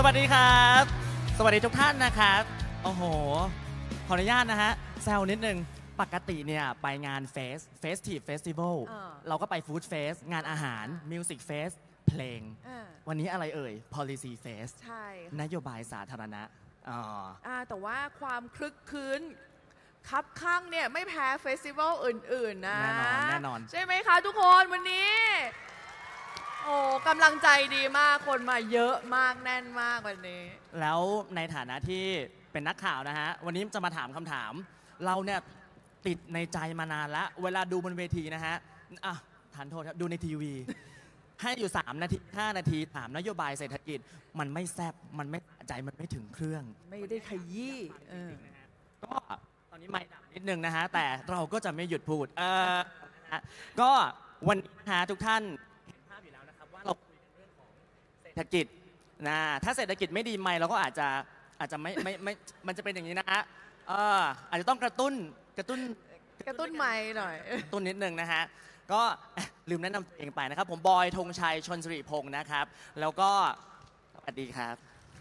วัสดีครับสวัสดีทุกท่านนะครับโอ้โหขออนุญาตนะฮะแซวนิดนึงปกติเนี่ยไปงานเฟสทีฟเฟสติวัลเราก็ไปฟู้ดเฟสงานอาหารมิวสิกเฟสเพลงวันนี้อะไรเอ่ย policy face ใช่นโยบายสาธารณะแต่ว่าความคลึกคลื้นคับข้างเนี่ยไม่แพ้เฟสติวัลอื่นๆนะแน่นอนใช่ไหมคะทุกคนวันนี้โอ้กำลังใจดีมากคนมาเยอะมากแน่นมากวันนี้แล้วในฐานะที่เป็นนักข่าวนะฮะวันนี้จะมาถามคำถามเราเนี่ยติดในใจมานานแล้วเวลาดูบนเวทีนะฮะทานโทษครับดูในทีวีให้อยู่3 นาที5 นาทีถามนโยบายเศรษฐกิจมันไม่แซ่บมันไม่ใจมันไม่ถึงเครื่องไม่ได้ขยี้ก็ตอนนี้ไม่ดับนิดนึงนะฮะแต่เราก็จะไม่หยุดพูดก็วันนี้นะฮะทุกท่านเห็นภาพอยู่แล้วนะครับว่าเราคุยกันเรื่องของเศรษฐกิจนะถ้าเศรษฐกิจไม่ดีไม่เราก็อาจจะไม่มันจะเป็นอย่างนี้นะฮะอาจจะต้องกระตุ้นไม่หน่อยกระตุ้นนิดนึงนะฮะก็ลืมแนะนำตัวเองไปนะครับผมบอยธงชัยชนสิริพงศ์นะครับแล้วก็สวัสดีครับ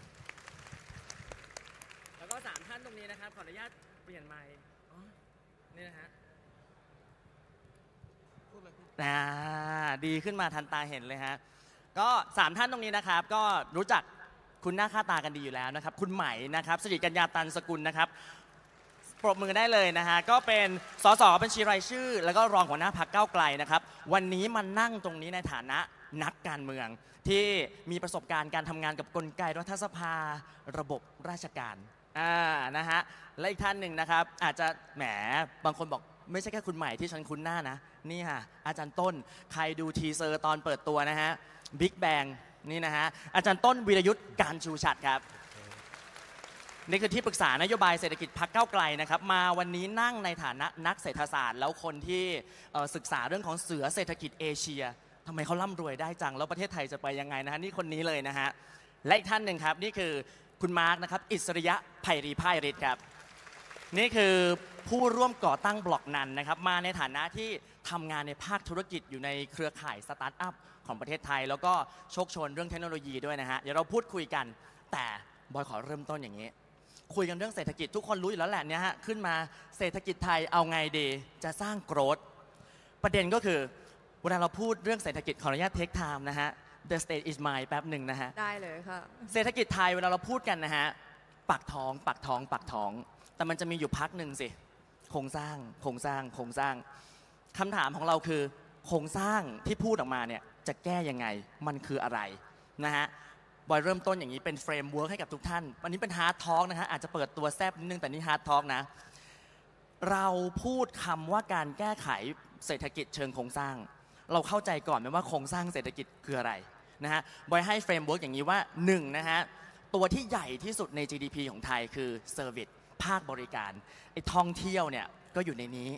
แล้วก็3 ท่านตรงนี้นะครับขออนุญาตเปลี่ยนไมค์นี่นะฮะดีขึ้นมาทันตาเห็นเลยฮะก็3 ท่านตรงนี้นะครับก็รู้จักคุณหน้าค่าตากันดีอยู่แล้วนะครับคุณไหมนะครับสิริกัญญาตันสกุลนะครับปรบมือได้เลยนะฮะก็เป็นสสบัญชีรายชื่อแล้วก็รองหัวหน้าพรรคก้าวไกลนะครับวันนี้มานั่งตรงนี้ในฐานะนักการเมืองที่มีประสบการณ์การทำงานกับกลไกรัฐสภาระบบราชการนะฮะและอีกท่านหนึ่งนะครับอาจจะแหมบางคนบอกไม่ใช่แค่คุณใหม่ที่ฉันคุ้นหน้านะนี่ค่ะอาจารย์ต้นใครดูทีเซอร์ตอนเปิดตัวนะฮะบิ๊กแบงนี่นะฮะอาจารย์ต้นวีรยุทธ์การชูฉัตรครับนี่คือที่ปรึกษานโยบายเศรษฐกิจพรรคก้าวไกลนะครับมาวันนี้นั่งในฐานะนักเศรษฐศาสตร์แล้วคนที่ศึกษาเรื่องของเสือเศรษฐกิจเอเชียทำไมเขาร่ำรวยได้จังแล้วประเทศไทยจะไปยังไงนะฮะนี่คนนี้เลยนะฮะและอีกท่านหนึ่งครับนี่คือคุณมาร์คนะครับอิสริยะไพรีพ่ายฤทธิ์ครับนี่คือผู้ร่วมก่อตั้งบล็อกนันนะครับมาในฐานะที่ทำงานในภาคธุรกิจอยู่ในเครือข่ายสตาร์ทอัพของประเทศไทยแล้วก็โชคชนเรื่องเทคโนโลยีด้วยนะฮะเดี๋ยวเราพูดคุยกันแต่บอยขอเริ่มต้นอย่างนี้คุยกันเรื่องเศรษฐกิจทุกคนรู้อยู่แล้วแหละเนี่ยฮะขึ้นมาเศรษฐกิจไทยเอาไงดีจะสร้างโกรธประเด็นก็คือเวลาเราพูดเรื่องเศรษฐกิจขออนุญาตเทคไทม์นะฮะ The stage is mine แป๊บหนึ่งนะฮะได้เลยค่ะเศรษฐกิจไทยเวลาเราพูดกันนะฮะปากท้องแต่มันจะมีอยู่พักหนึ่งสิโครงสร้างคำถามของเราคือโครงสร้างที่พูดออกมาเนี่ยจะแก้ยังไงมันคืออะไรนะฮะบอยเริ่มต้นอย่างนี้เป็นเฟรมเวิร์กให้กับทุกท่านวันนี้เป็นฮาร์ดทอล์กนะฮะอาจจะเปิดตัวแซบนิดนึงแต่นี่ฮาร์ดทอล์กนะเราพูดคำว่าการแก้ไขเศรษฐกิจเชิงโครงสร้างเราเข้าใจก่อนไหมว่าโครงสร้างเศรษฐกิจคืออะไรนะฮะบอยให้เฟรมเวิร์กอย่างนี้ว่า1นะฮะตัวที่ใหญ่ที่สุดใน GDP ของไทยคือเซอร์วิสภาคบริการไอ้ท่องเที่ยวเนี่ยก็อยู่ในนี้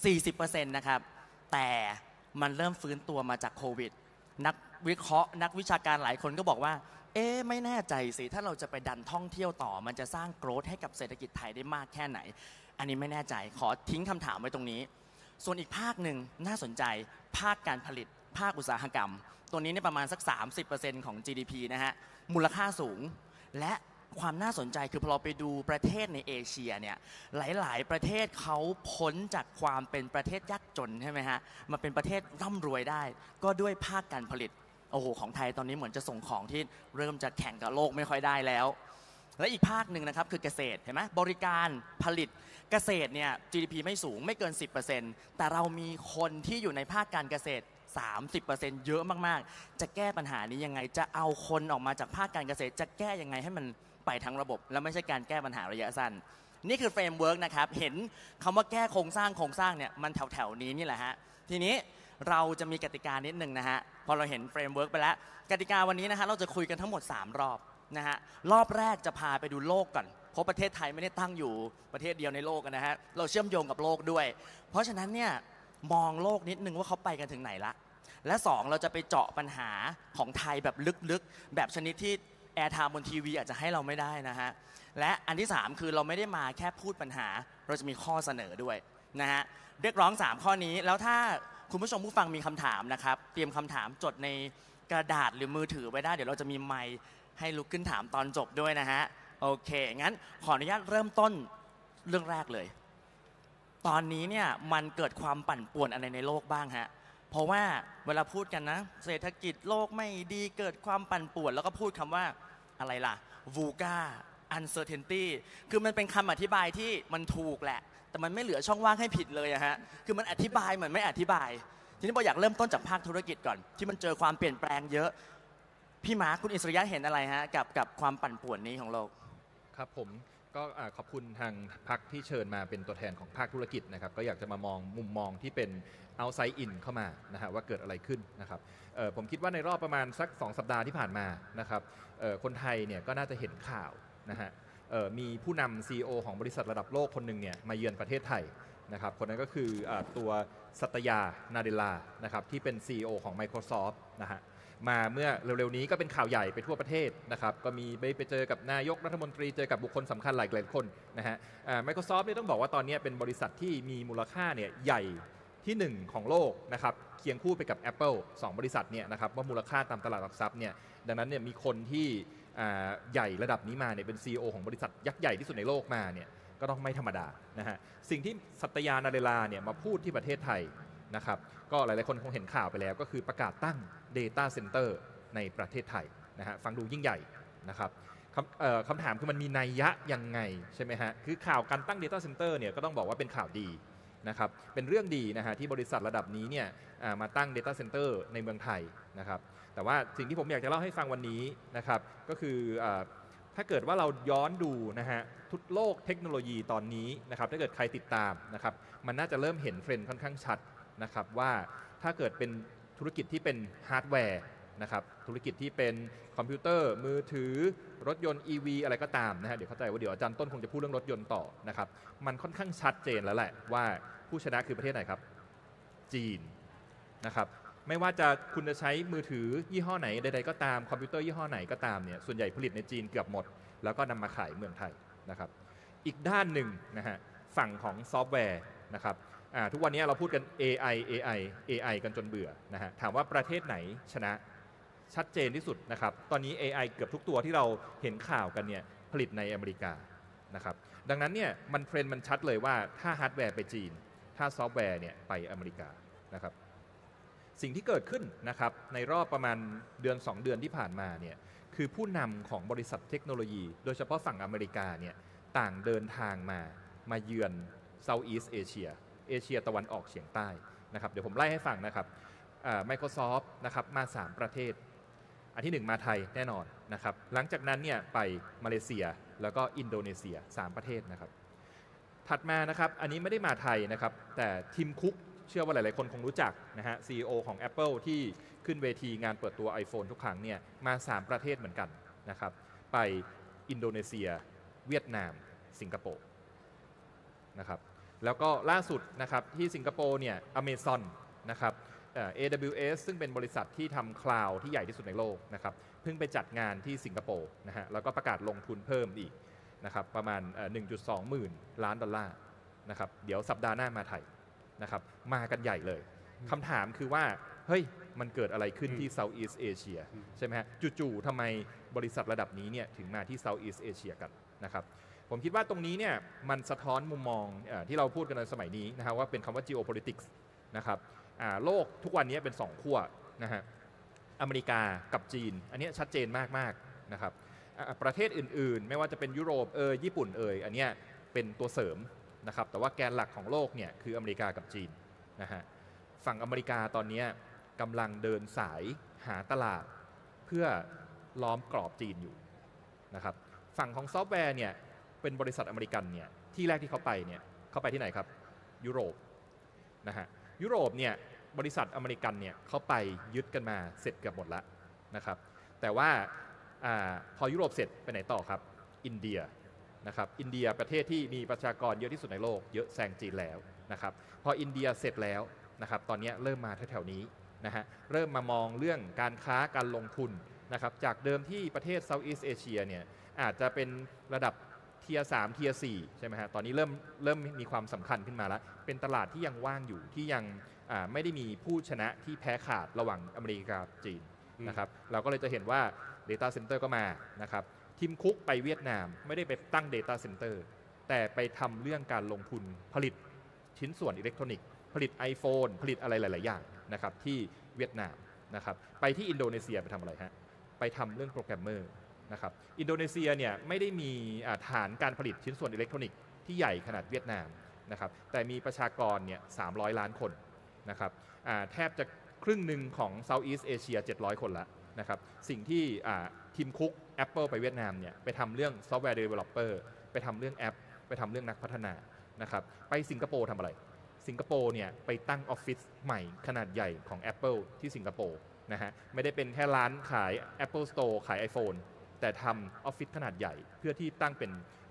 40% นะครับแต่มันเริ่มฟื้นตัวมาจากโควิดนักวิเคราะห์นักวิชาการหลายคนก็บอกว่าไม่แน่ใจสิถ้าเราจะไปดันท่องเที่ยวต่อมันจะสร้างโกรธให้กับเศรษฐกิจไทยได้มากแค่ไหนอันนี้ไม่แน่ใจขอทิ้งคำถามไว้ตรงนี้ส่วนอีกภาคหนึ่งน่าสนใจภาคการผลิตภาคอุตสาหกรรมตัวนี้เนี่ยประมาณสัก 30% ของ GDP นะฮะมูลค่าสูงและความน่าสนใจคือพอเราไปดูประเทศในเอเชียเนี่ยหลายๆประเทศเขาพ้นจากความเป็นประเทศยากจนใช่ไหมฮะมาเป็นประเทศร่ำรวยได้ก็ด้วยภาคการผลิตโอ้โหของไทยตอนนี้เหมือนจะส่งของที่เริ่มจะแข่งกับโลกไม่ค่อยได้แล้วและอีกภาคหนึ่งนะครับคือเกษตรเห็นไหมบริการผลิตเกษตรเนี่ย GDP ไม่สูงไม่เกิน 10% แต่เรามีคนที่อยู่ในภาคการเกษตร 30% เยอะมากๆจะแก้ปัญหานี้ยังไงจะเอาคนออกมาจากภาคการเกษตรจะแก้ยังไงให้มันไปทั้งระบบและไม่ใช่การแก้ปัญหาระยะสั้นนี่คือเฟรมเวิร์กนะครับเห็นคำว่าแก้โครงสร้างเนี่ยมันแถวๆนี้นี่แหละฮะทีนี้เราจะมีกติกานิดนึงนะฮะพอเราเห็นเฟรมเวิร์กไปแล้วกติกาวันนี้นะฮะเราจะคุยกันทั้งหมด3 รอบนะฮะรอบแรกจะพาไปดูโลกก่อนเพราะประเทศไทยไม่ได้ตั้งอยู่ประเทศเดียวในโลกนะฮะเราเชื่อมโยงกับโลกด้วยเพราะฉะนั้นเนี่ยมองโลกนิดนึงว่าเขาไปกันถึงไหนละและ2เราจะไปเจาะปัญหาของไทยแบบลึกๆแบบชนิดที่แอร์ไทม์บนทีวีอาจจะให้เราไม่ได้นะฮะและอันที่3คือเราไม่ได้มาแค่พูดปัญหาเราจะมีข้อเสนอด้วยนะฮะเรียกร้อง3ข้อนี้แล้วถ้าคุณผู้ชมผู้ฟังมีคำถามนะครับเตรียมคำถามจดในกระดาษหรือมือถือไว้ได้เดี๋ยวเราจะมีไมค์ให้ลุกขึ้นถามตอนจบด้วยนะฮะโอเคงั้นขออนุญาตเริ่มต้นเรื่องแรกเลยตอนนี้เนี่ยมันเกิดความปั่นป่วนอะไรในโลกบ้างฮะเพราะว่าเวลาพูดกันนะเศรษฐกิจโลกไม่ดีเกิดความปั่นป่วนแล้วก็พูดคำว่าอะไรล่ะ VUCA uncertainty คือมันเป็นคำอธิบายที่มันถูกแหละแต่มันไม่เหลือช่องว่างให้ผิดเลยอะฮะคือมันอธิบายเหมือนไม่อธิบายทีนี้บอยอยากเริ่มต้นจากภาคธุรกิจก่อนที่มันเจอความเปลี่ยนแปลงเยอะพี่มาร์คคุณอิสริยะเห็นอะไรฮะกับความปั่นป่วนนี้ของโลกครับผมก็ขอบคุณทางพรรคที่เชิญมาเป็นตัวแทนของภาคธุรกิจนะครับก็อยากจะมามองมุมมองที่เป็น outside in เข้ามานะฮะว่าเกิดอะไรขึ้นนะครับผมคิดว่าในรอบประมาณสัก2สัปดาห์ที่ผ่านมานะครับคนไทยเนี่ยก็น่าจะเห็นข่าวนะฮะมีผู้นำ CEO ของบริษัทระดับโลกคนหนึ่งเนี่ยมาเยือนประเทศไทยนะครับคนนั้นก็คือตัวสัตยานาเดลานะครับที่เป็น CEO ของ Microsoft นะฮะมาเมื่อเร็วๆนี้ก็เป็นข่าวใหญ่ไปทั่วประเทศนะครับก็มีไปเจอกับนายกรัฐมนตรีเจอกับบุคคลสำคัญหลายคนนะฮะMicrosoft เนี่ยต้องบอกว่าตอนนี้เป็นบริษัทที่มีมูลค่าเนี่ยใหญ่ที่1ของโลกนะครับเคียงคู่ไปกับ Apple 2 บริษัทเนี่ยนะครับว่ามูลค่าตามตลาดหลักทรัพย์เนี่ยดังนั้นเนี่ยมีคนที่ใหญ่ระดับนี้มาเนี่ยเป็น CEO ของบริษัทยักษ์ใหญ่ที่สุดในโลกมาเนี่ยก็ต้องไม่ธรรมดานะฮะสิ่งที่สัตยานาเดลาเนี่ยมาพูดที่ประเทศไทยนะครับก็หลายๆคนคงเห็นข่าวไปแล้วก็คือประกาศตั้ง Data Center ในประเทศไทยนะฮะฟังดูยิ่งใหญ่นะครับคำถามคือมันมีนัยยะยังไงใช่ไหมฮะคือข่าวการตั้ง Data Center เนี่ยก็ต้องบอกว่าเป็นข่าวดีนะครับเป็นเรื่องดีนะฮะที่บริษัทระดับนี้เนี่ยมาตั้ง Data Center ในเมืองไทยนะครับแต่ว่าสิ่งที่ผมอยากจะเล่าให้ฟังวันนี้นะครับก็คือถ้าเกิดว่าเราย้อนดูนะฮะทุกโลกเทคโนโลยีตอนนี้นะครับถ้าเกิดใครติดตามนะครับมันน่าจะเริ่มเห็นเทรนด์ค่อนข้างชัดนะครับว่าถ้าเกิดเป็นธุรกิจที่เป็นฮาร์ดแวร์นะครับธุรกิจที่เป็นคอมพิวเตอร์มือถือรถยนต์ EV อะไรก็ตามนะฮะเดี๋ยวเข้าใจว่าเดี๋ยวอาจารย์ต้นคงจะพูดเรื่องรถยนต์ต่อนะครับมันค่อนข้างชัดเจนแล้วแหละว่าผู้ชนะคือประเทศไหนครับจีนนะครับไม่ว่าจะคุณจะใช้มือถือยี่ห้อไหนใดๆก็ตามคอมพิวเตอร์ยี่ห้อไหนก็ตามเนี่ยส่วนใหญ่ผลิตในจีนเกือบหมดแล้วก็นำมาขายเมืองไทยนะครับอีกด้านหนึ่งนะฮะฝั่งของซอฟต์แวร์นะครับทุกวันนี้เราพูดกัน AI กันจนเบื่อนะฮะถามว่าประเทศไหนชนะชัดเจนที่สุดนะครับตอนนี้ AI เกือบทุกตัวที่เราเห็นข่าวกันเนี่ยผลิตในอเมริกานะครับดังนั้นเนี่ยมันเทรนด์มันชัดเลยว่าถ้าฮาร์ดแวร์ไปจีนถ้าซอฟต์แวร์เนี่ยไปอเมริกานะครับสิ่งที่เกิดขึ้นนะครับในรอบประมาณเดือน2 เดือนที่ผ่านมาเนี่ยคือผู้นำของบริษัทเทคโนโลยีโดยเฉพาะฝั่งอเมริกาเนี่ยต่างเดินทางมาเยือน Southeast Asia เอเชียตะวันออกเฉียงใต้นะครับเดี๋ยวผมไล่ให้ฟังนะครับMicrosoft นะครับมา3ประเทศอันที่1มาไทยแน่นอนนะครับหลังจากนั้นเนี่ยไปมาเลเซียแล้วก็อินโดนีเซีย3ประเทศนะครับถัดมานะครับอันนี้ไม่ได้มาไทยนะครับแต่ทิมคุกเชื่อว่าหลายๆคนคงรู้จักนะฮะ CEO ของ Apple ที่ขึ้นเวทีงานเปิดตัว iPhone ทุกครั้งเนี่ยมา3ประเทศเหมือนกันนะครับไปอินโดนีเซียเวียดนามสิงคโปร์นะครับแล้วก็ล่าสุดนะครับที่สิงคโปร์เนี่ย Amazon นะครับ AWS ซึ่งเป็นบริษัทที่ทำคลาวด์ที่ใหญ่ที่สุดในโลกนะครับเพิ่งไปจัดงานที่สิงคโปร์นะฮะแล้วก็ประกาศลงทุนเพิ่มอีกนะครับประมาณ 1.2 หมื่นล้านดอลลาร์นะครับเดี๋ยวสัปดาห์หน้ามาไทยนะครับมากันใหญ่เลยคำถามคือว่าเฮ้ยมันเกิดอะไรขึ้นที่ Southeast Asia ใช่ไหมฮะจู่ๆทำไมบริษัทระดับนี้เนี่ยถึงมาที่ Southeast Asia กันนะครับผมคิดว่าตรงนี้เนี่ยมันสะท้อนมุมมองที่เราพูดกันในสมัยนี้นะฮะว่าเป็นคำว่า geopolitics นะครับโลกทุกวันนี้เป็น2ขั้วนะฮะอเมริกากับจีนอันนี้ชัดเจนมากๆนะครับประเทศอื่นๆไม่ว่าจะเป็นยุโรปญี่ปุ่นอันนี้เป็นตัวเสริมนะครับแต่ว่าแกนหลักของโลกเนี่ยคืออเมริกากับจีนนะฮะฝั่งอเมริกาตอนนี้กำลังเดินสายหาตลาดเพื่อล้อมกรอบจีนอยู่นะครับฝั่งของซอฟต์แวร์เนี่ยเป็นบริษัทอเมริกันเนี่ยที่แรกที่เขาไปเนี่ยเขาไปที่ไหนครับยุโรปนะฮะยุโรปเนี่ยบริษัทอเมริกันเนี่ยเขาไปยึดกันมาเสร็จเกือบหมดแล้วนะครับแต่ว่าพอยุโรปเสร็จไปไหนต่อครับอินเดียนะครับอินเดียประเทศที่มีประชากรเยอะที่สุดในโลกเยอะแซงจีนแล้วนะครับพออินเดียเสร็จแล้วนะครับตอนนี้เริ่มมาแถวๆนี้นะฮะเริ่มมามองเรื่องการค้าการลงทุนนะครับจากเดิมที่ประเทศ Southeast Asia เนี่ยอาจจะเป็นระดับเทียร์3เทียร์4ใช่ไหมฮะตอนนี้เริ่มมีความสำคัญขึ้นมาแล้วเป็นตลาดที่ยังว่างอยู่ที่ยังไม่ได้มีผู้ชนะที่แพ้ขาดระหว่างอเมริกากับจีนนะครับเราก็เลยจะเห็นว่า Data Center ก็มานะครับทีมคุกไปเวียดนามไม่ได้ไปตั้ง Data Center แต่ไปทำเรื่องการลงทุนผลิตชิ้นส่วนอิเล็กทรอนิกส์ผลิต iPhone ผลิตอะไรหลายๆอย่างนะครับที่เวียดนามนะครับไปที่อินโดนีเซียไปทำอะไรฮะไปทำเรื่องโปรแกรมเมอร์นะครับอินโดนีเซียเนี่ยไม่ได้มีฐานการผลิตชิ้นส่วนอิเล็กทรอนิกส์ที่ใหญ่ขนาดเวียดนามนะครับแต่มีประชากรเนี่ย300 ล้านคนนะครับแทบจะครึ่งหนึ่งของ Southeast Asia 700 คนละนะครับสิ่งที่ทีมคุก Apple ไปเวียดนามเนี่ยไปทำเรื่องซอฟต์แวร์ Developer ไปทำเรื่องแอปไปทำเรื่องนักพัฒนานะครับไปสิงคโปร์ทำอะไรสิงคโปร์เนี่ยไปตั้งออฟฟิศใหม่ขนาดใหญ่ของ Apple ที่สิงคโปร์นะฮะไม่ได้เป็นแค่ร้านขาย Apple Store ขาย iPhone แต่ทำออฟฟิศขนาดใหญ่เพื่อที่ตั้งเป็น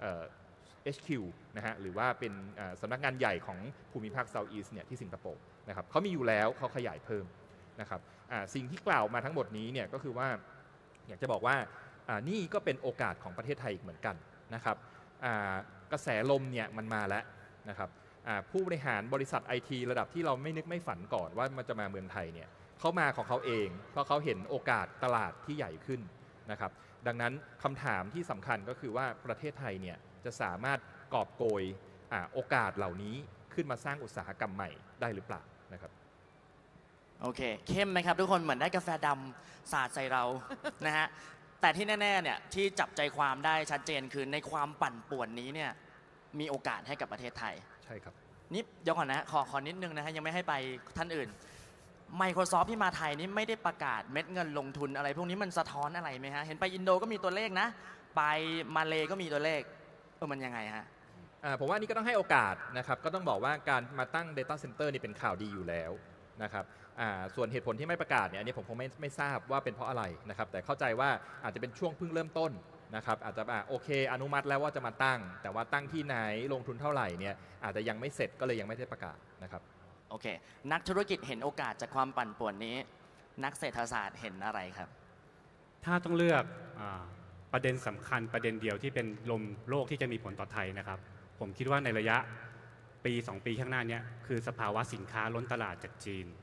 HQ นะฮะหรือว่าเป็นสำนักงานใหญ่ของภูมิภาค Southeast เนี่ยที่สิงคโปร์นะครับเขามีอยู่แล้วเขาขยายเพิ่มนะครับสิ่งที่กล่าวมาทั้งหมดนี้เนี่ยก็คือว่าอยากจะบอกว่านี่ก็เป็นโอกาสของประเทศไทยอีกเหมือนกันนะครับกระแสลมเนี่ยมันมาแล้วนะครับผู้บริหารบริษัท IT ระดับที่เราไม่นึกไม่ฝันก่อนว่ามันจะมาเมืองไทยเนี่ยเขามาของเขาเองเพราะเขาเห็นโอกาสตลาดที่ใหญ่ขึ้นนะครับดังนั้นคำถามที่สำคัญก็คือว่าประเทศไทยเนี่ยจะสามารถกอบโกยโอกาสเหล่านี้ขึ้นมาสร้างอุตสาหกรรมใหม่ได้หรือเปล่านะครับโอเคเข้มไหมครับทุกคนเหมือนได้กาแฟดำสาดใส่เรา นะฮะแต่ที่แน่ๆเนี่ยที่จับใจความได้ชัดเจนคือในความปั่นป่วนนี้เนี่ยมีโอกาสให้กับประเทศไทยใช่ครับนี่เดี๋ยวก่อนนะขอนิดนึงนะฮะยังไม่ให้ไปท่านอื่น Microsoft ที่มาไทยนี่ไม่ได้ประกาศเม็ดเงินลงทุนอะไรพวกนี้มันสะท้อนอะไรไหมฮะเห็นไปอินโดก็มีตัวเลขนะไปมาเลก็มีตัวเลขมันยังไงฮะผมว่านี่ก็ต้องให้โอกาสนะครับก็ต้องบอกว่าการมาตั้ง Data Center นี่เป็นข่าวดีอยู่แล้วนะครับส่วนเหตุผลที่ไม่ประกาศเนี่ยอันนี้ผมคงไม่ทราบว่าเป็นเพราะอะไรนะครับแต่เข้าใจว่าอาจจะเป็นช่วงเพิ่งเริ่มต้นนะครับอาจจะโอเคอนุมัติแล้วว่าจะมาตั้งแต่ว่าตั้งที่ไหนลงทุนเท่าไหร่เนี่ยอาจจะยังไม่เสร็จก็เลยยังไม่ได้ประกาศนะครับโอเคนักธุรกิจเห็นโอกาสจากความปั่นป่วนนี้นักเศรษฐศาสตร์เห็นอะไรครับถ้าต้องเลือกประเด็นสำคัญประเด็นเดียวที่เป็นลมโลกที่จะมีผลต่อไทยนะครับผมคิดว่าในระยะปี2 ปีข้างหน้านี้คือสภาวะสินค้าล้นตลาดจากจีน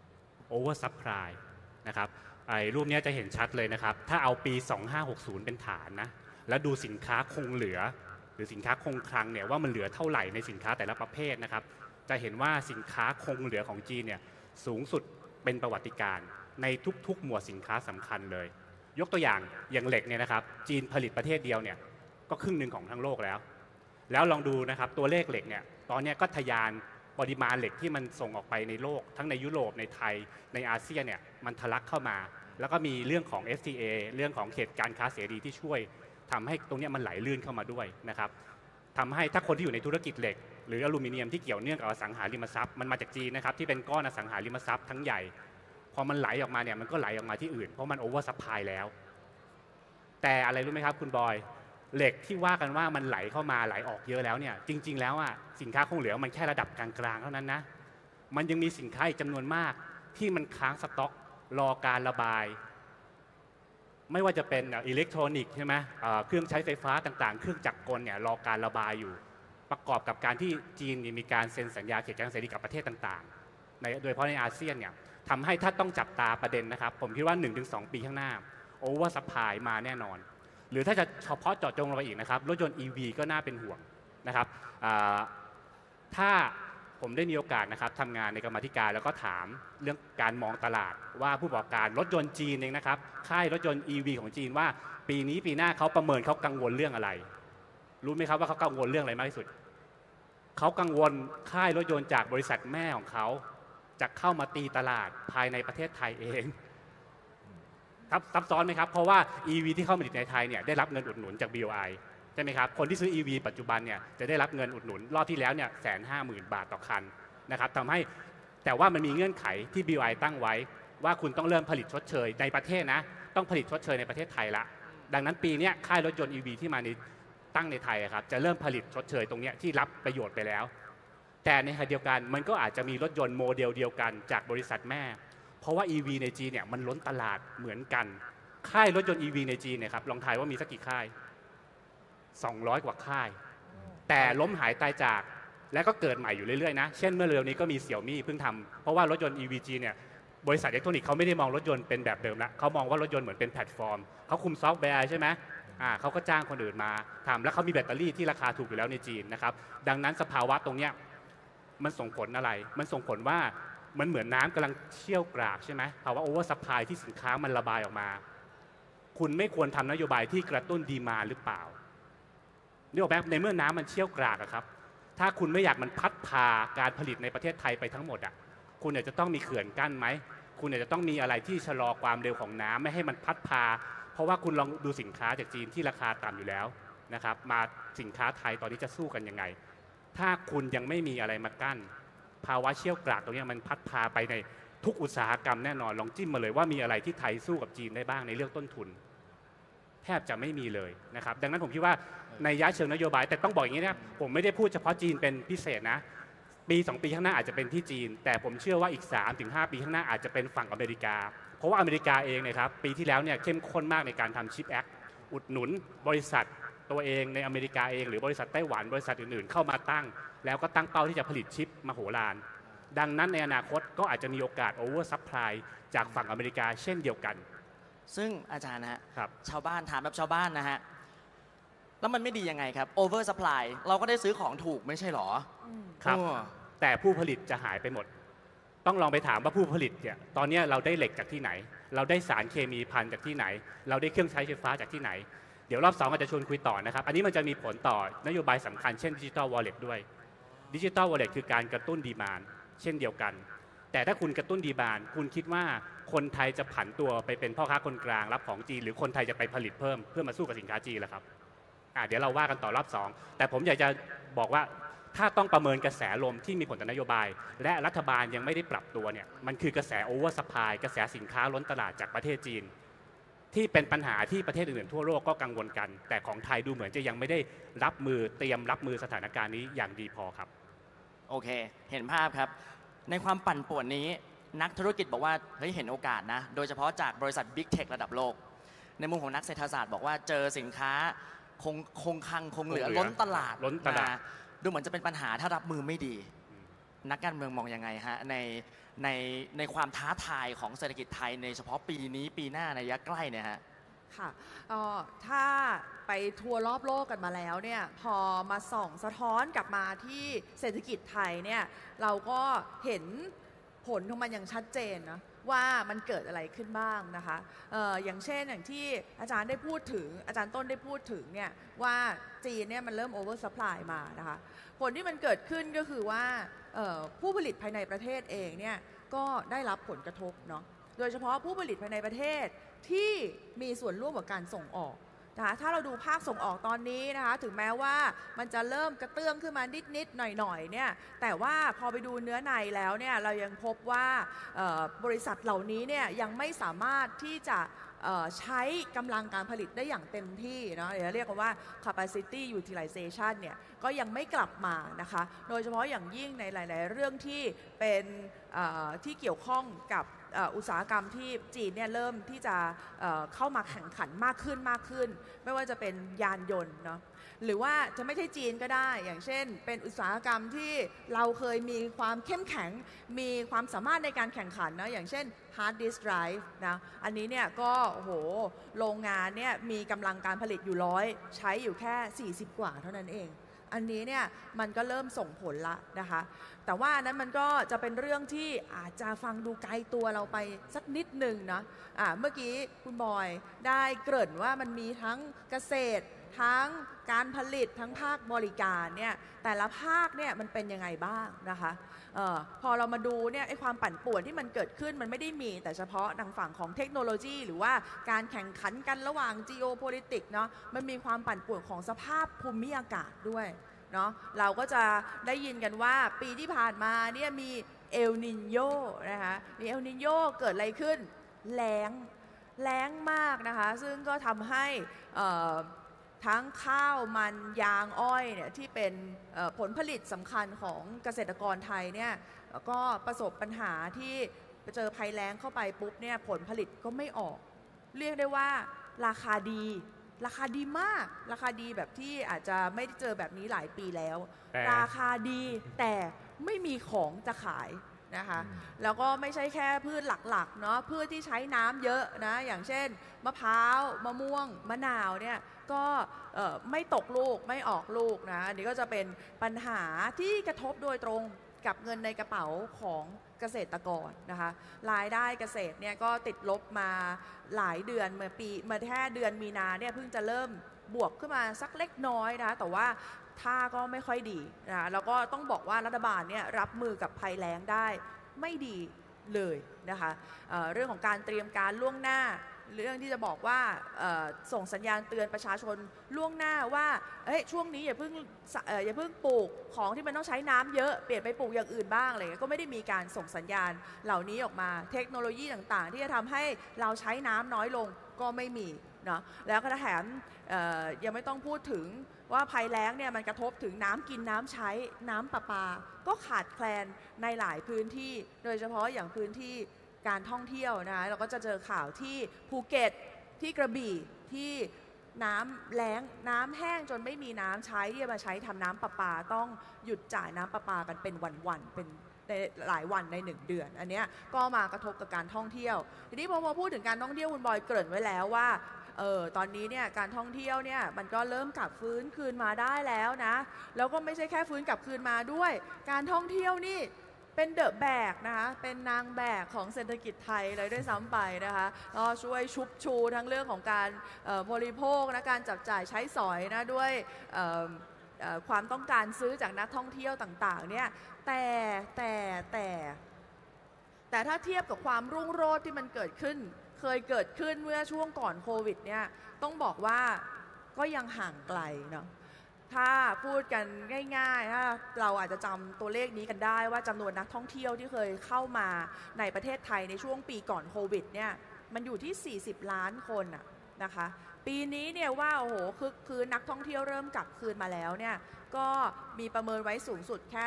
over supply นะครับรูปนี้จะเห็นชัดเลยนะครับถ้าเอาปี2560เป็นฐานนะแล้วดูสินค้าคงเหลือหรือสินค้าคงคลังเนี่ยว่ามันเหลือเท่าไหร่ในสินค้าแต่ละประเภทนะครับจะเห็นว่าสินค้าคงเหลือของจีนเนี่ยสูงสุดเป็นประวัติการณ์ในทุกๆหมวดสินค้าสำคัญเลยยกตัวอย่างเหล็กเนี่ยนะครับจีนผลิตประเทศเดียวเนี่ยก็ครึ่งหนึ่งของทั้งโลกแล้วลองดูนะครับตัวเลขเหล็กเนี่ยตอนนี้ก็ทะยานปริมาณเหล็กที่มันส่งออกไปในโลกทั้งในยุโรปในไทยในอาเซียนเนี่ยมันทะลักเข้ามาแล้วก็มีเรื่องของ FTA เรื่องของเขตการค้าเสรีที่ช่วยทำให้ตรงนี้มันไหลลื่นเข้ามาด้วยนะครับทำให้ถ้าคนที่อยู่ในธุรกิจเหล็กหรืออลูมิเนียมที่เกี่ยวเนื่องกับอสังหาริมทรัพย์มันมาจากจีนนะครับที่เป็นก้อนอสังหาริมทรัพย์ทั้งใหญ่พอมันไหลออกมาเนี่ยมันก็ไหลออกมาที่อื่นเพราะมันโอเวอร์ซัพพลายแล้วแต่อะไรรู้ไหมครับคุณบอยเหล็กที่ว่ากันว่ามันไหลเข้ามาไหลออกเยอะแล้วเนี่ยจริงๆแล้วสินค้าคงเหลือมันแค่ระดับกลางๆเท่านั้นนะมันยังมีสินค้าอีกจำนวนมากที่มันค้างสต็อกรอการระบายไม่ว่าจะเป็นอิเล็กทรอนิกส์ใช่ไหมเครื่องใช้ไฟฟ้าต่างๆเครื่องจักรกลเนี่ยรอการระบายอยู่ประกอบกับการที่จีนมีการเซ็นสัญญาเขตการเสรีกับประเทศต่างๆโดยเฉพาะในอาเซียนเนี่ยทำให้ถ้าต้องจับตาประเด็นนะครับผมคิดว่า 1-2 ปีข้างหน้าโอเวอร์ซัพพลายมาแน่นอนหรือถ้าจะเฉพาะเจาะจงลงไปอีกนะครับรถยนต์ EV ก็น่าเป็นห่วงนะครับถ้าผมได้มีโอกาสนะครับทำงานในกรรมาธิการแล้วก็ถามเรื่องการมองตลาดว่าผู้ประกอบการรถยนต์จีนเองนะครับค่ายรถยนต์ EV ของจีนว่าปีนี้ปีหน้าเขาประเมินเขากังวลเรื่องอะไรรู้ไหมครับว่าเขากังวลเรื่องอะไรมากที่สุดเขากังวลค่ายรถยนต์จากบริษัทแม่ของเขาจะเข้ามาตีตลาดภายในประเทศไทยเองซับซ้อนไหมครับเพราะว่า EV ที่เข้ามาในไทยเนี่ยได้รับเงินอุดหนุนจาก BOI ใช่ไหมครับคนที่ซื้อ EV ปัจจุบันเนี่ยจะได้รับเงินอุดหนุนรอบที่แล้วเนี่ย150,000 บาทต่อคันนะครับทำให้แต่ว่ามันมีเงื่อนไขที่ BOI ตั้งไว้ว่าคุณต้องเริ่มผลิตชดเชยในประเทศนะต้องผลิตชดเชยในประเทศไทยละดังนั้นปีนี้ค่ายรถยนต์ EV ที่มาในตั้งในไทยครับจะเริ่มผลิตชดเชยตรงนี้ที่รับประโยชน์ไปแล้วแต่ในขณะเดียวกันมันก็อาจจะมีรถยนต์โมเดลเดียวกันจากบริษัทแม่เพราะว่า EV ในจีนเนี่ยมันล้นตลาดเหมือนกันค่ายรถยนต์ EV ในจีนเนี่ยครับลองทายว่ามีสักกี่ค่าย200 กว่าค่ายแต่ล้มหายตายจากและก็เกิดใหม่อยู่เรื่อยๆนะเช่นเมื่อเร็วนี้ก็มีเสี่ยวมี่เพิ่งทำเพราะว่ารถยนต์ EV จีนเนี่ยบริษัทอิเล็กทรอนิกส์เขาไม่ได้มองรถยนต์เป็นแบบเดิมละเขามองว่ารถยนต์เหมือนเป็นแพลตฟอร์มเขาคุมซอฟต์แวร์ใช่ไหมเขาก็จ้างคนอื่นมาทำแล้วเขามีแบตเตอรี่ที่ราคาถูกอยู่แล้วในจีนนะครับดังนั้นสภาวะตรงเนี้ยมันส่งผลอะไรมันส่งผลว่ามันเหมือนน้ำกำลังเชี่ยวกรากใช่ไหมภาวะโอเวอร์ซัพพลายที่สินค้ามันระบายออกมาคุณไม่ควรทำนโยบายที่กระตุ้นดีมานด์หรือเปล่านี่ออกแบบในเมื่อน้ำมันเชี่ยวกรากอะครับถ้าคุณไม่อยากมันพัดพาการผลิตในประเทศไทยไปทั้งหมดอะคุณอาจจะต้องมีเขื่อนกั้นไหมคุณอาจจะต้องมีอะไรที่ชะลอความเร็วของน้ำไม่ให้มันพัดพาเพราะว่าคุณลองดูสินค้าจากจีนที่ราคาต่ำอยู่แล้วนะครับมาสินค้าไทยตอนนี้จะสู้กันยังไงถ้าคุณยังไม่มีอะไรมากั้นภาวะเชี่ยวกรากตรงนี้มันพัดพาไปในทุกอุตสาหกรรมแน่นอนลองจิ้มมาเลยว่ามีอะไรที่ไทยสู้กับจีนได้บ้างในเรื่องต้นทุนแทบจะไม่มีเลยนะครับดังนั้นผมคิดว่าในระยะเชิงนโยบายแต่ต้องบอกอย่างนี้นะครับผมไม่ได้พูดเฉพาะจีนเป็นพิเศษนะปี2ปีข้างหน้าอาจจะเป็นที่จีนแต่ผมเชื่อว่าอีก 3-5 ปีข้างหน้าอาจจะเป็นฝั่งอเมริกาเพราะว่าอเมริกาเองนะครับปีที่แล้วเนี่ยเข้มข้นมากในการทำชิปแอคอุดหนุนบริษัทตัวเองในอเมริกาเองหรือบริษัทไต้หวันบริษัทอื่นๆเข้ามาตั้งแล้วก็ตั้งเป้าที่จะผลิตชิปมโหฬารดังนั้นในอนาคตก็อาจจะมีโอกาสโอเวอร์ซัพพลายจากฝั่งอเมริกาเช่นเดียวกันซึ่งอาจารย์นะฮะครับชาวบ้านถามแบบชาวบ้านนะฮะแล้วมันไม่ดียังไงครับ over supply เราก็ได้ซื้อของถูกไม่ใช่หรอครับแต่ผู้ผลิตจะหายไปหมดต้องลองไปถามว่าผู้ผลิตเนี่ยตอนนี้เราได้เหล็กจากที่ไหนเราได้สารเคมีพันจากที่ไหนเราได้เครื่องใช้ไฟฟ้าจากที่ไหนเดี๋ยวรอบ2อาจจะชวนคุยต่อนะครับอันนี้มันจะมีผลต่อนโยบายสำคัญเช่นดิจิทัลวอลเล็ตด้วยดิจิทัลวอลเล็ตคือการกระตุ้นดีมานด์เช่นเดียวกันแต่ถ้าคุณกระตุ้นดีมานด์คุณคิดว่าคนไทยจะผันตัวไปเป็นพ่อค้าคนกลางรับของจีนหรือคนไทยจะไปผลิตเพิ่มเพื่อมาสู้กับสินค้าจีนล่ะครับเดี๋ยวเราว่ากันต่อรอบ2แต่ผมอยากจะบอกว่าถ้าต้องประเมินกระแสลมที่มีผลต่อนโยบายและรัฐบาลยังไม่ได้ปรับตัวเนี่ยมันคือกระแสโอเวอร์ซัพพลายกระแสสินค้าล้นตลาดจากประเทศจีนที่เป็นปัญหาที่ประเทศอื่นๆทั่วโลกก็กังวลกันแต่ของไทยดูเหมือนจะยังไม่ได้รับมือเตรียมรับมือสถานการณ์นี้อย่างดีพอครับโอเคเห็นภาพครับในความปั่นป่วนนี้นักธุรกิจบอกว่าเฮ้ยเห็นโอกาสนะโดยเฉพาะจากบริษัท Big Tech ระดับโลกในมุมของนักเศรษฐศาสตร์บอกว่าเจอสินค้าคงคังคงเหลือล้นตลาดดูเหมือนจะเป็นปัญหาถ้ารับมือไม่ดีนักการเมืองมองยังไงฮะในความท้าทายของเศรษฐกิจไทยในเฉพาะปีนี้ปีหน้าในระยะใกล้เนี่ยฮะค่ะถ้าไปทัวร์รอบโลกกันมาแล้วเนี่ยพอมาส่องสะท้อนกลับมาที่เศรษฐกิจไทยเนี่ยเราก็เห็นผลของมันอย่างชัดเจนนะว่ามันเกิดอะไรขึ้นบ้างนะคะอย่างเช่นอย่างที่อาจารย์ได้พูดถึงอาจารย์ต้นได้พูดถึงเนี่ยว่าจีนเนี่ยมันเริ่มโอเวอร์ซัพพลายมานะคะผลที่มันเกิดขึ้นก็คือว่าผู้ผลิตภายในประเทศเองเนี่ยก็ได้รับผลกระทบเนาะโดยเฉพาะผู้ผลิตภายในประเทศที่มีส่วนร่วมกับการส่งออกนะคะถ้าเราดูภาคส่งออกตอนนี้นะคะถึงแม้ว่ามันจะเริ่มกระเตื้องขึ้นมานิดๆหน่อยๆเนี่ยแต่ว่าพอไปดูเนื้อในแล้วเนี่ยเรายังพบว่าบริษัทเหล่านี้เนี่ยยังไม่สามารถที่จะใช้กำลังการผลิตได้อย่างเต็มที่เนาะเรียกว่า capacity utilization เนี่ยก็ยังไม่กลับมานะคะโดยเฉพาะอย่างยิ่งในหลายๆเรื่องที่เป็นที่เกี่ยวข้องกับอุตสาหกรรมที่จีนเนี่ยเริ่มที่จะเข้ามาแข่งขันมากขึ้นไม่ว่าจะเป็นยานยนต์เนาะหรือว่าจะไม่ใช่จีนก็ได้อย่างเช่นเป็นอุตสาหกรรมที่เราเคยมีความเข้มแข็งมีความสามารถในการแข่งขันนะอย่างเช่น hard disk drive นะอันนี้เนี่ยก็โอ้โหโรงงานเนี่ยมีกำลังการผลิตอยู่100ใช้อยู่แค่40กว่าเท่านั้นเองอันนี้เนี่ยมันก็เริ่มส่งผลละนะคะแต่ว่านั้นมันก็จะเป็นเรื่องที่อาจจะฟังดูไกลตัวเราไปสักนิดหนึ่งนะเมื่อกี้คุณบอยได้เกริ่นว่ามันมีทั้งเกษตรทั้งการผลิตทั้งภาคบริการเนี่ยแต่ละภาคเนี่ยมันเป็นยังไงบ้างนะคะพอเรามาดูเนี่ยไอ้ความปั่นป่วนที่มันเกิดขึ้นมันไม่ได้มีแต่เฉพาะทางฝั่งของเทคโนโลยีหรือว่าการแข่งขันกันระหว่าง geopolitics เนาะมันมีความปั่นป่วนของสภาพภูมิอากาศด้วยเนาะเราก็จะได้ยินกันว่าปีที่ผ่านมาเนี่ยมีเอลนิโญนะคะมีเอลนิโญเกิดอะไรขึ้นแล้งมากนะคะซึ่งก็ทำให้ทั้งข้าวมันยางอ้อยเนี่ยที่เป็นผลผลิตสำคัญของเกษตรกรไทยเนี่ยก็ประสบปัญหาที่เจอภัยแล้งเข้าไปปุ๊บเนี่ยผลผลิตก็ไม่ออกเรียกได้ว่าราคาดีมากราคาดีแบบที่อาจจะไม่ได้เจอแบบนี้หลายปีแล้วราคาดีแต่ไม่มีของจะขายนะคะแล้วก็ไม่ใช่แค่พืชหลักๆเนาะพืชที่ใช้น้ำเยอะนะอย่างเช่นมะพร้าวมะม่วงมะนาวเนี่ยก็ไม่ตกลูกไม่ออกลูกนะอันนี้ก็จะเป็นปัญหาที่กระทบโดยตรงกับเงินในกระเป๋าของเกษตรกรนะคะรายได้เกษตรเนี่ยก็ติดลบมาหลายเดือนมาแค่เดือนมีนาเนี่ยเพิ่งจะเริ่มบวกขึ้นมาสักเล็กน้อยนะแต่ว่าท่าก็ไม่ค่อยดีนะแล้วก็ต้องบอกว่ารัฐบาลเนี่ยรับมือกับภัยแล้งได้ไม่ดีเลยนะคะเรื่องของการเตรียมการล่วงหน้าเรื่องที่จะบอกว่าส่งสัญญาณเตือนประชาชนล่วงหน้าว่าช่วงนี้อย่าเพิ่งปลูกของที่มันต้องใช้น้ำเยอะเปลี่ยนไปปลูกอย่างอื่นบ้างอะไรเงี้ยก็ไม่ได้มีการส่งสัญญาณเหล่านี้ออกมาเทคโนโลยีต่างๆที่จะทำให้เราใช้น้ำน้อยลงก็ไม่มีเนาะแล้วก็แถมยังไม่ต้องพูดถึงว่าภัยแล้งเนี่ยมันกระทบถึงน้ำกินน้ำใช้น้ำประปาก็ขาดแคลนในหลายพื้นที่โดยเฉพาะอย่างพื้นที่การท่องเที่ยวนะคะเราก็จะเจอข่าวที่ภูเก็ตที่กระบี่ที่น้ำแล้งน้ำแห้งจนไม่มีน้ำใช้ที่จะมาใช้ทำน้ำประปาต้องหยุดจ่ายน้ำประปากันเป็นวันๆเป็นหลายวันใน1 เดือนอันนี้ก็มากระทบกับการท่องเที่ยวทีนี้พอพูดถึงการท่องเที่ยวคุณบอยเกริ่นไว้แล้วว่าตอนนี้เนี่ยการท่องเที่ยวเนี่ยมันก็เริ่มกลับฟื้นคืนมาได้แล้วนะแล้วก็ไม่ใช่แค่ฟื้นกลับคืนมาด้วยการท่องเที่ยวนี่เป็นเดอะแบกนะคะเป็นนางแบกของเศรษฐกิจไทยเลยด้วยซ้ำไปนะคะก็ช่วยชุบชูทั้งเรื่องของการบริโภคนะการจับจ่ายใช้สอยนะด้วยความต้องการซื้อจากนักท่องเที่ยวต่างๆเนี่ยแต่ถ้าเทียบกับความรุ่งโรจน์ที่มันเกิดขึ้นเคยเกิดขึ้นเมื่อช่วงก่อนโควิดเนี่ยต้องบอกว่าก็ยังห่างไกลเนาะถ้าพูดกันง่ายๆถ้าเราอาจจะจำตัวเลขนี้กันได้ว่าจำนวนนักท่องเที่ยวที่เคยเข้ามาในประเทศไทยในช่วงปีก่อนโควิดเนี่ยมันอยู่ที่40 ล้านคนนะคะปีนี้เนี่ยว่าโอ้โหคือนักท่องเที่ยวเริ่มกลับคืนมาแล้วเนี่ยก็มีประเมินไว้สูงสุดแค่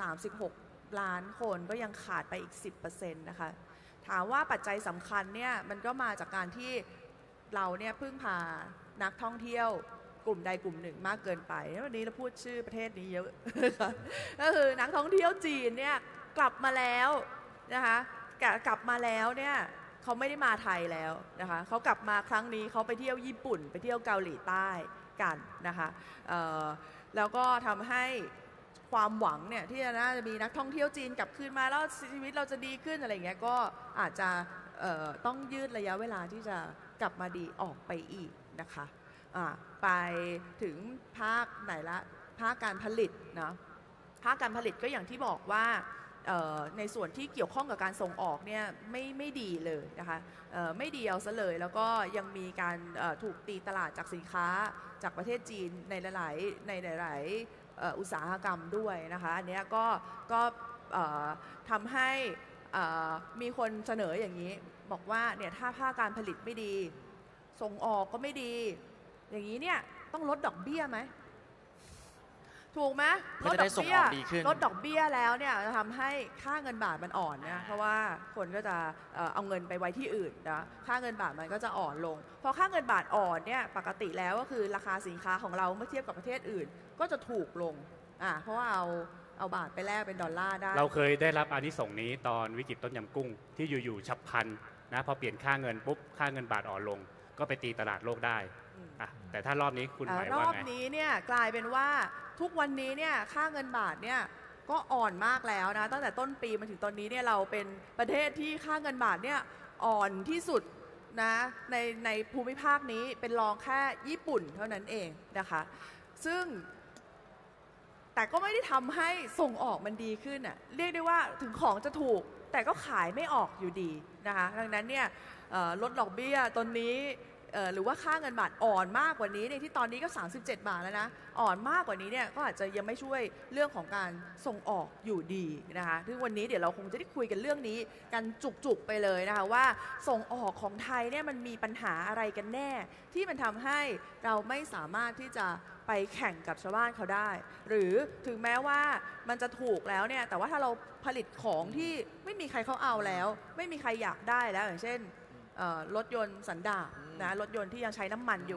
36 ล้านคนก็ยังขาดไปอีก 10% นะคะถามว่าปัจจัยสำคัญเนี่ยมันก็มาจากการที่เราเนี่ยพึ่งพานักท่องเที่ยวกลุ่มใดกลุ่มหนึ่งมากเกินไปวันนี้เราพูดชื่อประเทศนี้เยอะ ก็คือนักท่องเที่ยวจีนเนี่ยกลับมาแล้วนะคะกลับมาแล้วเนี่ยเขาไม่ได้มาไทยแล้วนะคะเขากลับมาครั้งนี้เขาไปเที่ยวญี่ปุ่นไปเที่ยวเกาหลีใต้กันนะคะแล้วก็ทำให้ความหวังเนี่ยที่น่าจะมีนักท่องเที่ยวจีนกลับคืนมาแล้วชีวิตเราจะดีขึ้นอะไรเงี้ยก็อาจจะต้องยืดระยะเวลาที่จะกลับมาดีออกไปอีกนะคะไปถึงภาคไหนละภาคการผลิตนะภาคการผลิตก็อย่างที่บอกว่าในส่วนที่เกี่ยวข้องกับการส่งออกเนี่ยไม่ดีเลยนะคะไม่ดีเอาซะเลยแล้วก็ยังมีการถูกตีตลาดจากสินค้าจากประเทศจีนในหลายอุตสาหกรรมด้วยนะคะอันนี้ก็ทำให้มีคนเสนออย่างนี้บอกว่าเนี่ยถ้าภาคการผลิตไม่ดีส่งออกก็ไม่ดีอย่างนี้เนี่ยต้องลดดอกเบี้ยไหมถูกไหมลดดอกเบี้ยแล้วเนี่ยจะทำให้ค่าเงินบาทมันอ่อนนะเพราะว่าคนก็จะเอาเงินไปไว้ที่อื่นนะค่าเงินบาทมันก็จะอ่อนลงพอค่าเงินบาทอ่อนเนี่ยปกติแล้วก็คือราคาสินค้าของเราเมื่อเทียบกับประเทศอื่นก็จะถูกลงเพราะว่าเอาบาทไปแลกเป็นดอลลาร์ได้เราเคยได้รับอานิสงส์นี้ตอนวิกฤตต้มยำกุ้งที่อยู่ๆฉับพลันนะพอเปลี่ยนค่าเงินปุ๊บค่าเงินบาทอ่อนลงก็ไปตีตลาดโลกได้แต่ถ้ารอบนี้คุณหมายว่าไงรอบนี้เนี่ยกลายเป็นว่าทุกวันนี้เนี่ยค่าเงินบาทเนี่ยก็อ่อนมากแล้วนะตั้งแต่ต้นปีมาถึงตอนนี้เนี่ยเราเป็นประเทศที่ค่าเงินบาทเนี่ยอ่อนที่สุดนะในภูมิภาคนี้เป็นรองแค่ญี่ปุ่นเท่านั้นเองนะคะซึ่งแต่ก็ไม่ได้ทำให้ส่งออกมันดีขึ้นเรียกได้ว่าถึงของจะถูกแต่ก็ขายไม่ออกอยู่ดีนะคะดังนั้นเนี่ยลดดอกเบี้ยตอนนี้หรือว่าค่าเงินบาทอ่อนมากกว่านี้เนี่ยที่ตอนนี้ก็37 บาทแล้วนะอ่อนมากกว่านี้เนี่ยก็อาจจะยังไม่ช่วยเรื่องของการส่งออกอยู่ดีนะคะซึ่งวันนี้เดี๋ยวเราคงจะได้คุยกันเรื่องนี้กันจุกๆไปเลยนะคะว่าส่งออกของไทยเนี่ยมันมีปัญหาอะไรกันแน่ที่มันทำให้เราไม่สามารถที่จะไปแข่งกับชาวบ้านเขาได้หรือถึงแม้ว่ามันจะถูกแล้วเนี่ยแต่ว่าถ้าเราผลิตของที่ไม่มีใครเขาเอาแล้วไม่มีใครอยากได้แล้วอย่างเช่นรถยนต์สันดาปนะรถยนต์ที่ยังใช้น้ำมันอยู่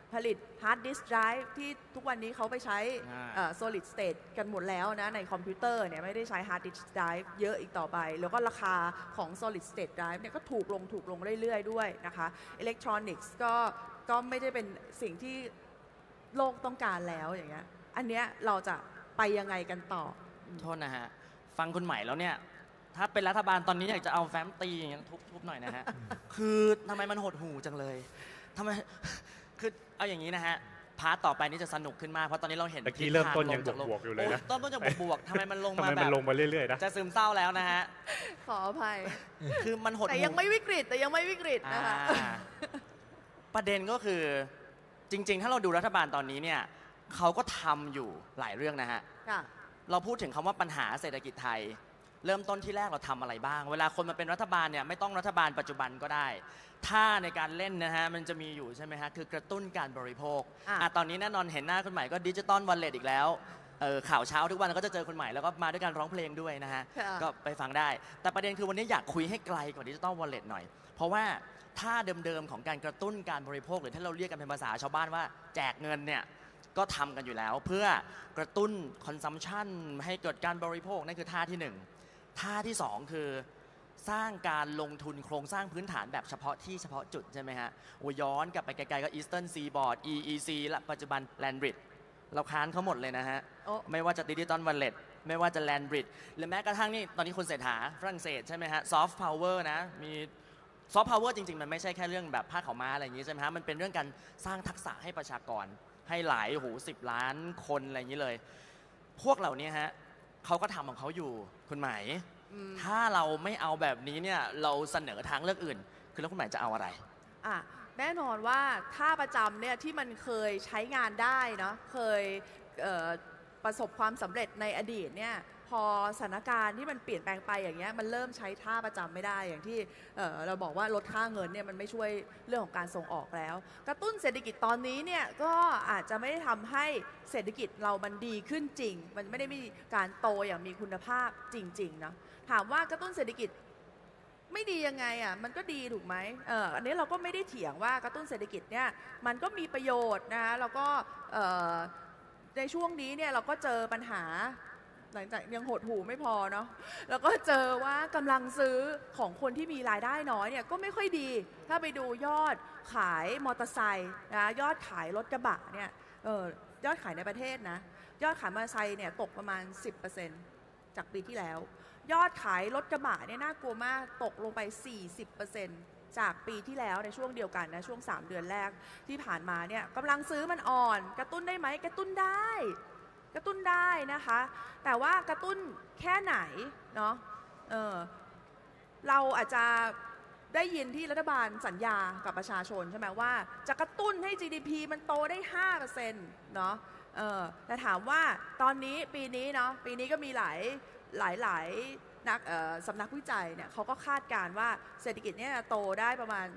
ผลิตฮาร์ดดิสก์ไดรฟ์ที่ทุกวันนี้เขาไปใช้solid state กันหมดแล้วนะในคอมพิวเตอร์เนี่ยไม่ได้ใช้ฮาร์ดดิสก์ไดรฟ์เยอะอีกต่อไป แล้วก็ราคาของ solid state drive เนี่ยก็ถูกลงเรื่อยๆด้วยนะคะอิเล็กทรอนิกส์ก็ไม่ได้เป็นสิ่งที่โลกต้องการแล้วอย่างเงี้ยอันเนี้ยเราจะไปยังไงกันต่อโทษนะฮะฟังคุณใหม่แล้วเนี่ยถ้าเป็นรัฐบาลตอนนี้อยากจะเอาแฟ้มตีอย่างเงี้ยทุบหน่อยนะฮะ คือทำไมมันหดหูจังเลยทำไม คือเอาอย่างนี้นะฮะพาร์ทต่อไปนี่จะสนุกขึ้นมากเพราะตอนนี้เราเห็นตะกี้เริ่มต้นยังบวกอยู่เลยนะต้นจะบวกทำไมมันลงมาแบบลงมาเรื่อยๆนะจะซึมเศร้าแล้วนะฮะขออภัยคือมันหดหูแต่ยังไม่วิกฤตนะคะประเด็นก็คือจริงๆถ้าเราดูรัฐบาลตอนนี้เนี่ยเขาก็ทำอยู่หลายเรื่องนะฮะเราพูดถึงคำว่าปัญหาเศรษฐกิจไทยเริ่มต้นที่แรกเราทำอะไรบ้างเวลาคนมาเป็นรัฐบาลเนี่ยไม่ต้องรัฐบาลปัจจุบันก็ได้ถ้าในการเล่นนะฮะมันจะมีอยู่ใช่ไหมฮะคือกระตุ้นการบริโภคตอนนี้แน่นอนเห็นหน้าคุณใหม่ก็ดิจิตอลวอลเล็ตอีกแล้วข่าวเช้าทุกวันก็จะเจอคุณใหม่แล้วก็มาด้วยการร้องเพลงด้วยนะฮะก็ไปฟังได้แต่ประเด็นคือวันนี้อยากคุยให้ไกลกว่าดิจิตอลวอลเล็ตหน่อยเพราะว่าถ้าเดิมๆของการกระตุ้นการบริโภคหรือที่เราเรียกกันเป็นภาษาชาวบ้านว่าแจกเงินเนี่ยก็ทำกันอยู่แล้วเพื่อกระตุ้นคอนซัมชันให้เกิดการบริโภคนั่นคือท่าที่1ท่าที่2คือสร้างการลงทุนโครงสร้างพื้นฐานแบบเฉพาะที่เฉพาะจุดใช่ไหมฮะย้อนกลับไปไกลๆก็ Eastern Seaboard EEC และปัจจุบัน Land Bridge เราค้านเขาหมดเลยนะฮะไม่ว่าจะดิจิตอลวอลเล็ตไม่ว่าจะ Land Bridge หรือแม้กระทั่งนี่ตอนนี้คุณเศรษฐาฝรั่งเศสใช่ไหมฮะ Soft Power นะมีซอฟต์พาวเวอร์จริงๆมันไม่ใช่แค่เรื่องแบบผ้าขาวม้าอะไรอย่างนี้ใช่ไหมฮะมันเป็นเรื่องการสร้างทักษะให้ประชากรให้หลาย10 ล้านคนอะไรอย่างนี้เลยพวกเหล่านี้ฮะเขาก็ทำของเขาอยู่คุณหมายถ้าเราไม่เอาแบบนี้เนี่ยเราเสนอทางเลือกอื่นคือแล้วคุณหมายจะเอาอะไรแน่นอนว่าท่าประจำเนี่ยที่มันเคยใช้งานได้เนาะเคยประสบความสำเร็จในอดีตเนี่ยพอสถานการณ์ที่มันเปลี่ยนแปลงไปอย่างเงี้ยมันเริ่มใช้ท่าประจำไม่ได้อย่างที่เราบอกว่าลดค่าเงินเนี่ยมันไม่ช่วยเรื่องของการส่งออกแล้วกระตุ้นเศรษฐกิจตอนนี้เนี่ยก็อาจจะไม่ได้ทำให้เศรษฐกิจเรามันดีขึ้นจริงมันไม่ได้มีการโตอย่างมีคุณภาพจริงๆนะถามว่ากระตุ้นเศรษฐกิจไม่ดียังไงมันก็ดีถูกไหมอันนี้เราก็ไม่ได้เถียงว่ากระตุ้นเศรษฐกิจเนี่ยมันก็มีประโยชน์นะคะแล้วก็ในช่วงนี้เนี่ยเราก็เจอปัญหาหลังจากยังหดหูไม่พอเนาะแล้วก็เจอว่ากำลังซื้อของคนที่มีรายได้น้อยเนี่ยก็ไม่ค่อยดีถ้าไปดูยอดขายมอเตอร์ไซค์นะยอดขายรถกระบะเนี่ยยอดขายในประเทศนะยอดขายมอเตอร์ไซค์เนี่ยตกประมาณ 10% จากปีที่แล้วยอดขายรถกระบะเนี่ยน่ากลัวมากตกลงไป 40% จากปีที่แล้วในช่วงเดียวกันนะช่วง3 เดือนแรกที่ผ่านมาเนี่ยกำลังซื้อมันอ่อนกระตุ้นได้ไหมกระตุ้นได้นะคะแต่ว่ากระตุ้นแค่ไหนเนาะเราอาจจะได้ยินที่รัฐบาลสัญญากับประชาชนใช่ไหมว่าจะกระตุ้นให้ GDP มันโตได้ 5% เนาะแต่ถามว่าตอนนี้ปีนี้เนาะปีนี้ก็มีหลายนักสำนักวิจัยเนี่ยเขาก็คาดการณ์ว่าเศรษฐกิจเนี่ยโตได้ประมาณ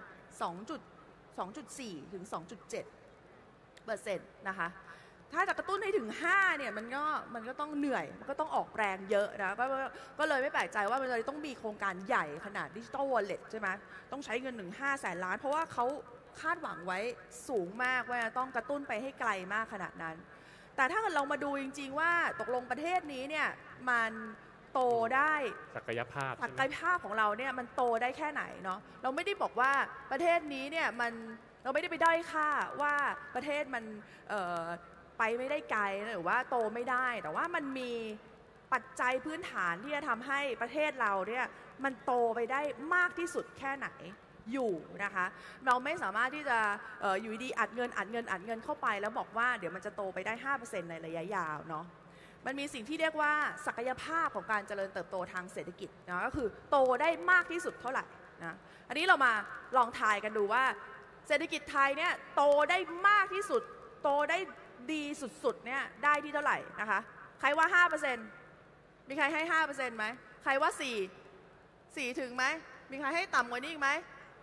2.4 ถึง 2.7% นะคะถ้าจะกระตุ้นให้ถึง5เนี่ยมันก็ต้องเหนื่อยมันก็ต้องออกแรงเยอะนะก็เลยไม่แปลกใจว่ามันเลยต้องมีโครงการใหญ่ขนาดดิจิทัลวอลเล็ตใช่ไหมต้องใช้เงินถึง500,000 ล้านเพราะว่าเขาคาดหวังไว้สูงมากว่าต้องกระตุ้นไปให้ไกลมากขนาดนั้นแต่ถ้าเรามาดูจริงๆว่าตกลงประเทศนี้เนี่ยมันโตได้ศักยภาพของเราเนี่ยมันโตได้แค่ไหนเนาะเราไม่ได้บอกว่าประเทศนี้เนี่ยเราไม่ได้ไปด้อยค่าว่าประเทศมันไปไม่ได้ไกลหรือว่าโตไม่ได้แต่ว่ามันมีปัจจัยพื้นฐานที่จะทำให้ประเทศเราเนี่ยมันโตไปได้มากที่สุดแค่ไหนอยู่นะคะเราไม่สามารถที่จะอยู่ดีอัดเงินเข้าไปแล้วบอกว่าเดี๋ยวมันจะโตไปได้ 5% ในระยะยาวเนาะมันมีสิ่งที่เรียกว่าศักยภาพของการเจริญเติบโตทางเศรษฐกิจนะก็คือโตได้มากที่สุดเท่าไหร่นะอันนี้เรามาลองทายกันดูว่าเศรษฐกิจไทยเนี่ยโตได้มากที่สุดโตได้ดีสุดๆเนี่ยได้ที่เท่าไหร่นะคะใครว่า 5% มีใครให้ 5% ไหมใครว่า4ถึงไหมมีใครให้ต่ำกว่านี้อีกไหม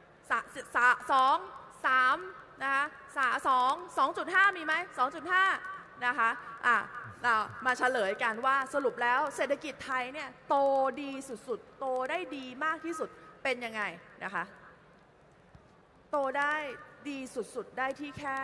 3นะคะ2.5 มีไหม 2.5 นะคะเรามาเฉลยกันว่าสรุปแล้วเศรษฐกิจไทยเนี่ยโตดีสุดๆโตได้ดีมากที่สุดเป็นยังไงนะคะโตได้ดีสุดๆได้ที่แค่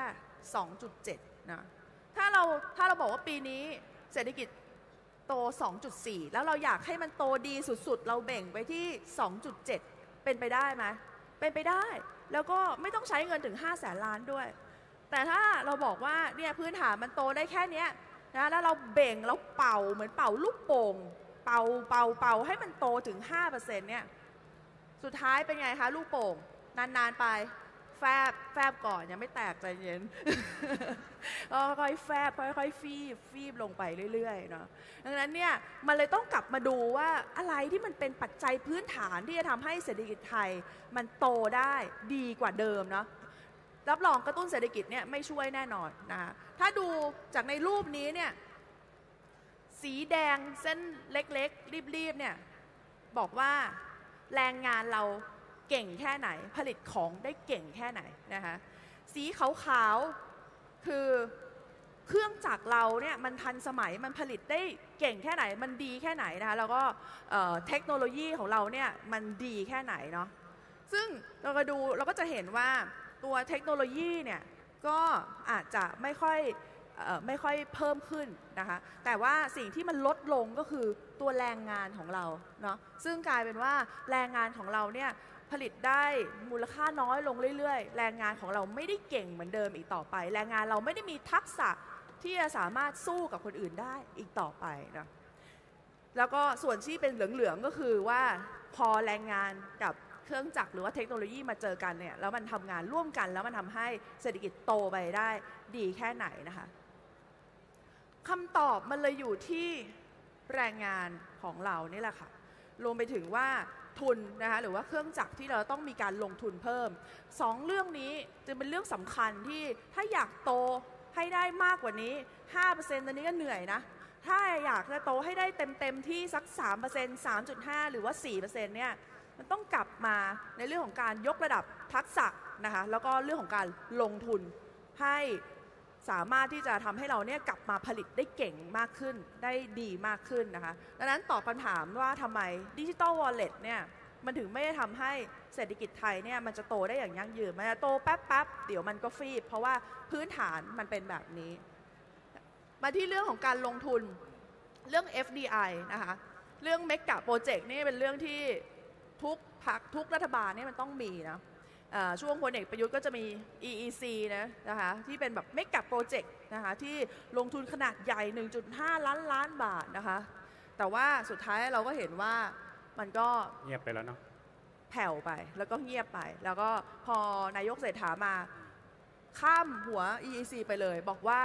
2.7 นะถ้าเราบอกว่าปีนี้เศรษฐกิจโต 2.4 แล้วเราอยากให้มันโตดีสุดๆเราเบ่งไปที่ 2.7 เป็นไปได้ไหมเป็นไปได้แล้วก็ไม่ต้องใช้เงินถึง 500,000 ล้านด้วยแต่ถ้าเราบอกว่าเนี่ยพื้นฐานมันโตได้แค่นี้นะแล้วเราเบ่งแล้วเป่าเหมือนเป่าลูกโป่งเป่าให้มันโตถึง 5% เนี่ยสุดท้ายเป็นไงคะลูกโป่งนานๆไปแฟบก่อนยังไม่แตกใจเย็น ค่อยๆแฟบค่อยๆฟีบลงไปเรื่อยๆเนาะดังนั้นเนี่ยมันเลยต้องกลับมาดูว่าอะไรที่มันเป็นปัจจัยพื้นฐานที่จะทำให้เศรษฐกิจไทยมันโตได้ดีกว่าเดิมเนาะรับรองกระตุ้นเศรษฐกิจเนี่ยไม่ช่วยแน่นอนนะคะถ้าดูจากในรูปนี้เนี่ยสีแดงเส้นเล็กๆรีบๆเนี่ยบอกว่าแรงงานเราเก่งแค่ไหนผลิตของได้เก่งแค่ไหนนะคะสีขาวๆคือเครื่องจักรเราเนี่ยมันทันสมัยมันผลิตได้เก่งแค่ไหนมันดีแค่ไหนนะคะแล้วก็เทคโนโลยีของเราเนี่ยมันดีแค่ไหนเนาะซึ่งเราก็จะเห็นว่าตัวเทคโนโลยีเนี่ยก็อาจจะไม่ค่อยเพิ่มขึ้นนะคะแต่ว่าสิ่งที่มันลดลงก็คือตัวแรงงานของเราเนาะซึ่งกลายเป็นว่าแรงงานของเราเนี่ยผลิตได้มูลค่าน้อยลงเรื่อยๆแรงงานของเราไม่ได้เก่งเหมือนเดิมอีกต่อไปแรงงานเราไม่ได้มีทักษะที่จะสามารถสู้กับคนอื่นได้อีกต่อไปนะแล้วก็ส่วนที่เป็นเหลืองๆก็คือว่าพอแรงงานกับเครื่องจักรหรือว่าเทคโนโลยีมาเจอกันเนี่ยแล้วมันทำงานร่วมกันแล้วมันทำให้เศรษฐกิจโตไปได้ดีแค่ไหนนะคะคำตอบมันเลยอยู่ที่แรงงานของเรานี่แหละค่ะรวมไปถึงว่าทุนนะคะหรือว่าเครื่องจักรที่เราต้องมีการลงทุนเพิ่ม2เรื่องนี้จึงเป็นเรื่องสำคัญที่ถ้าอยากโตให้ได้มากกว่านี้ 5% ตอนนี้ก็เหนื่อยนะถ้าอยากจะโตให้ได้เต็มที่สัก 3% 3.5 หรือว่า 4% เนี่ยมันต้องกลับมาในเรื่องของการยกระดับทักษะนะคะแล้วก็เรื่องของการลงทุนให้สามารถที่จะทำให้เราเนี่ยกลับมาผลิตได้เก่งมากขึ้นได้ดีมากขึ้นนะคะดังนั้นตอบคำถามว่าทำไมดิจิตอลวอลเล็ตเนี่ยมันถึงไม่ได้ทำให้เศรษฐกิจไทยเนี่ยมันจะโตได้อย่างยั่งยืนมันจะโตแป๊บเดี๋ยวมันก็ฟีบเพราะว่าพื้นฐานมันเป็นแบบนี้มาที่เรื่องของการลงทุนเรื่อง FDI นะคะเรื่องเมกะโปรเจกต์นี่เป็นเรื่องที่ทุกพรรคทุกรัฐบาลเนี่ยมันต้องมีนะช่วงพลเอกประยุทธ์ก็จะมี EEC นะคะที่เป็นแบบเมกะโปรเจกต์นะคะที่ลงทุนขนาดใหญ่ 1.5 ล้านบาทนะคะแต่ว่าสุดท้ายเราก็เห็นว่ามันก็เงียบไปแล้วเนาะแผ่วไปแล้วก็เงียบไปแล้วก็พอนายกเศรษฐามาข้ามหัว EEC ไปเลยบอกว่า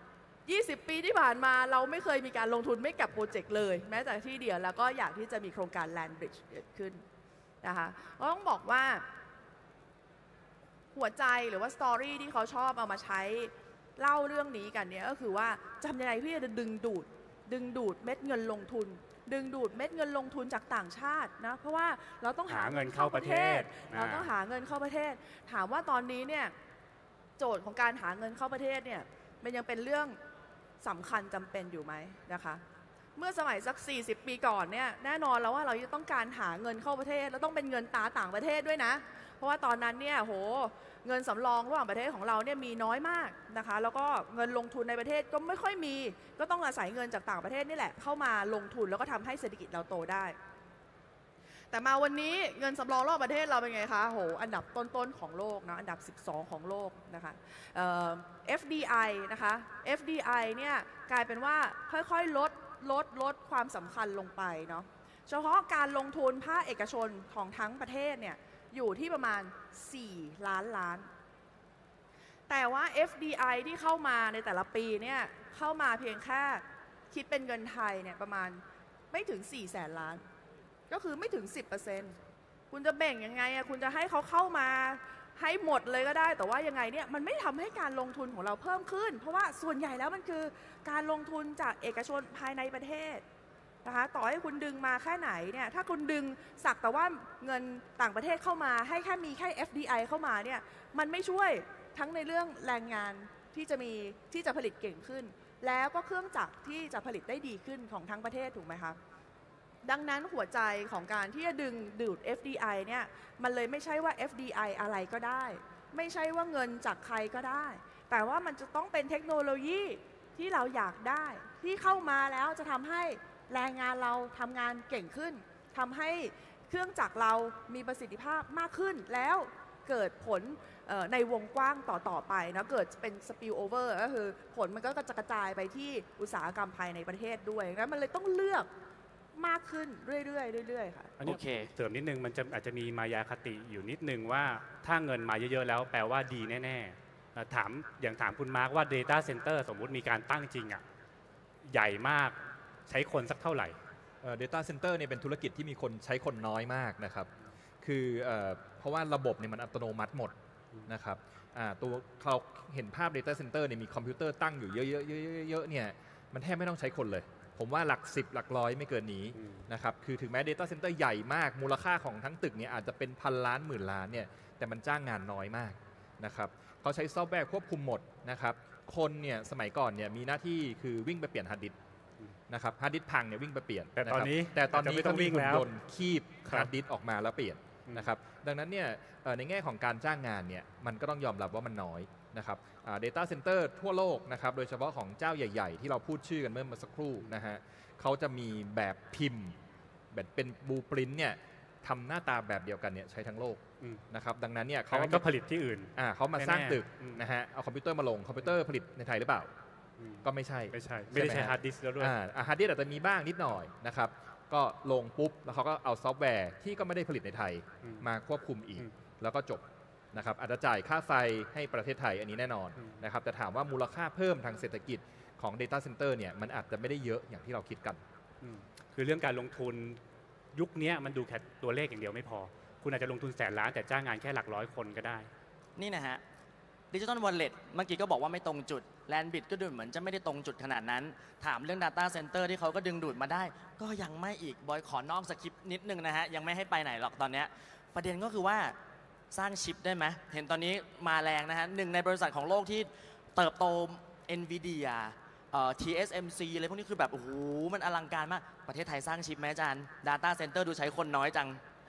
20 ปีที่ผ่านมาเราไม่เคยมีการลงทุนไม่กับโปรเจกต์เลยแม้แต่ที่เดียวแล้วก็อยากที่จะมีโครงการ Land Bridge เกิดขึ้นนะคะก็ต้องบอกว่าหัวใจหรือว่าสตอรี่ที่เขาชอบเอามาใช้เล่าเรื่องนี้กันเนี่ยก็คือว่าจำยังไงที่จะดึงดูดเม็ดเงินลงทุนดึงดูดเม็ดเงินลงทุนจากต่างชาตินะเพราะว่าเราต้องหาเงินเข้าประเทศเราต้องหาเงินเข้าประเทศถามว่าตอนนี้เนี่ยโจทย์ของการหาเงินเข้าประเทศเนี่ยมันยังเป็นเรื่องสำคัญจำเป็นอยู่ไหมนะคะเมื่อสมัยสัก40 ปีก่อนเนี่ยแน่นอนแล้วว่าเราจะต้องการหาเงินเข้าประเทศแล้วต้องเป็นเงินตราต่างประเทศด้วยนะเพราะว่าตอนนั้นเนี่ยโหเงินสำรองระหว่างประเทศของเราเนี่ยมีน้อยมากนะคะแล้วก็เงินลงทุนในประเทศก็ไม่ค่อยมีก็ต้องอาศัยเงินจากต่างประเทศนี่แหละเข้ามาลงทุนแล้วก็ทำให้เศรษฐกิจเราโตได้แต่มาวันนี้เงินสำรองระหว่างประเทศเราเป็นไงคะโหอันดับต้นๆของโลกนะอันดับ12ของโลกนะคะFDI นะคะ FDI เนี่ยกลายเป็นว่าค่อยๆลดความสำคัญลงไปเนาะเฉพาะการลงทุนภาคเอกชนของทั้งประเทศเนี่ยอยู่ที่ประมาณ4 ล้านแต่ว่า FDI ที่เข้ามาในแต่ละปีเนี่ยเข้ามาเพียงแค่คิดเป็นเงินไทยเนี่ยประมาณไม่ถึง400,000 ล้านก็คือไม่ถึง 10% คุณจะแบ่งยังไงคุณจะให้เขาเข้ามาให้หมดเลยก็ได้แต่ว่ายังไงเนี่ยมันไม่ทำให้การลงทุนของเราเพิ่มขึ้นเพราะว่าส่วนใหญ่แล้วมันคือการลงทุนจากเอกชนภายในประเทศนะคะต่อให้คุณดึงมาแค่ไหนเนี่ยถ้าคุณดึงสักแต่ว่าเงินต่างประเทศเข้ามาให้แค่ FDI เข้ามาเนี่ยมันไม่ช่วยทั้งในเรื่องแรงงานที่จะผลิตเก่งขึ้นแล้วก็เครื่องจักรที่จะผลิตได้ดีขึ้นของทั้งประเทศถูกไหมคะดังนั้นหัวใจของการที่จะดึงดูด FDI เนี่ยมันเลยไม่ใช่ว่า FDI อะไรก็ได้ไม่ใช่ว่าเงินจากใครก็ได้แต่ว่ามันจะต้องเป็นเทคโนโลยีที่เราอยากได้ที่เข้ามาแล้วจะทำให้แรงงานเราทำงานเก่งขึ้นทำให้เครื่องจักรเรามีประสิทธิภาพมากขึ้นแล้วเกิดผลในวงกว้างต่อไปนะเกิดเป็น spill over ก็คือผลมันก็จะกระจายไปที่อุตสาหกรรมภายในประเทศด้วยแล้วมันเลยต้องเลือกมากขึ้นเรื่อยๆค่ะอันนี้โอเคเสริมนิดนึงมันจะอาจจะมีมายาคติอยู่นิดนึงว่าถ้าเงินมาเยอะๆแล้วแปลว่าดีแน่ๆถามคุณมาร์คว่า Data Center สมมุติมีการตั้งจริงอ่ะใหญ่มากใช้คนสักเท่าไหร่ Data Center เนี่ยเป็นธุรกิจที่มีคนใช้คนน้อยมากนะครับคือเพราะว่าระบบเนี่ยมันอัตโนมัติหมดนะครับตัวเราเห็นภาพ Data Center เนี่ยมีคอมพิวเตอร์ตั้งอยู่เยอะๆเนี่ยมันแทบไม่ต้องใช้คนเลยผมว่าหลัก10หลักร้อยไม่เกินนี้นะครับคือถึงแม้ Data Center ใหญ่มากมูลค่าของทั้งตึกเนี่ยอาจจะเป็นพันล้านหมื่นล้านเนี่ยแต่มันจ้างงานน้อยมากนะครับเขาใช้ซอฟต์แวร์ควบคุมหมดนะครับคนเนี่ยสมัยก่อนเนี่ยมีหน้าที่คือวิ่งไปเปลี่ยนฮาร์ดดิสก์นะครับฮาร์ดดิสก์พังเนี่ยวิ่งไปเปลี่ยนแต่ตอนนี้ไม่ต้องวิ่งแล้วคีบครับฮาร์ดดิสก์ออกมาแล้วเปลี่ยนนะครับดังนั้นเนี่ยในแง่ของการจ้างงานเนี่ยมันก็ต้องยอมรับว่ามันน้อยนะครับData Center ทั่วโลกนะครับโดยเฉพาะของเจ้าใหญ่ๆที่เราพูดชื่อกันเมื่อสักครู่นะฮะเขาจะมีแบบพิมพ์แบบเป็นบลูพรินท์เนี่ยทำหน้าตาแบบเดียวกันเนี่ยใช้ทั้งโลกนะครับดังนั้นเนี่ยเขาก็ผลิตที่อื่นเขามาสร้างตึกแน่ๆนะฮะเอาคอมพิวเตอร์มาลงคอมพิวเตอร์ผลิตในไทยหรือเปล่าก็ไม่ใช่ไม่ได้ใช้ฮาร์ดดิสก์แล้วด้วยฮาร์ดดิสก์อาจจะมีบ้างนิดหน่อยนะครับก็ลงปุ๊บแล้วเขาก็เอาซอฟต์แวร์ที่ก็ไม่ได้ผลิตในไทยมาควบคุมอีกแล้วก็จบนะครับอาจจะจ่ายค่าไฟให้ประเทศไทยอันนี้แน่นอนนะครับแต่ถามว่ามูลค่าเพิ่มทางเศรษฐกิจของ Data Center เนี่ยมันอาจจะไม่ได้เยอะอย่างที่เราคิดกันคือเรื่องการลงทุนยุคนี้มันดูแค่ตัวเลขอย่างเดียวไม่พอคุณอาจจะลงทุนแสนล้านแต่จ้างงานแค่หลักร้อยคนก็ได้นี่นะฮะดิจิทัลวอลเล็ตเมื่อกี้ก็บอกว่าไม่ตรงจุดแลนด์บิตก็ดูเหมือนจะไม่ได้ตรงจุดขนาดนั้นถามเรื่อง Data Center ที่เขาก็ดึงดูดมาได้ก็ยังไม่อีกบอยขอนอกสคริปต์นิดนึงนะฮะยังไม่ให้ไปไหนหรอกตอนนี้ประเด็นก็คือว่าสร้างชิปได้ไหมเห็นตอนนี้มาแรงนะฮะหนึ่งในบริษัทของโลกที่เติบโต NVIDIA TSMC อะไรพวกนี้คือแบบโอ้โหมันอลังการมากประเทศไทยสร้างชิปไหมอาจารย์ Data Center ดูใช้คนน้อยจัง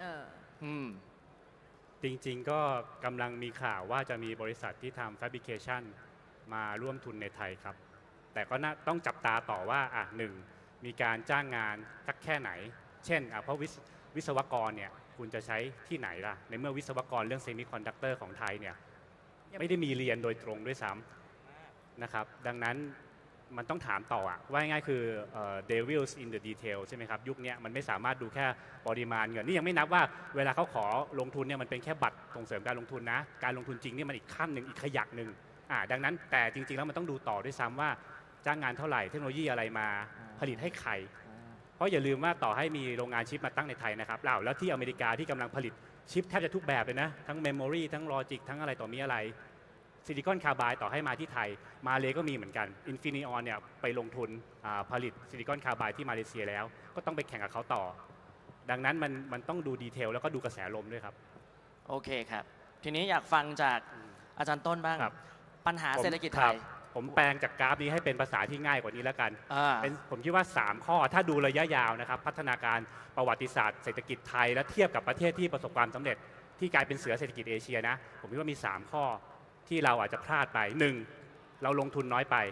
จริงๆก็กำลังมีข่าวว่าจะมีบริษัทที่ทำ Fabrication มาร่วมทุนในไทยครับแต่ก็ต้องจับตาต่อว่าหนึ่งมีการจ้างงานสักแค่ไหนเช่นเพราะวิศวกรเนี่ยคุณจะใช้ที่ไหนล่ะในเมื่อวิศวกรเรื่องเซมิคอนดักเตอร์ของไทยเนี่ยไม่ได้มีเรียนโดยตรงด้วยซ้ำนะครับดังนั้นมันต้องถามต่อว่าง่ายๆคือdevils in the detail ใช่ไหมครับยุคนี้มันไม่สามารถดูแค่ปริมาณเงินนี่ยังไม่นับว่าเวลาเขาขอลงทุนเนี่ยมันเป็นแค่บัตรส่งเสริมการลงทุนนะการลงทุนจริงนี่มันอีกขั้นหนึ่งอีกขยักหนึ่งดังนั้นแต่จริงๆแล้วมันต้องดูต่อด้วยซ้ำว่าจ้างงานเท่าไหร่เทคโนโลยีอะไรมาผลิตให้ใครเพราะอย่าลืมว่าต่อให้มีโรงงานชิปมาตั้งในไทยนะครับแล้วที่อเมริกาที่กำลังผลิตชิปแทบจะทุกแบบเลยนะทั้งเมมโมรีทั้งลอจิกทั้งอะไรต่อมีอะไรซิลิคอนคาร์บายต่อให้มาที่ไทยมาเลก็มีเหมือนกันอินฟินิออนเนี่ยไปลงทุนผลิตซิลิคอนคาร์บายที่มาเลเซียแล้วก็ต้องไปแข่งกับเขาต่อดังนั้นมันต้องดูดีเทลแล้วก็ดูกระแสลมด้วยครับโอเคครับทีนี้อยากฟังจากอาจารย์ต้นบ้างปัญหาเศรษฐกิจไทยผมแปลงจากกราฟนี้ให้เป็นภาษาที่ง่ายกว่านี้แล้วกันผมคิดว่า3ข้อถ้าดูระยะยาวนะครับพัฒนาการประวัติศาสตร์เศรษฐกิจไทยและเทียบกับประเทศที่ประสบความสำเร็จที่กลายเป็นเสือเศรษฐกิจเอเชียนะผมคิดว่ามี3ข้อที่เราอาจจะพลาดไป1เราลงทุนน้อยไป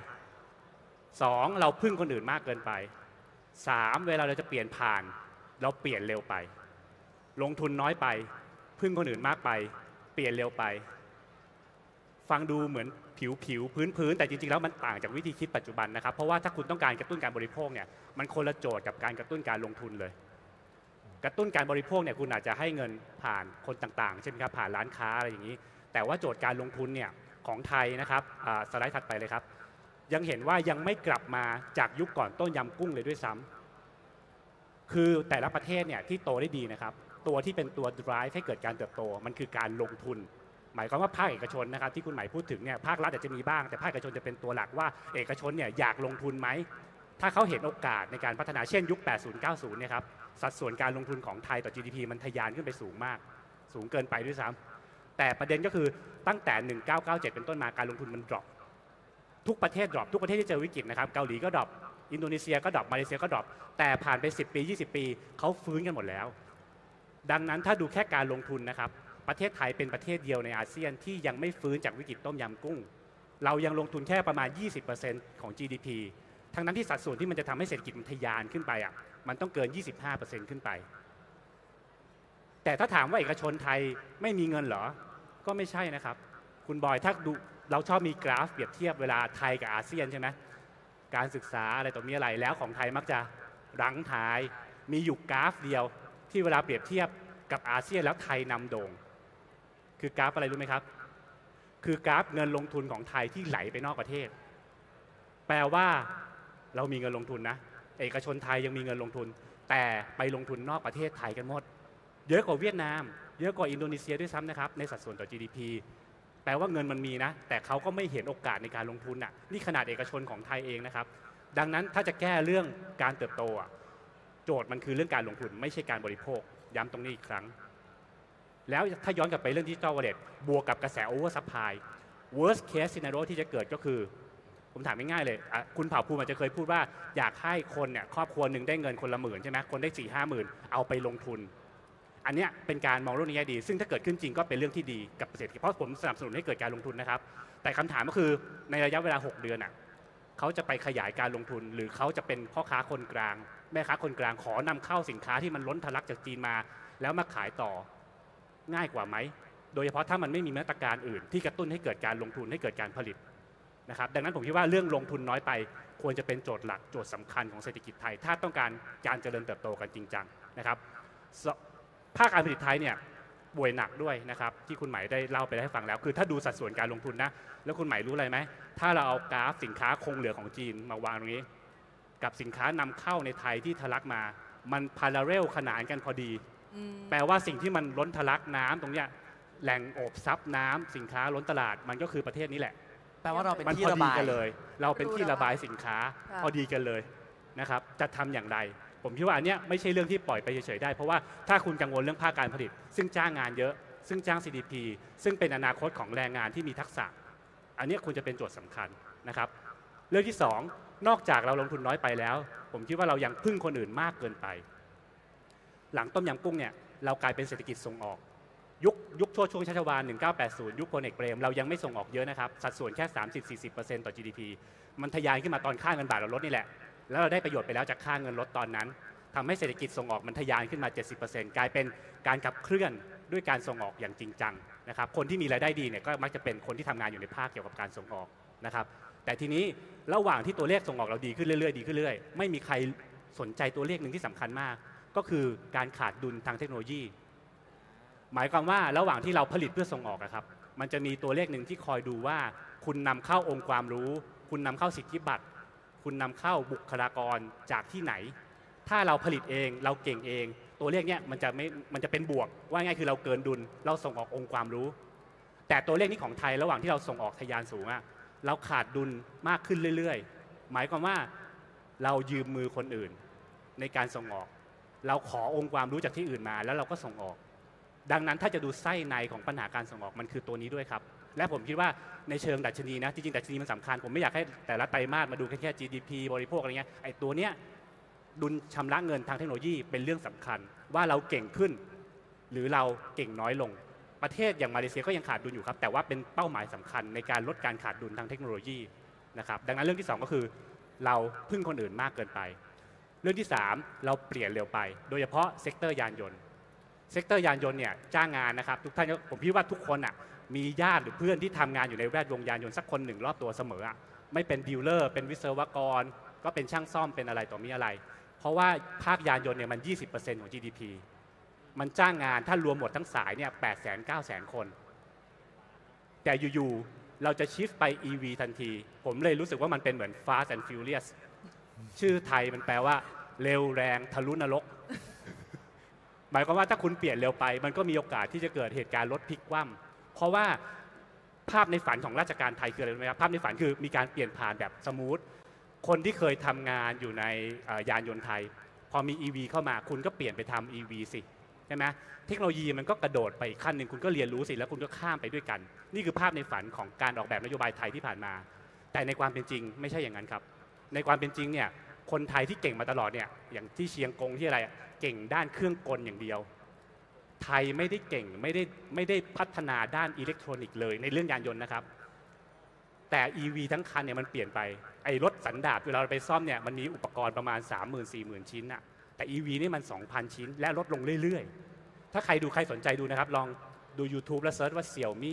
2เราพึ่งคนอื่นมากเกินไป3เวลาเราจะเปลี่ยนผ่านเราเปลี่ยนเร็วไปลงทุนน้อยไปพึ่งคนอื่นมากไปเปลี่ยนเร็วไปฟังดูเหมือนผิวพื้นแต่จริงๆแล้วมันต่างจากวิธีคิดปัจจุบันนะครับเพราะว่าถ้าคุณต้องการกระตุ้นการบริโภคเนี่ยมันคนละโจทย์กับการกระตุ้นการลงทุนเลยกระตุ้นการบริโภคเนี่ยคุณอาจจะให้เงินผ่านคนต่างๆใช่ไหมครับผ่านร้านค้าอะไรอย่างนี้แต่ว่าโจทย์การลงทุนเนี่ยของไทยนะครับสไลด์ถัดไปเลยครับยังเห็นว่ายังไม่กลับมาจากยุคก่อนต้มยำกุ้งเลยด้วยซ้ำคือแต่ละประเทศเนี่ยที่โตได้ดีนะครับตัวที่เป็นตัว drive ให้เกิดการเติบโตมันคือการลงทุนหมายความว่าภาคเอกชนนะครับที่คุณหมายพูดถึงเนี่ยภาครัฐอาจจะมีบ้างแต่ภาคเอกชนจะเป็นตัวหลักว่าเอกชนเนี่ยอยากลงทุนไหมถ้าเขาเห็นโอกาสในการพัฒนาเช่นยุค 80-90 เนี่ยครับสัดส่วนการลงทุนของไทยต่อ GDP มันทะยานขึ้นไปสูงมากสูงเกินไปด้วยซ้ำแต่ประเด็นก็คือตั้งแต่ 1997 เป็นต้นมาการลงทุนมันดรอปทุกประเทศดรอปทุกประเทศที่เจอวิกฤตนะครับเกาหลีก็ดรอปอินโดนีเซียก็ดรอปมาเลเซียก็ดรอปแต่ผ่านไป10 ปี 20 ปีเขาฟื้นกันหมดแล้วดังนั้นถ้าดูแค่การลงทุนนะครับประเทศไทยเป็นประเทศเดียวในอาเซียนที่ยังไม่ฟื้นจากวิกฤตต้มยำกุ้งเรายังลงทุนแค่ประมาณ 20% ของ GDP ทั้งนั้นที่สัดส่วนที่มันจะทำให้เศรษฐกิจมันทะยานขึ้นไปอ่ะมันต้องเกิน 25% ขึ้นไปแต่ถ้าถามว่าเอกชนไทยไม่มีเงินเหรอก็ไม่ใช่นะครับคุณบอยถ้าดูเราชอบมีกราฟเปรียบเทียบเวลาไทยกับอาเซียนใช่ไหมการศึกษาอะไรต่อมีอะไรแล้วของไทยมักจะรั้งท้ายมีอยู่กราฟเดียวที่เวลาเปรียบเทียบกับอาเซียนแล้วไทยนำโด่งคือกราฟอะไรรู้ไหมครับคือกราฟเงินลงทุนของไทยที่ไหลไปนอกประเทศแปลว่าเรามีเงินลงทุนนะเอกชนไทยยังมีเงินลงทุนแต่ไปลงทุนนอกประเทศไทยกันหมดเยอะกว่าเวียดนามเยอะกว่าอินโดนีเซียด้วยซ้ำนะครับในสัดส่วนต่อ GDP แปลว่าเงินมันมีนะแต่เขาก็ไม่เห็นโอกาสในการลงทุนอ่ะนี่ขนาดเอกชนของไทยเองนะครับดังนั้นถ้าจะแก้เรื่องการเติบโตอ่ะโจทย์มันคือเรื่องการลงทุนไม่ใช่การบริโภคย้ำตรงนี้อีกครั้งแล้วถ้าย้อนกลับไปเรื่อง Digital Wallet บวกกับกระแส Over Supply worst case scenario ที่จะเกิดก็คือผมถามง่ายๆเลยคุณเผ่าภูมิอาจจะเคยพูดว่าอยากให้คนเนี่ยครอบครัวหนึ่งได้เงินคนละ10,000ใช่ไหมคนได้4-5 หมื่นเอาไปลงทุนอันนี้เป็นการมองโลกในแง่ดีซึ่งถ้าเกิดขึ้นจริงก็เป็นเรื่องที่ดีกับเศรษฐกิจเพราะผมสนับสนุนให้เกิดการลงทุนนะครับแต่คำถามก็คือในระยะเวลา6 เดือนเขาจะไปขยายการลงทุนหรือเขาจะเป็นพ่อค้าคนกลางแม่ค้าคนกลางขอนำเข้าสินค้าที่มันล้นทะลักจากจีนมาแล้วมาขายต่อง่ายกว่าไหมโดยเฉพาะถ้ามันไม่มีมาตรการอื่นที่กระตุ้นให้เกิดการลงทุนให้เกิดการผลิตนะครับดังนั้นผมคิดว่าเรื่องลงทุนน้อยไปควรจะเป็นโจทย์หลักโจทย์สำคัญของเศรษฐกิจไทยถ้าต้องการการเจริญเติบโตกันจริงจังนะครับภาคการผลิตไทยเนี่ยป่วยหนักด้วยนะครับที่คุณหมายได้เล่าไปให้ฟังแล้วคือถ้าดูสัดส่วนการลงทุนนะแล้วคุณหมายรู้อะไรไหมถ้าเราเอากราฟสินค้าคงเหลือของจีนมาวางตรงนี้กับสินค้านำเข้าในไทยที่ทะลักมามันพาราเรลขนานกันพอดีแปลว่าสิ่งที่มันล้นทะลักน้ำตรงเนี้ยแหล่งโอบซับน้ำสินค้าล้นตลาดมันก็คือประเทศนี้แหละแปลว่าเราเป็นที่ระบายกันเลยเราเป็นที่ระบายสินค้าพอดีกันเลยนะครับจะทำอย่างไรผมคิดว่าอันเนี้ยไม่ใช่เรื่องที่ปล่อยไปเฉยๆได้เพราะว่าถ้าคุณกังวลเรื่องภาคการผลิตซึ่งจ้างงานเยอะซึ่งจ้าง CDP ซึ่งเป็นอนาคตของแรงงานที่มีทักษะอันนี้ควรจะเป็นโจทย์สำคัญนะครับเรื่องที่2นอกจากเราลงทุนน้อยไปแล้วผมคิดว่าเรายังพึ่งคนอื่นมากเกินไปหลังต้มยำกุ้งเนี่ยเรากลายเป็นเศรษฐกิจส่งออกยุคช่วงชัชวาล1980ยุคพลเอกเปรมเรายังไม่ส่งออกเยอะนะครับสัดส่วนแค่ 30-40% ต่อ GDP มันทะยานขึ้นมาตอนค่าเงินบาทเราลดนี่แหละแล้วเราได้ประโยชน์ไปแล้วจากค่าเงินลดตอนนั้นทำให้เศรษฐกิจส่งออกมันทะยานขึ้นมา 70% กลายเป็นการขับเคลื่อนด้วยการส่งออกอย่างจริงจังนะครับคนที่มีรายได้ดีเนี่ยก็มักจะเป็นคนที่ทำงานอยู่ในภาคเกี่ยวกับการส่งออกนะครับแต่ทีนี้ระหว่างที่ตัวเลขส่งออกเราดีขึ้นเรื่อยๆดีขึ้นเรื่อยๆไม่มีใครสนใจตัวเลขหนึ่งที่สำคัญมากก็คือการขาดดุลทางเทคโนโลยีหมายความว่าระหว่างที่เราผลิตเพื่อส่งออกนะครับมันจะมีตัวเลขหนึ่งที่คอยดูว่าคุณนำเข้าองค์ความรู้คุณนำเข้าสิทธิบัตรคุณนำเข้าบุคลากรจากที่ไหนถ้าเราผลิตเองเราเก่งเองตัวเลขเนี้ยมันจะเป็นบวกว่าง่ายคือเราเกินดุลเราส่งออกองค์ความรู้แต่ตัวเลขนี้ของไทยระหว่างที่เราส่งออกทะยานสูงเราขาดดุลมากขึ้นเรื่อยๆหมายความว่าเรายืมมือคนอื่นในการส่งออกเราขอองค์ความรู้จากที่อื่นมาแล้วเราก็ส่งออกดังนั้นถ้าจะดูไส้ในของปัญหาการส่งออกมันคือตัวนี้ด้วยครับและผมคิดว่าในเชิงดัชนีนะจริงๆดัชนีมันสำคัญผมไม่อยากให้แต่ละไตรมาสมาดูแค่ GDP บริโภคอะไรเงี้ยไอ้ตัวเนี้ยดุลชำระเงินทางเทคโนโลยีเป็นเรื่องสำคัญว่าเราเก่งขึ้นหรือเราเก่งน้อยลงประเทศอย่างมาเลเซียก็ยังขาดดุลอยู่ครับแต่ว่าเป็นเป้าหมายสำคัญในการลดการขาดดุลทางเทคโนโลยีนะครับดังนั้นเรื่องที่2ก็คือเราพึ่งคนอื่นมากเกินไปเรื่องที่3เราเปลี่ยนเร็วไปโดยเฉพาะเซกเตอร์ยานยนต์เซกเตอร์ยานยนต์เนี่ยจ้างงานนะครับทุกท่านผมคิดว่าทุกคนมีญาติหรือเพื่อนที่ทำงานอยู่ในแวดวงยานยนต์สักคนหนึ่งรอบตัวเสมอไม่เป็นดีลเลอร์เป็นวิศวกรก็เป็นช่างซ่อมเป็นอะไรต่อมีอะไรเพราะว่าภาคยานยนต์เนี่ยมัน 20% ของ GDP มันจ้างงานถ้ารวมหมดทั้งสายเนี่ย800,000-900,000 คนแต่อยู่ๆเราจะชิฟไป EV ทันทีผมเลยรู้สึกว่ามันเป็นเหมือน Fast and Furious ชื่อไทยมันแปลว่าเร็วแรงทะลุนรกหมายความว่าถ้าคุณเปลี่ยนเร็วไปมันก็มีโอกาสที่จะเกิดเหตุการณ์รถพลิกคว่ำเพราะว่าภาพในฝันของราชการไทยคืออะไรรู้ไหมครับภาพในฝันคือมีการเปลี่ยนผ่านแบบสมูทคนที่เคยทำงานอยู่ในยานยนต์ไทยพอมี EV เข้ามาคุณก็เปลี่ยนไปทำ EV สิใช่ไหมเทคโนโลยีมันก็กระโดดไปอีกขั้นหนึ่งคุณก็เรียนรู้สิแล้วคุณก็ข้ามไปด้วยกันนี่คือภาพในฝันของการออกแบบนโยบายไทยที่ผ่านมาแต่ในความเป็นจริงไม่ใช่อย่างนั้นครับในความเป็นจริงเนี่ยคนไทยที่เก่งมาตลอดเนี่ยอย่างที่เชียงกงที่อะไรเก่งด้านเครื่องกลอย่างเดียวไทยไม่ได้เก่งไม่ได้พัฒนาด้านอิเล็กทรอนิกส์เลยในเรื่องยานยนต์นะครับแต่ EV ทั้งคันเนี่ยมันเปลี่ยนไปไอ้รถสันดาปเวลาเราไปซ่อมเนี่ยมันมีอุปกรณ์ประมาณ 30,000-40,000 ชิ้นอะแต่ EV นี่มัน 2,000 ชิ้นและลดลงเรื่อยๆถ้าใครสนใจดูนะครับลองดู YouTube แล้วเซิร์ชว่า Xiaomi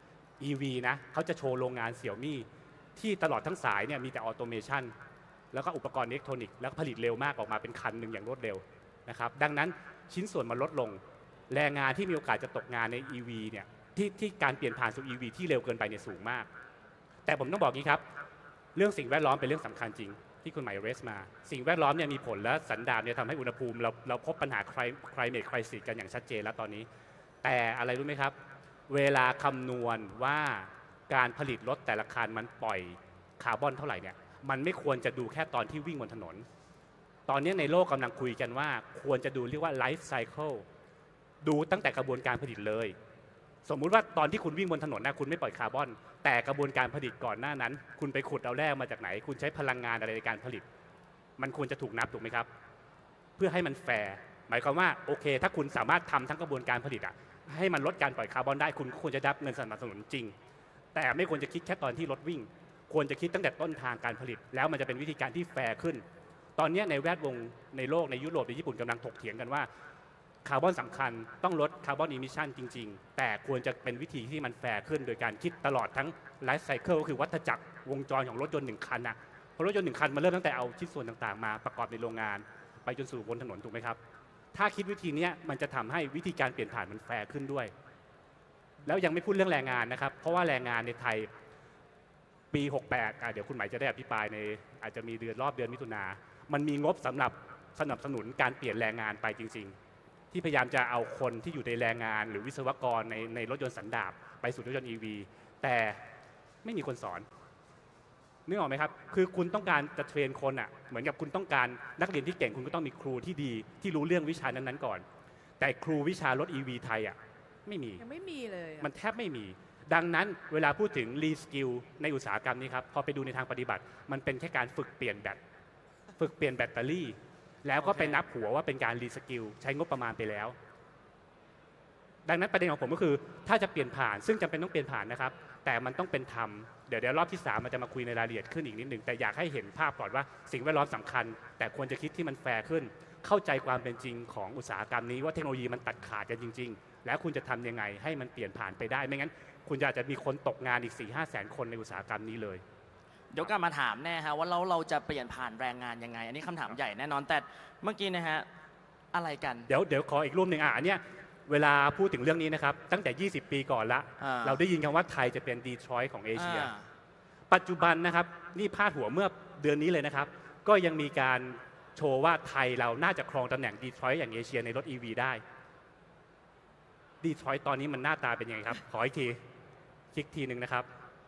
EV นะเขาจะโชว์โรงงาน Xiaomi ที่ตลอดทั้งสายเนี่ยมีแต่ออโตเมชันแล้วก็อุปกรณ์อิเล็กทรอนิกส์แล้วผลิตเร็วมากออกมาเป็นคันหนึ่งอย่างรวดเร็วนะครับดังนั้นชิ้นส่วนมันลดลงแรงงานที่มีโอกาสจะตกงานใน EV เนี่ยที่การเปลี่ยนผ่านสู่ EV ที่เร็วเกินไปเนี่ยสูงมากแต่ผมต้องบอกงี้ครับเรื่องสิ่งแวดล้อมเป็นเรื่องสำคัญจริงที่คุณหมายเรสมาสิ่งแวดล้อมเนี่ยมีผลและสันดาปเนี่ยทำให้อุณหภูมิเราพบปัญหาclimate crisis กันอย่างชัดเจนแล้วตอนนี้แต่อะไรรู้ไหมครับเวลาคำนวณว่าการผลิตรถแต่ละคันมันปล่อยคาร์บอนเท่าไหร่เนี่ยมันไม่ควรจะดูแค่ตอนที่วิ่งบนถนนตอนนี้ในโลกกำลังคุยกันว่าควรจะดูเรียกว่า life cycle ดูตั้งแต่กระบวนการผลิตเลยสมมุติว่าตอนที่คุณวิ่งบนถนนนะคุณไม่ปล่อยคาร์บอนแต่กระบวนการผลิตก่อนหน้านั้นคุณไปขุดเอาแร่มาจากไหนคุณใช้พลังงานอะไรในการผลิตมันควรจะถูกนับถูกไหมครับเพื่อให้มันแฟร์หมายความว่าโอเคถ้าคุณสามารถทำทั้งกระบวนการผลิตอะให้มันลดการปล่อยคาร์บอนได้คุณควรจะได้เงินสนับสนุนจริงแต่ไม่ควรจะคิดแค่ตอนที่รถวิ่งควรจะคิดตั้งแต่ต้นทางการผลิตแล้วมันจะเป็นวิธีการที่แฟร์ขึ้นตอนนี้ในแวดวงในโลกในยุโรปในญี่ปุ่นกำลังถกเถียงกันว่าคาร์บอนสำคัญต้องลดคาร์บอนอิมิชันจริงๆแต่ควรจะเป็นวิธีที่มันแฟร์ขึ้นโดยการคิดตลอดทั้งไลฟ์ไซเคิลก็คือวัฏจักรวงจรของรถยนต์1คันนะเพราะรถยนต์1คันมันเริ่มตั้งแต่เอาชิ้นส่วนต่างๆมาประกอบในโรงงานไปจนสู่บนถนนถูกไหมครับถ้าคิดวิธีนี้มันจะทำให้วิธีการเปลี่ยนผ่านมันแฟร์ขึ้นด้วยแล้วยังไม่พูดเรื่องแรงงานนะครับเพราะว่าแรงงานในไทยปี68เดี๋ยวคุณหมายจะได้อภิปรายในอาจจะมีรอบเดือนมิถุนามันมีงบสำหรับสนับสนุนการเปลี่ยนแรงงานไปจริงๆที่พยายามจะเอาคนที่อยู่ในแรงงานหรือวิศวกรในรถยนต์สันดาปไปสู่รถยนต์ EV แต่ไม่มีคนสอนนึกออกไหมครับคือคุณต้องการจะเทรนคนอ่ะเหมือนกับคุณต้องการนักเรียนที่เก่งคุณก็ต้องมีครูที่ดีที่รู้เรื่องวิชานั้นๆก่อนแต่ครูวิชารถ EV ไทยอ่ะไม่มียังไม่มีเลยมันแทบไม่มีดังนั้นเวลาพูดถึงรีสกิลในอุตสาหกรรมนี้ครับพอไปดูในทางปฏิบัติมันเป็นแค่การฝึกเปลี่ยนแบตเตอรี่แล้วก็ไปนับหัวว่าเป็นการรีสกิลใช้งบประมาณไปแล้วดังนั้นประเด็นของผมก็คือถ้าจะเปลี่ยนผ่านซึ่งจำเป็นต้องเปลี่ยนผ่านนะครับแต่มันต้องเป็นธรรมเดี๋ยวรอบที่3มันจะมาคุยในรายละเอียดขึ้นอีกนิดหนึ่งแต่อยากให้เห็นภาพก่อนว่าสิ่งแวดล้อมสำคัญแต่ควรจะคิดที่มันแฟร์ขึ้นเข้าใจความเป็นจริงของอุตสาหกรรมนี้ว่าเทคโนโลยีมันตัดขาดกันจริงๆแล้วคุณจะทำยังไงให้มันเปลี่ยนผ่านไปได้ไม่งั้นคุณจะอาจจะมีคนตกงานอีก 4-5 แสนคนในอุตสาหกรรมนี้เลยเดี๋ยวกลับมาถามแน่ฮะว่าเราจะเปลี่ยนผ่านแรงงานยังไงอันนี้คำถามใหญ่แน่นอนแต่เมื่อกี้นะฮะอะไรกันเดี๋ยวขออีกรูปหนึ่งอันเนี้ยเวลาพูดถึงเรื่องนี้นะครับตั้งแต่20 ปีก่อนละเราได้ยินคำว่าไทยจะเป็นดีทรอยต์ของเอเชียปัจจุบันนะครับนี่พาดหัวเมื่อเดือนนี้เลยนะครับก็ยังมีการโชว์ว่าไทยเราน่าจะครองตำแหน่งดีทรอยต์อย่างเอเชียในรถ EV ได้ดีทรอยต์ตอนนี้มันหน้าตาเป็นยังไงครับขออีกทีคลิกทีหนึ่งนะครับ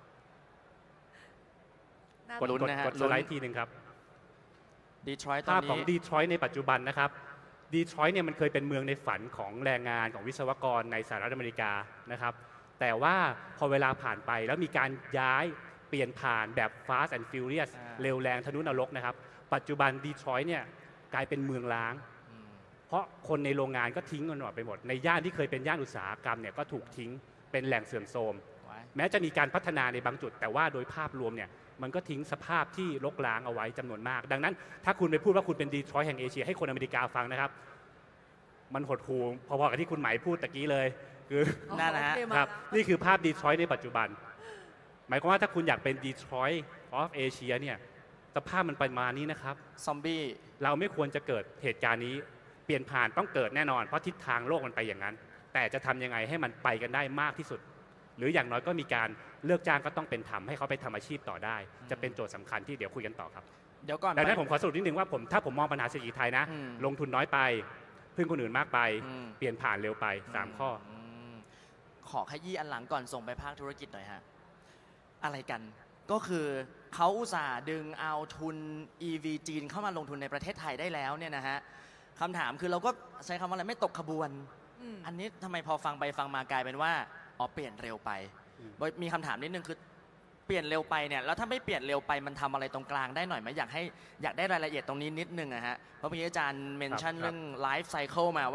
กดสไลด์ทีหนึ่งครับภาพของดีทรอยต์ในปัจจุบันนะครับดีทรอยต์เนี่ยมันเคยเป็นเมืองในฝันของแรงงานของวิศวกรในสหรัฐอเมริกานะครับแต่ว่าพอเวลาผ่านไปแล้วมีการย้ายเปลี่ยนผ่านแบบ Fast and Furious เร็วแรงทะนุนรกนะครับปัจจุบันดีทรอยต์เนี่ยกลายเป็นเมืองร้างเพราะคนในโรงงานก็ทิ้งกันหมดไปหมดในย่านที่เคยเป็นย่านอุตสาหกรรมเนี่ยก็ถูกทิ้งเป็นแหล่งเสื่อมโทรมแม้จะมีการพัฒนาในบางจุดแต่ว่าโดยภาพรวมเนี่ยมันก็ทิ้งสภาพที่รกร้างเอาไว้จำนวนมากดังนั้นถ้าคุณไปพูดว่าคุณเป็นดีทรอยต์แห่งเอเชียให้คนอเมริกาฟังนะครับมันหดหู่พอๆกับที่คุณหมายพูดตะกี้เลยคือนั่นนะฮะครับนี่คือภาพดีทรอยต์ในปัจจุบันหมายความว่าถ้าคุณอยากเป็นดีทรอยต์ออฟเอเชียเนี่ยสภาพมันประมาณนี้นะครับซอมบี้เราไม่ควรจะเกิดเหตุการณ์นี้เปลี่ยนผ่านต้องเกิดแน่นอนเพราะทิศทางโลกมันไปอย่างนั้นแต่จะทำยังไงให้มันไปกันได้มากที่สุดหรืออย่างน้อยก็มีการเลิกจ้างก็ต้องเป็นธรรมให้เขาไปทำอาชีพต่อได้จะเป็นโจทย์สำคัญที่เดี๋ยวคุยกันต่อครับเดี๋ยวก่อนดังนั้นผมขอสรุปนิดนึงว่าถ้าผมมองปัญหาเศรษฐกิจไทยนะลงทุนน้อยไปพึ่งคนอื่นมากไปเปลี่ยนผ่านเร็วไป3ข้อขอขยี้อันหลังก่อนส่งไปภาคธุรกิจหน่อยฮะอะไรกันก็คือเขาอุตส่าห์ดึงเอาทุน EV จีนเข้ามาลงทุนในประเทศไทยได้แล้วเนี่ยนะฮะคำถามคือเราก็ใช้คำว่าอะไรไม่ตกขบวนอันนี้ทำไมพอฟังไปฟังมากลายเป็นว่าเปลี่ยนเร็วไปมีคำถามนิดนึงคือเปลี่ยนเร็วไปเนี่ยแล้วถ้าไม่เปลี่ยนเร็วไปมันทำอะไรตรงกลางได้หน่อยไหมอยากได้รายละเอียดตรงนี้นิดนึงอะฮะเพราะเมื่อกี้อาจารย์เมนชั่นเรื่องไลฟ์ไซเคิลมาว่า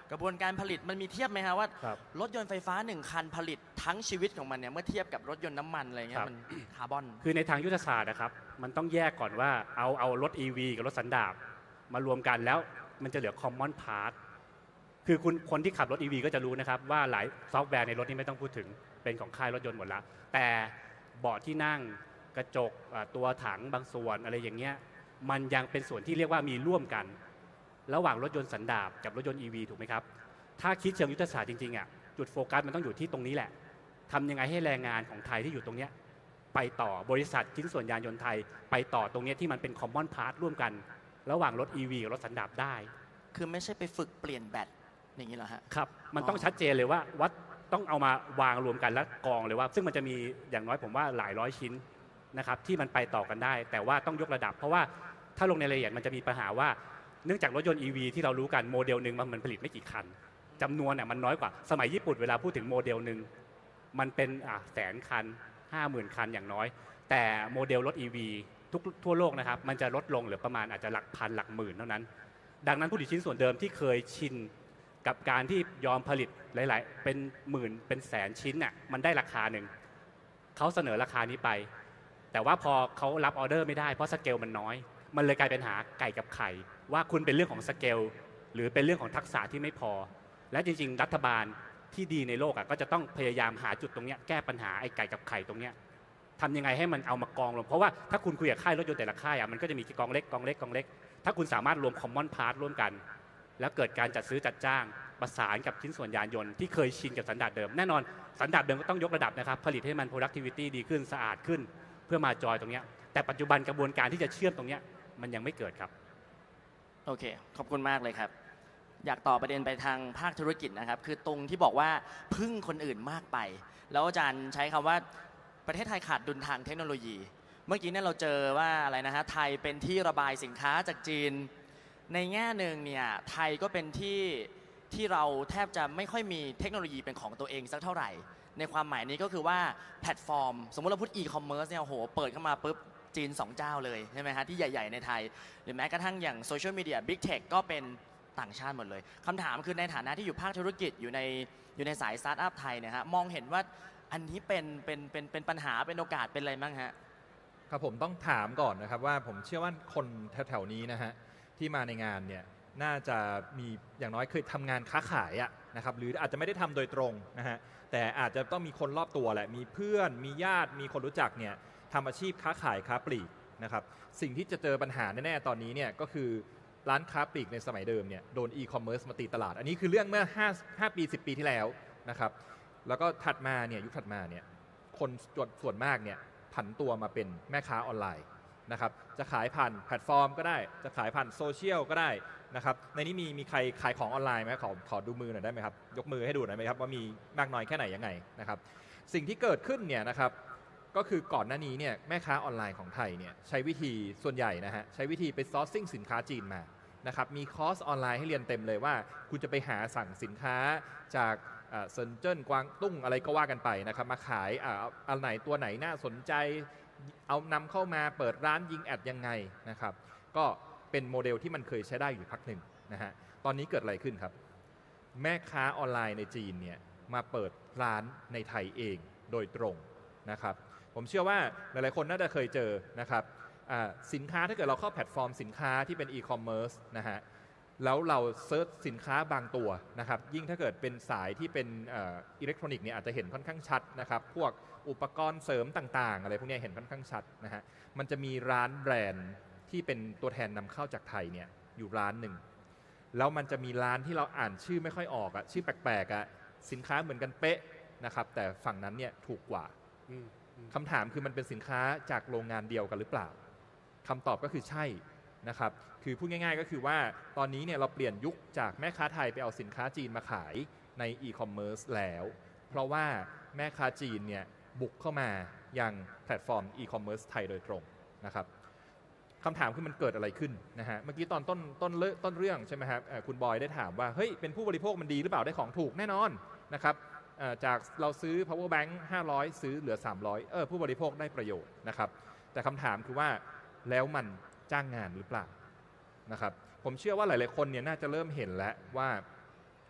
กระบวนการผลิตมันมีเทียบไหมฮะว่าครับรถยนต์ไฟฟ้า1คันผลิตทั้งชีวิตของมันเนี่ยเมื่อเทียบกับรถยนต์น้ำมันอะไรเงี้ครัยบมันคาร์บอนคือในทางยุทธศาสตร์นะครับมันต้องแยกก่อนว่าเอารถ EV กับรถสันดาปมารวมกันแล้วมันจะเหลือ common part คือคนที่ขับรถ EV ก็จะรู้นะครับว่าหลายซอฟต์แวร์ในรถนี่ไม่ต้องพูดถึงเป็นของค่ายรถยนต์หมดละแต่เบาะที่นั่งกระจกตัวถังบางส่วนอะไรอย่างเงี้ยมันยังเป็นส่วนที่เรียกว่ามีร่วมกันระหว่างรถยนต์สันดาปกับรถยนต์ EV ถูกไหมครับถ้าคิดเชิงยุทธศาสตร์จริงๆอ่ะจุดโฟกัสมันต้องอยู่ที่ตรงนี้แหละทำยังไงให้แรงงานของไทยที่อยู่ตรงเนี้ยไปต่อบริษัทชิ้นส่วนยานยนต์ไทยไปต่อตรงนี้ที่มันเป็น common part ร่วมกันระหว่างรถ EV กับรถสันดาปได้คือไม่ใช่ไปฝึกเปลี่ยนแบตอย่างนี้เหรอฮะครับมันต้องชัดเจนเลยว่าวัดต้องเอามาวางรวมกันแล้วกองเลยว่าซึ่งมันจะมีอย่างน้อยผมว่าหลายร้อยชิ้นนะครับที่มันไปต่อกันได้ แต่ว่าต้องยกระดับเพราะว่าถ้าลงในรายละเอียดมันจะมีปัญหาว่าเนื่องจากรถยนต์ EV ที่เรารู้กันโมเดลหนึ่งมันผลิตไม่กี่คันจำนวนเนี่ยมันน้อยกว่าสมัยญี่ปุ่นเวลาพูดถึงโมเดลหนึ่งมันเป็นแสนคัน 50,000 คันอย่างน้อยแต่โมเดลรถ EV ทั่วโลกนะครับมันจะลดลงเหลือประมาณอาจจะหลักพันหลักหมื่นเท่านั้นดังนั้นผู้ผลิตชิ้นส่วนเดิมที่เคยชินกับการที่ยอมผลิตหลายๆเป็นหมื่นเป็นแสนชิ้นน่ะมันได้ราคาหนึ่งเขาเสนอราคานี้ไปแต่ว่าพอเขารับออเดอร์ไม่ได้เพราะสเกลมันน้อยมันเลยกลายเป็นหาไก่กับไข่ว่าคุณเป็นเรื่องของสเกลหรือเป็นเรื่องของทักษะที่ไม่พอและจริงๆรัฐบาลที่ดีในโลกก็จะต้องพยายามหาจุดตรงนี้แก้ปัญหาไอ้ไก่กับไข่ตรงนี้ทำยังไงให้มันเอามากองลงเพราะว่าถ้าคุณคุยกับค่ายรถยนต์แต่ละค่ายมันก็จะมีกองเล็กกองเล็กกองเล็กถ้าคุณสามารถรวม common part ร่วมกันแล้วเกิดการจัดซื้อจัดจ้างประสานกับชิ้นส่วนยานยนต์ที่เคยชินกับสันดาปเดิมแน่นอนสันดาปเดิมก็ต้องยกระดับนะครับผลิตให้มัน productivity ดีขึ้นสะอาดขึ้นเพื่อมาจอยตรงนี้แต่ปัจจุบันกระบวนการที่จะเชื่อมตรงนี้มันยังไม่เกิดครับโอเคขอบคุณมากเลยครับอยากต่อประเด็นไปทางภาคธุรกิจนะครับคือตรงที่บอกว่าพึ่งคนอื่นมากไปแล้วอาจารย์ใช้คำว่าประเทศไทยขาดดุลทางเทคโนโลยีเมื่อกี้เนี่ยเราเจอว่าอะไรนะฮะไทยเป็นที่ระบายสินค้าจากจีนในแง่หนึ่งเนี่ยไทยก็เป็นที่เราแทบจะไม่ค่อยมีเทคโนโลยีเป็นของตัวเองสักเท่าไหร่ในความหมายนี้ก็คือว่าแพลตฟอร์มสมมติเราพูดอีคอมเมิร์ซเนี่ยโหเปิดเข้ามาปุ๊บจีน2เจ้าเลยใช่ไหมฮะที่ใหญ่ๆในไทยหรือแม้กระทั่งอย่างโซเชียลมีเดียบิ๊กเทคก็เป็นต่างชาติหมดเลยคำถามคือในฐานะที่อยู่ภาคธุรกิจอยู่ในสายสตาร์ทอัพไทยเนี่ยฮะมองเห็นว่าอันนี้เป็นปัญหาเป็นโอกาสเป็นอะไรบ้างฮะครับผมต้องถามก่อนนะครับว่าผมเชื่อว่าคนแถวๆนี้นะฮะที่มาในงานเนี่ยน่าจะมีอย่างน้อยเคยทำงานค้าขายนะครับหรืออาจจะไม่ได้ทำโดยตรงนะฮะแต่อาจจะต้องมีคนรอบตัวแหละมีเพื่อนมีญาติมีคนรู้จักเนี่ยทำอาชีพค้าขายค้าปลีกนะครับสิ่งที่จะเจอปัญหาแน่ๆตอนนี้เนี่ยก็คือร้านค้าปลีกในสมัยเดิมเนี่ยโดนอีคอมเมิร์ซมาตีตลาดอันนี้คือเรื่องเมื่อ5 ปี 10 ปีที่แล้วนะครับแล้วก็ถัดมาเนี่ยยุคถัดมาเนี่ยคนส่วนมากเนี่ยผันตัวมาเป็นแม่ค้าออนไลน์นะครับจะขายผ่านแพลตฟอร์มก็ได้จะขายผ่านโซเชียลก็ได้นะครับในนี้มีใครขายของออนไลน์ไหมขอดูมือหน่อยได้ไหมครับยกมือให้ดูหน่อยไหมครับว่ามีมากน้อยแค่ไหนยังไงนะครับสิ่งที่เกิดขึ้นเนี่ยนะครับก็คือก่อนหน้านี้เนี่ยแม่ค้าออนไลน์ของไทยเนี่ยใช้วิธีส่วนใหญ่นะฮะใช้วิธีไปซอร์ซิ่งสินค้าจีนมานะครับมีคอร์สออนไลน์ให้เรียนเต็มเลยว่าคุณจะไปหาสั่งสินค้าจากเซินเจิ้นกวางตุ้งอะไรก็ว่ากันไปนะครับมาขายอันไหนตัวไหนน่าสนใจเอานำเข้ามาเปิดร้านยิงแอดยังไงนะครับก็เป็นโมเดลที่มันเคยใช้ได้อยู่พักหนึ่งนะฮะตอนนี้เกิดอะไรขึ้นครับแม่ค้าออนไลน์ในจีนเนี่ยมาเปิดร้านในไทยเองโดยตรงนะครับผมเชื่อว่าหลายๆคนน่าจะเคยเจอนะครับสินค้าถ้าเกิดเราเข้าแพลตฟอร์มสินค้าที่เป็นอีคอมเมิร์ซนะฮะแล้วเราเซิร์ชสินค้าบางตัวนะครับยิ่งถ้าเกิดเป็นสายที่เป็นอิเล็กทรอนิกส์เนี่ยอาจจะเห็นค่อนข้างชัดนะครับพวกอุปกรณ์เสริมต่างๆอะไรพวกนี้เห็นค่อนข้างชัดนะฮะมันจะมีร้านแบรนด์ที่เป็นตัวแทนนำเข้าจากไทยเนี่ยอยู่ร้านหนึ่งแล้วมันจะมีร้านที่เราอ่านชื่อไม่ค่อยออกชื่อแปลกๆสินค้าเหมือนกันเป๊ะนะครับแต่ฝั่งนั้นเนี่ยถูกกว่าคำถามคือมันเป็นสินค้าจากโรงงานเดียวกันหรือเปล่าคำตอบก็คือใช่นะครับคือพูดง่ายๆก็คือว่าตอนนี้เนี่ยเราเปลี่ยนยุคจากแม่ค้าไทยไปเอาสินค้าจีนมาขายในอีคอมเมิร์ซแล้วเพราะว่าแม่ค้าจีนเนี่ยบุกเข้ามายังแพลตฟอร์มอีคอมเมิร์ซไทยโดยตรงนะครับคำถามคือมันเกิดอะไรขึ้นนะฮะเมื่อกี้ตอนต้นเรื่องใช่ไหมครับคุณบอยได้ถามว่าเฮ้ยเป็นผู้บริโภคมันดีหรือเปล่าได้ของถูกแน่นอนนะครับจากเราซื้อ power bank 500ซื้อเหลือ300ผู้บริโภคได้ประโยชน์นะครับแต่คำถามคือว่าแล้วมันจ้างงานหรือเปล่านะครับผมเชื่อว่าหลายๆคนเนี่ยน่าจะเริ่มเห็นแล้วว่า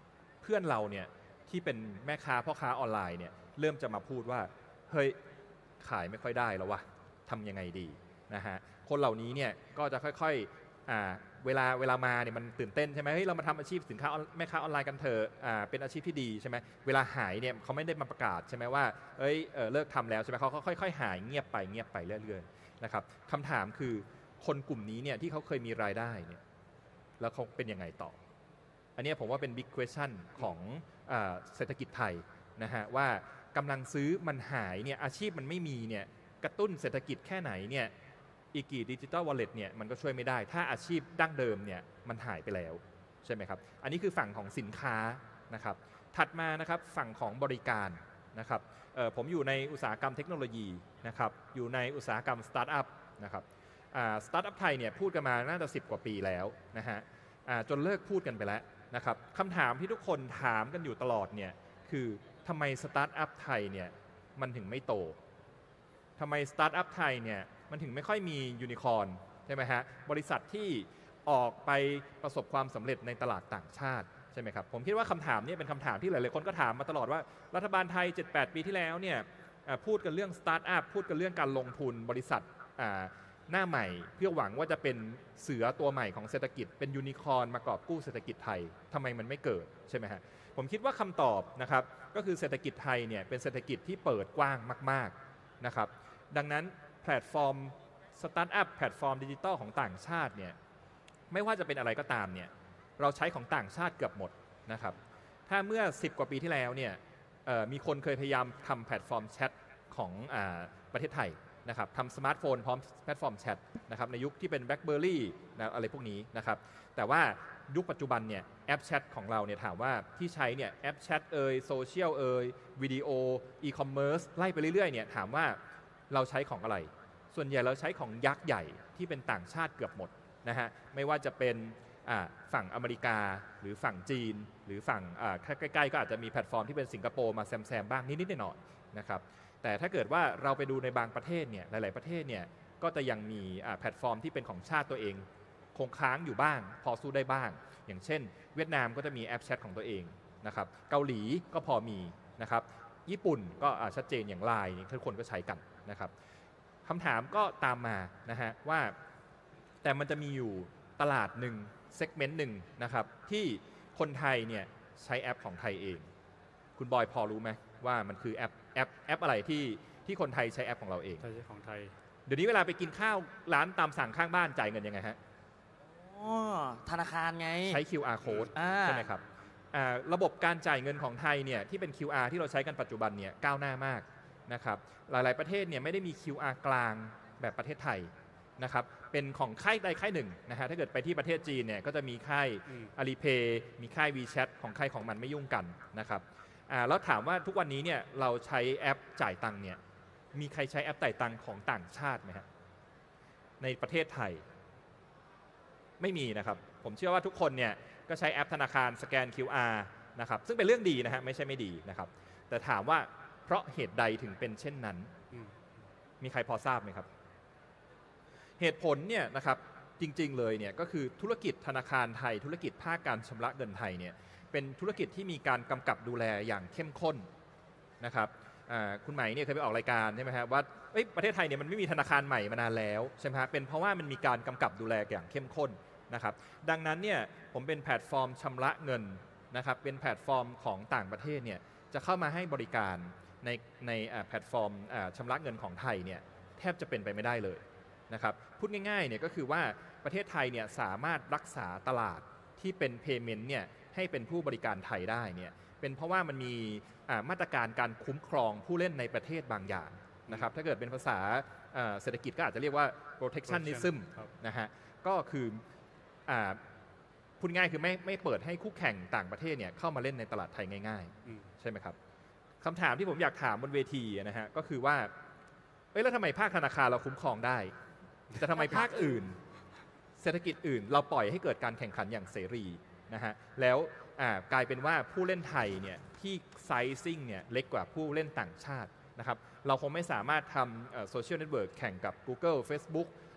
พื่อนเราเนี่ยที่เป็นแม่ค้าพ่อค้าออนไลน์เนี่ยเริ่มจะมาพูดว่าเฮ้ยขายไม่ค่อยได้แล้ววะทำยังไงดีนะฮะคนเหล่านี้เนี่ยก็จะค่อยๆเวลามาเนี่ยมันตื่นเต้นใช่ไหมเฮ้ยเรามาทำอาชีพสินค้าแม่ค้าออนไลน์กันเถอะเป็นอาชีพที่ดีใช่ไหมเวลาหายเนี่ยเขาไม่ได้มาประกาศใช่ไหมว่าเอ้ยเลิกทำแล้วใช่ไหมเขาค่อยๆหายเงียบไปเรื่อยๆนะครับคำถามคือคนกลุ่มนี้เนี่ยที่เขาเคยมีรายได้เนี่ยแล้วเขาเป็นยังไงต่ออันนี้ผมว่าเป็น big question ของเศรษฐกิจไทยนะฮะว่ากำลังซื้อมันหายเนี่ยอาชีพมันไม่มีเนี่ยกระตุ้นเศรษฐกิจแค่ไหนเนี่ยอีกีดิจิตอลวอลเล็ตเนี่ยมันก็ช่วยไม่ได้ถ้าอาชีพดั้งเดิมเนี่ยมันหายไปแล้วใช่ไหมครับอันนี้คือฝั่งของสินค้านะครับถัดมานะครับฝั่งของบริการนะครับผมอยู่ในอุตสาหกรรมเทคโนโลยีนะครับอยู่ในอุตสาหกรรมสตาร์ทอัพนะครับสตาร์ทอัพไทยเนี่ยพูดกันมาน่าจะ10 กว่าปีแล้วนะฮะจนเลิกพูดกันไปแล้วนะครับคำถามที่ทุกคนถามกันอยู่ตลอดเนี่ยคือทำไมสตาร์ทอัพไทยเนี่ยมันถึงไม่โตทำไมสตาร์ทอัพไทยเนี่ยมันถึงไม่ค่อยมียูนิคอร์นใช่ไหมฮะบริษัทที่ออกไปประสบความสำเร็จในตลาดต่างชาติใช่ไหมครับผมคิดว่าคำถามนี้เป็นคำถามที่หลายๆคนก็ถามมาตลอดว่ารัฐบาลไทย 7-8 ปีที่แล้วเนี่ยพูดกันเรื่องสตาร์ทอัพพูดกันเรื่องการลงทุนบริษัทหน้าใหม่เพื่อหวังว่าจะเป็นเสือตัวใหม่ของเศรษฐกิจเป็นยูนิคอร์นมากอบกู้เศรษฐกิจไทยทำไมมันไม่เกิดใช่ไหมฮะผมคิดว่าคำตอบนะครับก็คือเศรษฐกิจไทยเนี่ยเป็นเศรษฐกิจที่เปิดกว้างมากๆนะครับดังนั้นแพลตฟอร์มสตาร์ทอัพแพลตฟอร์มดิจิตอลของต่างชาติเนี่ยไม่ว่าจะเป็นอะไรก็ตามเนี่ยเราใช้ของต่างชาติเกือบหมดนะครับถ้าเมื่อ10 กว่าปีที่แล้วเนี่ยมีคนเคยพยายามทำแพลตฟอร์มแชทของประเทศไทยนะครับทำสมาร์ทโฟนพร้อมแพลตฟอร์มแชทนะครับในยุคที่เป็น BlackBerry นะอะไรพวกนี้นะครับแต่ว่ายุคปัจจุบันเนี่ยแอปแชทของเราเนี่ยถามว่าที่ใช้เนี่ยแอปแชทโซเชียลวิดีโออีคอมเมิร์ซไล่ไปเรื่อยๆเนี่ยถามว่าเราใช้ของอะไรส่วนใหญ่เราใช้ของยักษ์ใหญ่ที่เป็นต่างชาติเกือบหมดนะฮะไม่ว่าจะเป็นฝั่งอเมริกาหรือฝั่งจีนหรือฝั่งใกล้ๆก็อาจจะมีแพลตฟอร์มที่เป็นสิงคโปร์มาแซมบ้างนิดๆหน่อยๆนะครับแต่ถ้าเกิดว่าเราไปดูในบางประเทศเนี่ยหลายๆประเทศเนี่ยก็จะยังมีแพลตฟอร์มที่เป็นของชาติตัวเองคงค้างอยู่บ้างพอสู้ได้บ้างอย่างเช่นเวียดนามก็จะมีแอปแชทของตัวเองนะครับเกาหลีก็พอมีนะครับญี่ปุ่นก็ชัดเจนอย่าง LINE ทุกคนก็ใช้กันนะครับคำถามก็ตามมานะฮะว่าแต่มันจะมีอยู่ตลาดหนึ่งเซกเมนต์หนึ่งนะครับที่คนไทยเนี่ยใช้แอปของไทยเองคุณบอยพอรู้ไหมว่ามันคือแอปอะไรที่คนไทยใช้แอปของเราเองใช้ของไทยเดี๋ยวนี้เวลาไปกินข้าวร้านตามสั่งข้างบ้านจ่ายเงินยังไงฮะธนาคารไงใช้ QR code ใช่ไหมครับระบบการจ่ายเงินของไทยเนี่ยที่เป็น QR ที่เราใช้กันปัจจุบันเนี่ยก้าวหน้ามากนะครับหลายๆประเทศเนี่ยไม่ได้มี QR กลางแบบประเทศไทยนะครับเป็นของค่ายใดค่ายหนึ่งนะฮะถ้าเกิดไปที่ประเทศจีนเนี่ยก็จะมีค่าย Alipay มีค่าย WeChat ของใครของมันไม่ยุ่งกันนะครับแล้วถามว่าทุกวันนี้เนี่ยเราใช้แอปจ่ายตังค์เนี่ยมีใครใช้แอปจ่ายตังค์ของต่างชาติไหมฮะในประเทศไทยไม่มีนะครับผมเชื่อว่าทุกคนเนี่ยก็ใช้แอปธนาคารสแกน QR นะครับซึ่งเป็นเรื่องดีนะฮะไม่ใช่ไม่ดีนะครับแต่ถามว่าเพราะเหตุใดถึงเป็นเช่นนั้นมีใครพอทราบไหมครับเหตุผลเนี่ยนะครับจริงๆเลยเนี่ยก็คือธุรกิจธนาคารไทยธุรกิจภาคการชำระเงินไทยเนี่ยเป็นธุรกิจที่มีการกำกับดูแลอย่างเข้มข้นนะครับคุณไหมเนี่ยเคยไปออกรายการใช่ไหมครับว่าประเทศไทยเนี่ยมันไม่มีธนาคารใหม่มานานแล้วใช่ไหมครับเป็นเพราะว่ามันมีการกำกับดูแลอย่างเข้มข้นนะครับดังนั้นเนี่ยผมเป็นแพลตฟอร์มชำระเงินนะครับเป็นแพลตฟอร์มของต่างประเทศเนี่ยจะเข้ามาให้บริการในแพลตฟอร์มชำระเงินของไทยเนี่ยแทบจะเป็นไปไม่ได้เลยนะครับพูดง่ายๆเนี่ยก็คือว่าประเทศไทยเนี่ยสามารถรักษาตลาดที่เป็น payment เนี่ยให้เป็นผู้บริการไทยได้เนี่ยเป็นเพราะว่ามันมีมาตรการการคุ้มครองผู้เล่นในประเทศบางอย่างนะครับถ้าเกิดเป็นภาษาเศรษฐกิจก็อาจจะเรียกว่า protectionism นะฮะก็คือพูดง่ายคือไม่เปิดให้คู่แข่งต่างประเทศเนี่ยเข้ามาเล่นในตลาดไทยง่ายๆใช่ไหมครับคำถามที่ผมอยากถามบนเวทีนะฮะก็คือว่าแล้วทำไมภาคธนาคารเราคุ้มครองได้แต่ทำไมภาคอื่นเศรษฐกิจอื่นเราปล่อยให้เกิดการแข่งขันอย่างเสรีนะฮะแล้วกลายเป็นว่าผู้เล่นไทยเนี่ยที่ไซซิ่งเนี่ยเล็กกว่าผู้เล่นต่างชาตินะครับเราคงไม่สามารถทำโซเชียลเน็ตเวิร์กแข่งกับ Google Facebook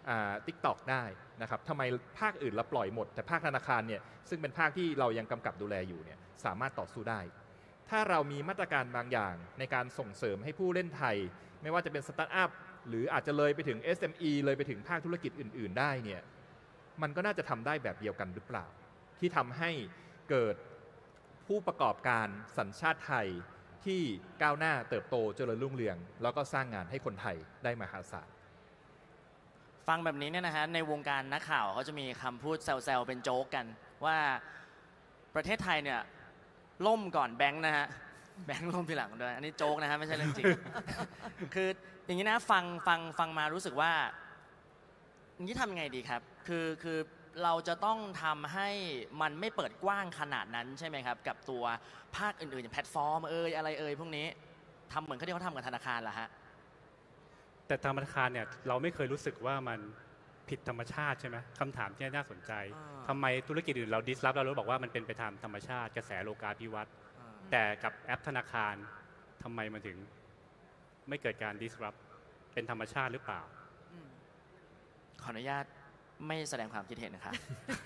TikTok ได้นะครับทำไมภาคอื่นเราปล่อยหมดแต่ภาคธนาคารเนี่ยซึ่งเป็นภาคที่เรายังกำกับดูแลอยู่เนี่ยสามารถต่อสู้ได้ถ้าเรามีมาตรการบางอย่างในการส่งเสริมให้ผู้เล่นไทยไม่ว่าจะเป็นสตาร์ทอัพหรืออาจจะเลยไปถึง SME เลยไปถึงภาคธุรกิจอื่นๆได้เนี่ยมันก็น่าจะทำได้แบบเดียวกันหรือเปล่าที่ทำให้เกิดผู้ประกอบการสัญชาติไทยที่ก้าวหน้าเติบโตเจริญรุ่งเรืองแล้วก็สร้างงานให้คนไทยได้มหาศาลฟังแบบนี้เนี่ยนะฮะในวงการนักข่าวเขาจะมีคำพูดแซวๆเป็นโจ๊กกันว่าประเทศไทยเนี่ยล่มก่อนแบงค์นะฮะแบงค์ล่มทีหลังด้วยอันนี้โจ๊กนะฮะไม่ใช่เรื่องจริง คืออย่างนี้นะฟังมารู้สึกว่าอย่างนี้ทำยังไงดีครับคือเราจะต้องทำให้มันไม่เปิดกว้างขนาดนั้นใช่ไหมครับกับตัวภาคอื่นๆอย่างแพลตฟอร์มอะไรพวกนี้ทำเหมือนที่เขาทำกับธนาคารเหรอฮะแต่ธนาคารเนี่ยเราไม่เคยรู้สึกว่ามันผิดธรรมชาติใช่ไหมคำถามที่น่าสนใจทำไมธุรกิจอื่นเราดิสรับเราบอกว่ามันเป็นไปตามธรรมชาติกระแสโลกาภิวัตน์แต่กับแอปธนาคารทำไมมันถึงไม่เกิดการดิสรับเป็นธรรมชาติหรือเปล่าขออนุญาตไม่แสดงความคิดเห็นนะครับ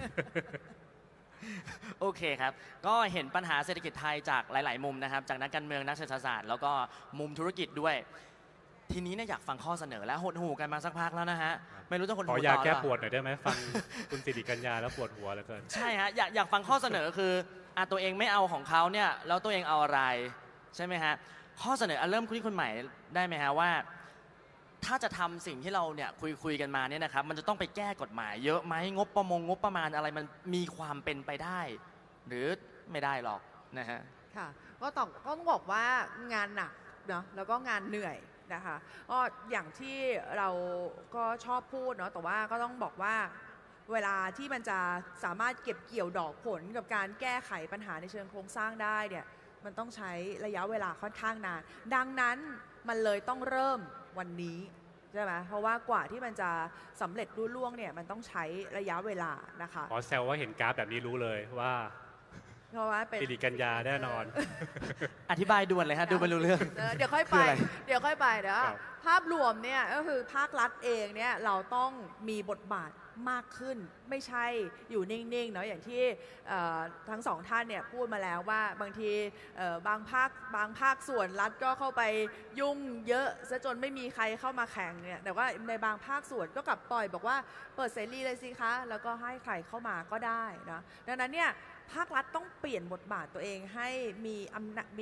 โอเคครับก็เห็นปัญหาเศรษฐกิจไทยจากหลายๆมุมนะครับจากนักการเมืองนักเศรษฐศาสตร์แล้วก็มุมธุรกิจด้วยทีนี้เนี่ยอยากฟังข้อเสนอและหดหูกันมาสักพักแล้วนะฮะไม่รู้จะหดหูต่อหรือเปล่าขอยาแก้ปวดหน่อยได้ไหมฟังคุณสิริกัญญาแล้วปวดหัวแล้วเกินใช่ฮะอยากฟังข้อเสนอคือตัวเองไม่เอาของเขาเนี่ยแล้วตัวเองเอาอะไรใช่ไหมฮะข้อเสนอเริ่มที่คุณใหม่ได้ไหมฮะว่าถ้าจะทำสิ่งที่เราเนี่ยคุยกันมาเนี่ยนะครับมันจะต้องไปแก้กฎหมายเยอะไหมงบประมาณอะไรมันมีความเป็นไปได้หรือไม่ได้หรอกนะฮะค่ะก็ต้องบอกว่างานหนักเนาะแล้วก็งานเหนื่อยนะคะก็อย่างที่เราก็ชอบพูดเนาะแต่ว่าก็ต้องบอกว่าเวลาที่มันจะสามารถเก็บเกี่ยวดอกผลกับการแก้ไขปัญหาในเชิงโครงสร้างได้เนี่ยมันต้องใช้ระยะเวลาค่อนข้างนานดังนั้นมันเลยต้องเริ่มวันนี้ใช่ไหมเพราะว่ากว่าที่มันจะสำเร็จรุ่ล่วงเนี่ยมันต้องใช้ระยะเวลานะคะขอแซวว่าเห็นกราฟแบบนี้รู้เลยว่าเพราะว่าเป็นสิริกัญญาแน่นอนอธิบายด่วนเลยฮะดูไม่รู้เรื่องเดี๋ยวค่อยไปเดี๋ยวภาพรวมเนี่ยก็คือภาครัฐเองเนี่ยเราต้องมีบทบาทมากขึ้นไม่ใช่อยู่นิ่งๆเนาะอย่างที่ทั้งสองท่านเนี่ยพูดมาแล้วว่าบางทีบางภาคส่วนรัฐก็เข้าไปยุ่งเยอะซะจนไม่มีใครเข้ามาแข่งเนี่ยแต่ว่าในบางภาคส่วนก็กลับปล่อยบอกว่าเปิดเสรีเลยสิคะแล้วก็ให้ใครเข้ามาก็ได้นะดังนั้นเนี่ยภาครัฐต้องเปลี่ยนบทบาทตัวเองให้มีอำนาจ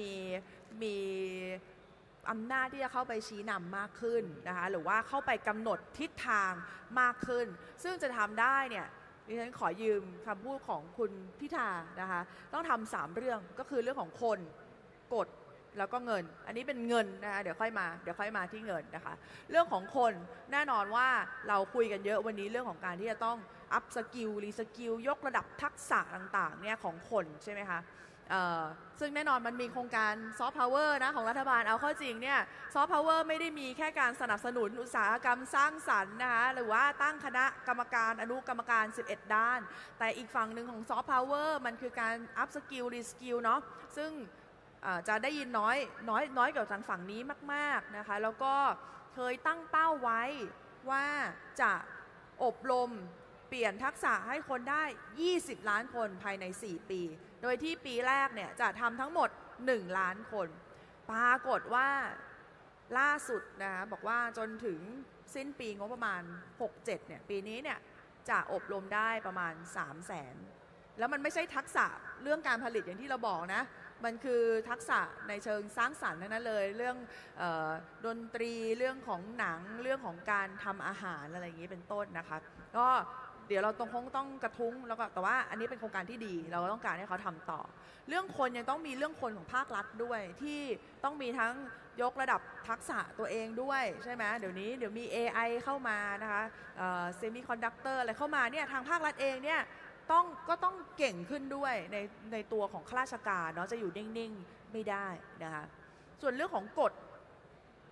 อำนาจที่จะเข้าไปชี้นำมากขึ้นนะคะหรือว่าเข้าไปกำหนดทิศทางมากขึ้นซึ่งจะทำได้เนี่ยดิฉันขอยืมคำพูดของคุณพิธานะคะต้องทำ3เรื่องก็คือเรื่องของคนกฎแล้วก็เงินอันนี้เป็นเงินนะคะเดี๋ยวค่อยมาที่เงินนะคะเรื่องของคนแน่นอนว่าเราคุยกันเยอะวันนี้เรื่องของการที่จะต้องอัพสกิลรีสกิลยกระดับทักษะต่างๆเนี่ยของคนใช่ไหมคะซึ่งแน่นอนมันมีโครงการซอฟต์พาวเวอร์นะของรัฐบาลเอาเข้าจริงเนี่ยซอฟต์พาวเวอร์ไม่ได้มีแค่การสนับสนุนอุตสาหกรรมสร้างสรรค์นะคะหรือว่าตั้งคณะกรรมการอนุกรรมการ11ด้านแต่อีกฝั่งหนึ่งของซอฟต์พาวเวอร์มันคือการอัพสกิลรีสกิลเนาะซึ่งจะได้ยินน้อยกว่าทางฝั่งนี้มากๆนะคะแล้วก็เคยตั้งเป้าไว้ว่าจะอบรมเปลี่ยนทักษะให้คนได้20ล้านคนภายใน4ปีโดยที่ปีแรกเนี่ยจะทำทั้งหมด1ล้านคนปรากฏว่าล่าสุดนะคะบอกว่าจนถึงสิ้นปีงบประมาณ67เนี่ยปีนี้เนี่ยจะอบรมได้ประมาณ300,000แล้วมันไม่ใช่ทักษะเรื่องการผลิตอย่างที่เราบอกนะมันคือทักษะในเชิงสร้างสรรค์นั่นเลยเรื่องดนตรีเรื่องของหนังเรื่องของการทำอาหารอะไรอย่างนี้เป็นต้นนะคะก็เดี๋ยวเราคงต้องกระทุ้งแล้วก็แต่ว่าอันนี้เป็นโครงการที่ดีเราต้องการให้เขาทำต่อเรื่องคนยังต้องมีเรื่องคนของภาครัฐด้วยที่ต้องมีทั้งยกระดับทักษะตัวเองด้วยใช่ไหมเดี๋ยวมี AI เข้ามานะคะเซมิคอนดักเตอร์อะไรเข้ามาเนี่ยทางภาครัฐเองเนี่ยก็ต้องเก่งขึ้นด้วยในตัวของข้าราชการเนาะจะอยู่นิ่งๆไม่ได้นะคะส่วนเรื่องของกฎ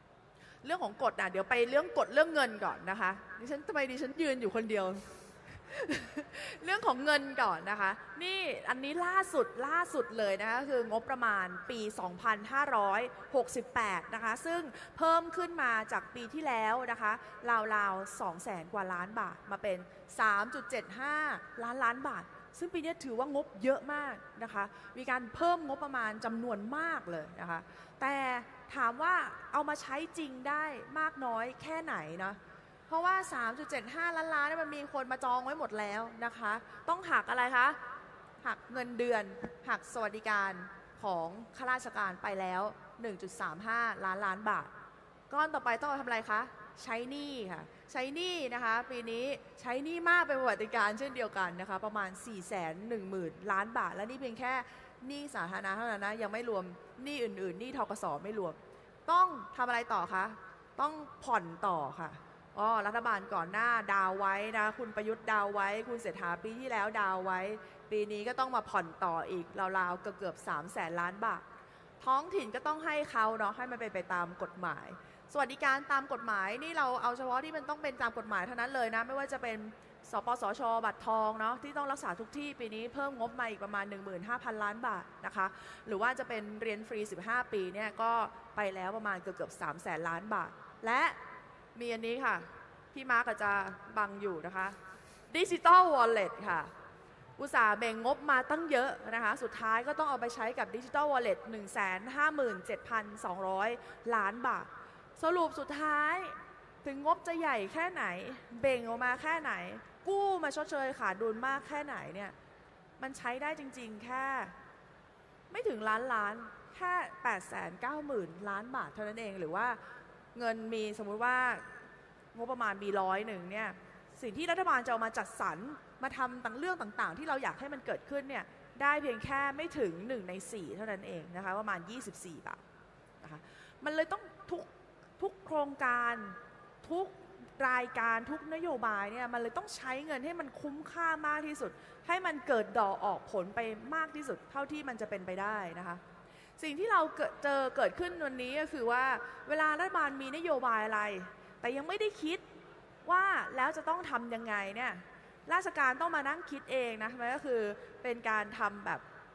นะเดี๋ยวไปเรื่องกฎเรื่องเงินก่อนนะคะดิฉันยืนอยู่คนเดียวเรื่องของเงินก่อนนะคะนี่อันนี้ล่าสุดเลยนะคะคืองบประมาณปี 2568 นะคะซึ่งเพิ่มขึ้นมาจากปีที่แล้วนะคะราวๆ 200,000 กว่าล้านบาทมาเป็น 3.75 ล้านบาทซึ่งปีนี้ถือว่างบเยอะมากนะคะมีการเพิ่มงบประมาณจำนวนมากเลยนะคะแต่ถามว่าเอามาใช้จริงได้มากน้อยแค่ไหนนะเพราะว่า 3.75 ล้านมันมีคนมาจองไว้หมดแล้วนะคะต้องหักอะไรคะหักเงินเดือนหักสวัสดิการของข้าราชการไปแล้ว 1.35 ล้านบาทก้อนต่อไปต้องทำอะไรคะใช้หนี้ค่ะใช้หนี้นะคะปีนี้ใช้หนี้มากเป็นประวัติการเช่นเดียวกันนะคะประมาณ 410,000 ล้านบาทและนี่เพียงแค่หนี้สาธารณะเท่านั้นนะยังไม่รวมหนี้อื่นๆหนี้ธกสไม่รวมต้องทำอะไรต่อคะต้องผ่อนต่อค่ะรัฐบาลก่อนหน้าดาวไว้นะคุณประยุทธ์ดาวไว้คุณเศรษฐาปีที่แล้วดาวไว้ปีนี้ก็ต้องมาผ่อนต่ออีกราวๆเกือบ300,000 ล้านบาทท้องถิ่นก็ต้องให้เขาเนาะให้มันไปตามกฎหมายสวัสดิการตามกฎหมายนี่เราเอาเฉพาะที่มันต้องเป็นตามกฎหมายเท่านั้นเลยนะไม่ว่าจะเป็นสปสช.บัตรทองเนาะที่ต้องรักษาทุกที่ปีนี้เพิ่มงบมาอีกประมาณ 15,000 ล้านบาทนะคะหรือว่าจะเป็นเรียนฟรี15 ปีเนี่ยก็ไปแล้วประมาณเกือบ300,000 ล้านบาทและมีอันนี้ค่ะพี่มาร์กอาจจะบังอยู่นะคะดิจิตอลวอลเล็ตค่ะอุตสาห์แบ่งงบมาตั้งเยอะนะคะสุดท้ายก็ต้องเอาไปใช้กับดิจิตอลวอลเล็ต 157,200 ล้านบาทสรุปสุดท้ายถึงงบจะใหญ่แค่ไหนเบ่งออกมาแค่ไหนกู้มาชดเชยขาดดุลมากแค่ไหนเนี่ยมันใช้ได้จริงๆแค่ไม่ถึงล้านแค่ 890,000 ล้านบาทเท่านั้นเองหรือว่าเงินมีสมมุติว่างบประมาณมี100เนี่ยสิ่งที่รัฐบาลจะเอามาจัดสรรมาทำต่างเรื่องต่างๆที่เราอยากให้มันเกิดขึ้นเนี่ยได้เพียงแค่ไม่ถึง1 ใน 4เท่านั้นเองนะคะประมาณ24 บาทนะคะมันเลยต้องทุกโครงการทุกรายการทุกนโยบายเนี่ยมันเลยต้องใช้เงินให้มันคุ้มค่ามากที่สุดให้มันเกิดดอกออกผลไปมากที่สุดเท่าที่มันจะเป็นไปได้นะคะสิ่งที่เราเกิดขึ้นวันนี้ก็คือว่าเวลารัฐบาลมีนโยบายอะไรแต่ยังไม่ได้คิดว่าแล้วจะต้องทำยังไงเนี่ยราชการต้องมานั่งคิดเองนะมันก็คือเป็นการทำแบบ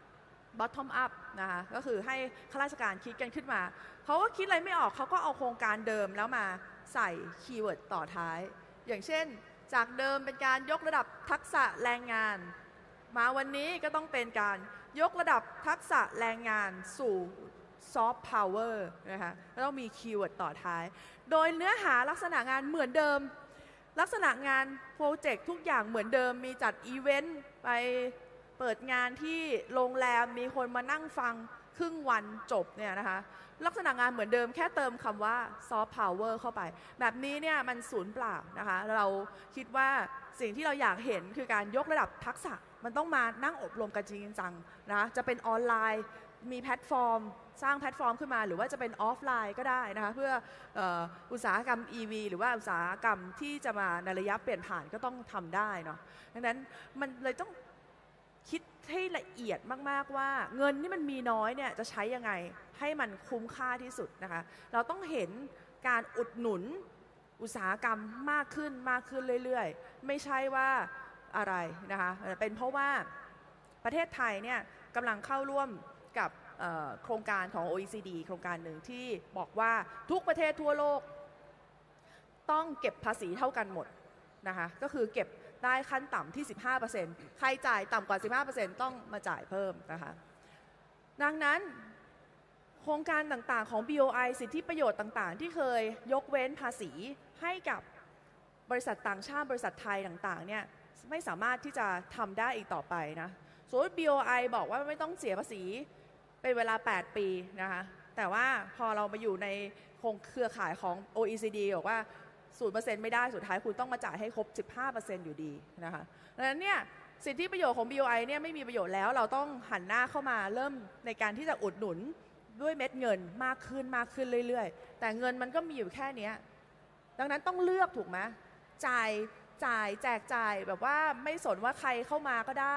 bottom up นะคะก็คือให้ข้าราชการคิดกันขึ้นมาเขาก็คิดอะไรไม่ออกเขาก็เอาโครงการเดิมแล้วมาใส่คีย์เวิร์ดต่อท้ายอย่างเช่นจากเดิมเป็นการยกระดับทักษะแรงงานมาวันนี้ก็ต้องเป็นการยกระดับทักษะแรงงานสู่ซอฟต์พาวเวอร์นะคะแล้วต้องมีคีย์เวิร์ดต่อท้ายโดยเนื้อหาลักษณะงานเหมือนเดิมลักษณะงานโปรเจกต์ทุกอย่างเหมือนเดิมมีจัดอีเวนต์ไปเปิดงานที่โรงแรมมีคนมานั่งฟังครึ่งวันจบเนี่ยนะคะลักษณะงานเหมือนเดิมแค่เติมคำว่าซอฟต์พาวเวอร์เข้าไปแบบนี้เนี่ยมันสูญเปล่านะคะเราคิดว่าสิ่งที่เราอยากเห็นคือการยกระดับทักษะมันต้องมานั่งอบรมกันจริงจังนะจะเป็นออนไลน์มีแพลตฟอร์มสร้างแพลตฟอร์มขึ้นมาหรือว่าจะเป็นออฟไลน์ก็ได้นะคะเพื่ออุตสาหกรรม EV หรือว่าอุตสาหกรรมที่จะมาในระยะเปลี่ยนผ่านก็ต้องทำได้เนาะดังนั้นมันเลยต้องคิดให้ละเอียดมากๆว่าเงินที่มันมีน้อยเนี่ยจะใช้ยังไงให้มันคุ้มค่าที่สุดนะคะเราต้องเห็นการอุดหนุนอุตสาหกรรมมากขึ้นเรื่อยๆไม่ใช่ว่าอะไรนะคะเป็นเพราะว่าประเทศไทยเนี่ยกำลังเข้าร่วมกับโครงการของ OECD โครงการหนึ่งที่บอกว่าทุกประเทศทั่วโลกต้องเก็บภาษีเท่ากันหมดนะคะก็คือเก็บได้ขั้นต่ำที่ 15% ใครจ่ายต่ำกว่า 15% ต้องมาจ่ายเพิ่มนะคะดังนั้นโครงการต่างๆของ BOI สิทธิประโยชน์ต่างๆที่เคยยกเว้นภาษีให้กับบริษัทต่างชาติบริษัทไทยต่างๆเนี่ยไม่สามารถที่จะทำได้อีกต่อไปนะส่วน BOI บอกว่าไม่ต้องเสียภาษีเป็นเวลา8 ปีนะคะแต่ว่าพอเรามาอยู่ในเครือข่ายของ OECD บอกว่า 0% ไม่ได้สุดท้ายคุณต้องมาจ่ายให้ครบ 15% อยู่ดีนะคะดังนั้นเนี่ยสิทธิประโยชน์ของ BOI เนี่ยไม่มีประโยชน์แล้วเราต้องหันหน้าเข้ามาเริ่มในการที่จะอุดหนุนด้วยเม็ดเงินมากขึ้นเรื่อยๆแต่เงินมันก็มีอยู่แค่นี้ดังนั้นต้องเลือกถูกไหมจ่ายแจกจ่ายแบบว่าไม่สนว่าใครเข้ามาก็ได้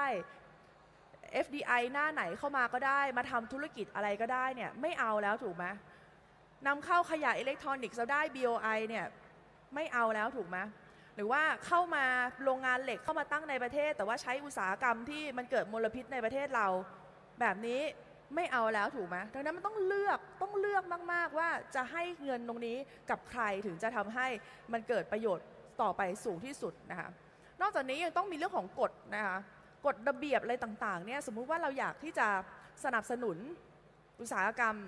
FDI หน้าไหนเข้ามาก็ได้มาทำธุรกิจอะไรก็ได้เนี่ยไม่เอาแล้วถูกไหมนำเข้าขยะอิเล็กทรอนิกส์เราได้ BOI เนี่ยไม่เอาแล้วถูกไหมหรือว่าเข้ามาโรงงานเหล็กเข้ามาตั้งในประเทศแต่ว่าใช้อุตสาหกรรมที่มันเกิดมลพิษในประเทศเราแบบนี้ไม่เอาแล้วถูกไหมดังนั้นมันต้องเลือกมากๆว่าจะให้เงินตรงนี้กับใครถึงจะทำให้มันเกิดประโยชน์ต่อไปสูงที่สุดนะคะนอกจากนี้ยังต้องมีเรื่องของกฎนะคะกฎระเบียบอะไรต่างๆเนี่ยสมมุติว่าเราอยากที่จะสนับสนุนอุตสาหกรรม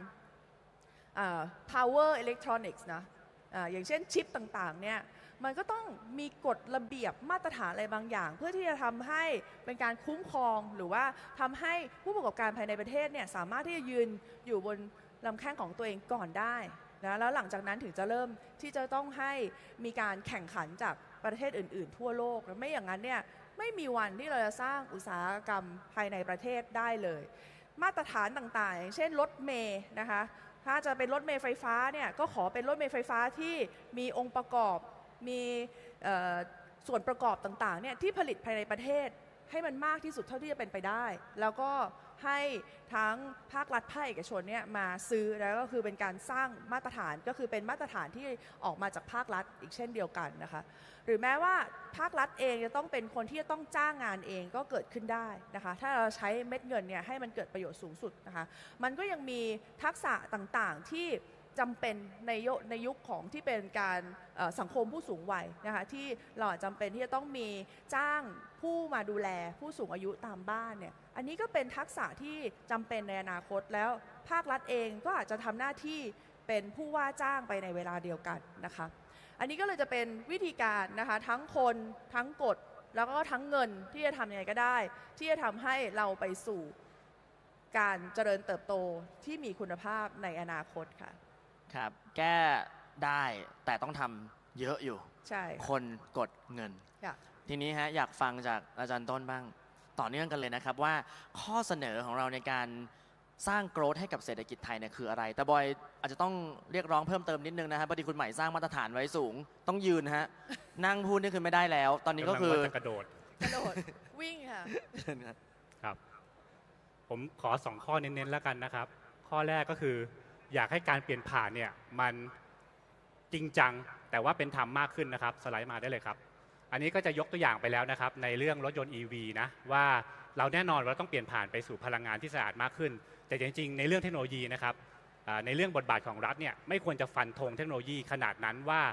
power electronics นะอย่างเช่นชิปต่างๆเนี่ยมันก็ต้องมีกฎระเบียบมาตรฐานอะไรบางอย่างเพื่อที่จะทำให้เป็นการคุ้มครองหรือว่าทำให้ผู้ประกอบการภายในประเทศเนี่ยสามารถที่จะยืนอยู่บนลำแข้งของตัวเองก่อนได้นะแล้วหลังจากนั้นถึงจะเริ่มที่จะต้องให้มีการแข่งขันจากประเทศอื่นๆทั่วโลกและไม่อย่างนั้นเนี่ยไม่มีวันที่เราจะสร้างอุตสาหกรรมภายในประเทศได้เลยมาตรฐานต่างๆอย่างเช่นรถเมล์นะคะถ้าจะเป็นรถเมล์ไฟฟ้าเนี่ยก็ขอเป็นรถเมล์ไฟฟ้าที่มีองค์ประกอบมีส่วนประกอบต่างๆเนี่ยที่ผลิตภายในประเทศให้มันมากที่สุดเท่าที่จะเป็นไปได้แล้วก็ให้ทั้งภาครัฐภาคเอกชนเนี่ยมาซื้อแล้วก็คือเป็นการสร้างมาตรฐานก็คือเป็นมาตรฐานที่ออกมาจากภาครัฐอีกเช่นเดียวกันนะคะหรือแม้ว่าภาครัฐเองจะต้องเป็นคนที่จะต้องจ้างงานเองก็เกิดขึ้นได้นะคะถ้าเราใช้เม็ดเงินเนี่ยให้มันเกิดประโยชน์สูงสุดนะคะมันก็ยังมีทักษะต่างๆที่จำเป็นในยุคของที่เป็นการสังคมผู้สูงวัยนะคะที่เราจำเป็นที่จะต้องมีจ้างผู้มาดูแลผู้สูงอายุตามบ้านเนี่ยอันนี้ก็เป็นทักษะที่จำเป็นในอนาคตแล้วภาครัฐเองก็อาจจะทำหน้าที่เป็นผู้ว่าจ้างไปในเวลาเดียวกันนะคะอันนี้ก็เลยจะเป็นวิธีการนะคะทั้งคนทั้งกฎแล้วก็ทั้งเงินที่จะทำยังไงก็ได้ที่จะทำให้เราไปสู่การเจริญเติบโตที่มีคุณภาพในอนาคตค่ะครับแก้ได้แต่ต้องทำเยอะอยู่ใช่คนกดเงินทีนี้ฮะอยากฟังจากอาจารย์ต้นบ้างต่อเนื่องกันเลยนะครับว่าข้อเสนอของเราในการสร้างโกรธให้กับเศรษฐกิจไทยเนี่ยคืออะไรแต่บอยอาจจะต้องเรียกร้องเพิ่มเติมนิดนึงนะครับพอดีคุณใหม่สร้างมาตรฐานไว้สูงต้องยืนฮะนั่งพูดนี่คือไม่ได้แล้วตอนนี้ก็คือกระโดดวิ่งค่ะครับผมขอ2ข้อเน้นๆแล้วกันนะครับข้อแรกก็คืออยากให้การเปลี่ยนผ่านเนี่ยมันจริงจังแต่ว่าเป็นธรรมมากขึ้นนะครับสไลด์มาได้เลยครับอันนี้ก็จะยกตัวอย่างไปแล้วนะครับในเรื่องรถยนต์ EV นะว่าเราแน่นอนเราต้องเปลี่ยนผ่านไปสู่พลังงานที่สะอาดมากขึ้นแต่จริงๆในเรื่องเทคโนโลยีนะครับในเรื่องบทบาทของรัฐเนี่ยไม่ควรจะฟันธงเทคโนโลยีขนาดนั้นว่า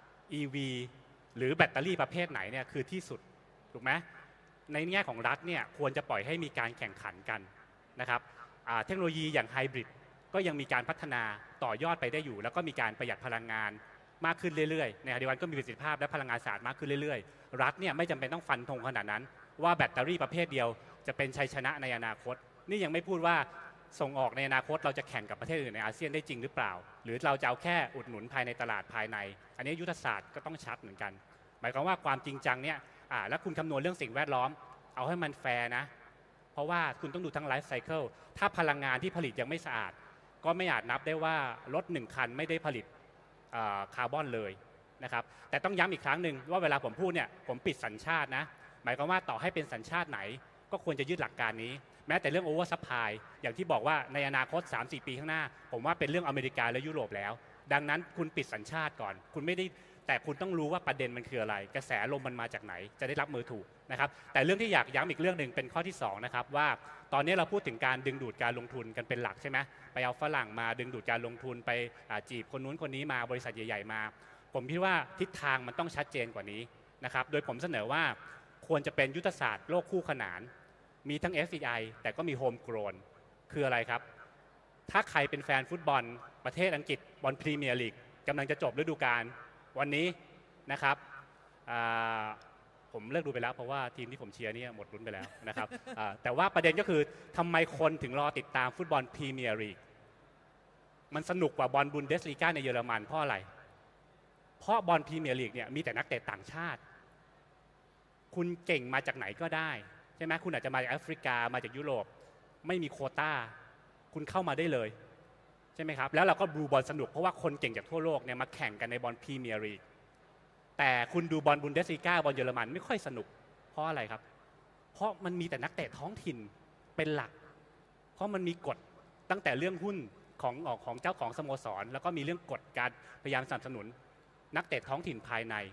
EV หรือแบตเตอรี่ประเภทไหนเนี่ยคือที่สุดถูกไหมในแง่ของรัฐเนี่ยควรจะปล่อยให้มีการแข่งขันกันนะครับเทคโนโลยีอย่างไฮบริดก็ยังมีการพัฒนาต่อยอดไปได้อยู่แล้วก็มีการประหยัดพลังงานมากขึ้นเรื่อยๆในขณะเดียวกันก็มีประสิทธิภาพและพลังงานสะอาดมากขึ้นเรื่อยๆรัฐเนี่ยไม่จำเป็นต้องฟันธงขนาดนั้นว่าแบตเตอรี่ประเภทเดียวจะเป็นชัยชนะในอนาคตนี่ยังไม่พูดว่าส่งออกในอนาคตเราจะแข่งกับประเทศอื่นในอาเซียนได้จริงหรือเปล่าหรือเราจะเอาแค่อุดหนุนภายในตลาดภายในอันนี้ยุทธศาสตร์ก็ต้องชัดเหมือนกันหมายความว่าความจริงจังเนี่ยแล้วคุณคำนวณเรื่องสิ่งแวดล้อมเอาให้มันแฟร์นะเพราะว่าคุณต้องดูทั้งไลฟ์ไซเคิลถ้าพลังงานที่ผลิตยังไม่สะอาดก็ไม่อาจนับได้ว่ารถ1คันไม่ได้ผลิตคาร์บอนเลยนะครับแต่ต้องย้ำอีกครั้งหนึ่งว่าเวลาผมพูดเนี่ยผมปิดสัญชาตินะหมายความว่าต่อให้เป็นสัญชาติไหนก็ควรจะยึดหลักการนี้แม้แต่เรื่องโอเวอร์ซัพพลายอย่างที่บอกว่าในอนาคต 3-4 ปีข้างหน้าผมว่าเป็นเรื่องอเมริกาและยุโรปแล้วดังนั้นคุณปิดสัญชาติก่อนคุณไม่ได้แต่คุณต้องรู้ว่าประเด็นมันคืออะไรกระแสลมมันมาจากไหนจะได้รับมือถูกนะครับแต่เรื่องที่อยากย้ำอีกเรื่องหนึ่งเป็นข้อที่2นะครับว่าตอนนี้เราพูดถึงการดึงดูดการลงทุนกันเป็นหลักใช่ไหมไปเอาฝรั่งมาดึงดูดการลงทุนไปจีบคนนู้นคนนี้มาบริษัทใหญ่ๆมาผมคิดว่าทิศทางมันต้องชัดเจนกว่านี้นะครับโดยผมเสนอว่าควรจะเป็นยุทธศาสตร์โลกคู่ขนานมีทั้ง FDI แต่ก็มีโฮมโกรนคืออะไรครับถ้าใครเป็นแฟนฟุตบอลประเทศอังกฤษบอลพรีเมียร์ลีกกำลังจะจบฤดูกาลวันนี้นะครับผมเลิกดูไปแล้วเพราะว่าทีมที่ผมเชียร์นี่หมดลุ้นไปแล้วนะครับแต่ว่าประเด็นก็คือทำไมคนถึงรอติดตามฟุตบอลพรีเมียร์ลีกมันสนุกกว่าบอลบุนเดสลีกาในเยอรมันเพราะอะไรเพราะบอลพรีเมียร์ลีกเนี่ยมีแต่นักเตะต่างชาติคุณเก่งมาจากไหนก็ได้ใช่ไหมคุณอาจจะมาจากแอฟริกามาจากยุโรปไม่มีโควต้าคุณเข้ามาได้เลยใช่ไหมครับแล้วเราก็ดูบอลสนุกเพราะว่าคนเก่งจากทั่วโลกเนี่ยมาแข่งกันในบอลพรีเมียร์ลีกแต่คุณดูบอลบุนเดสลีกาบอลเยอรมันไม่ค่อยสนุกเพราะอะไรครับเพราะมันมีแต่นักเตะท้องถิ่นเป็นหลักเพราะมันมีกฎตั้งแต่เรื่องหุ้นของเจ้าของสโมสรแล้วก็มีเรื่องกฎการพยายามสนับสนุนนักเตะท้องถิ่นภายใน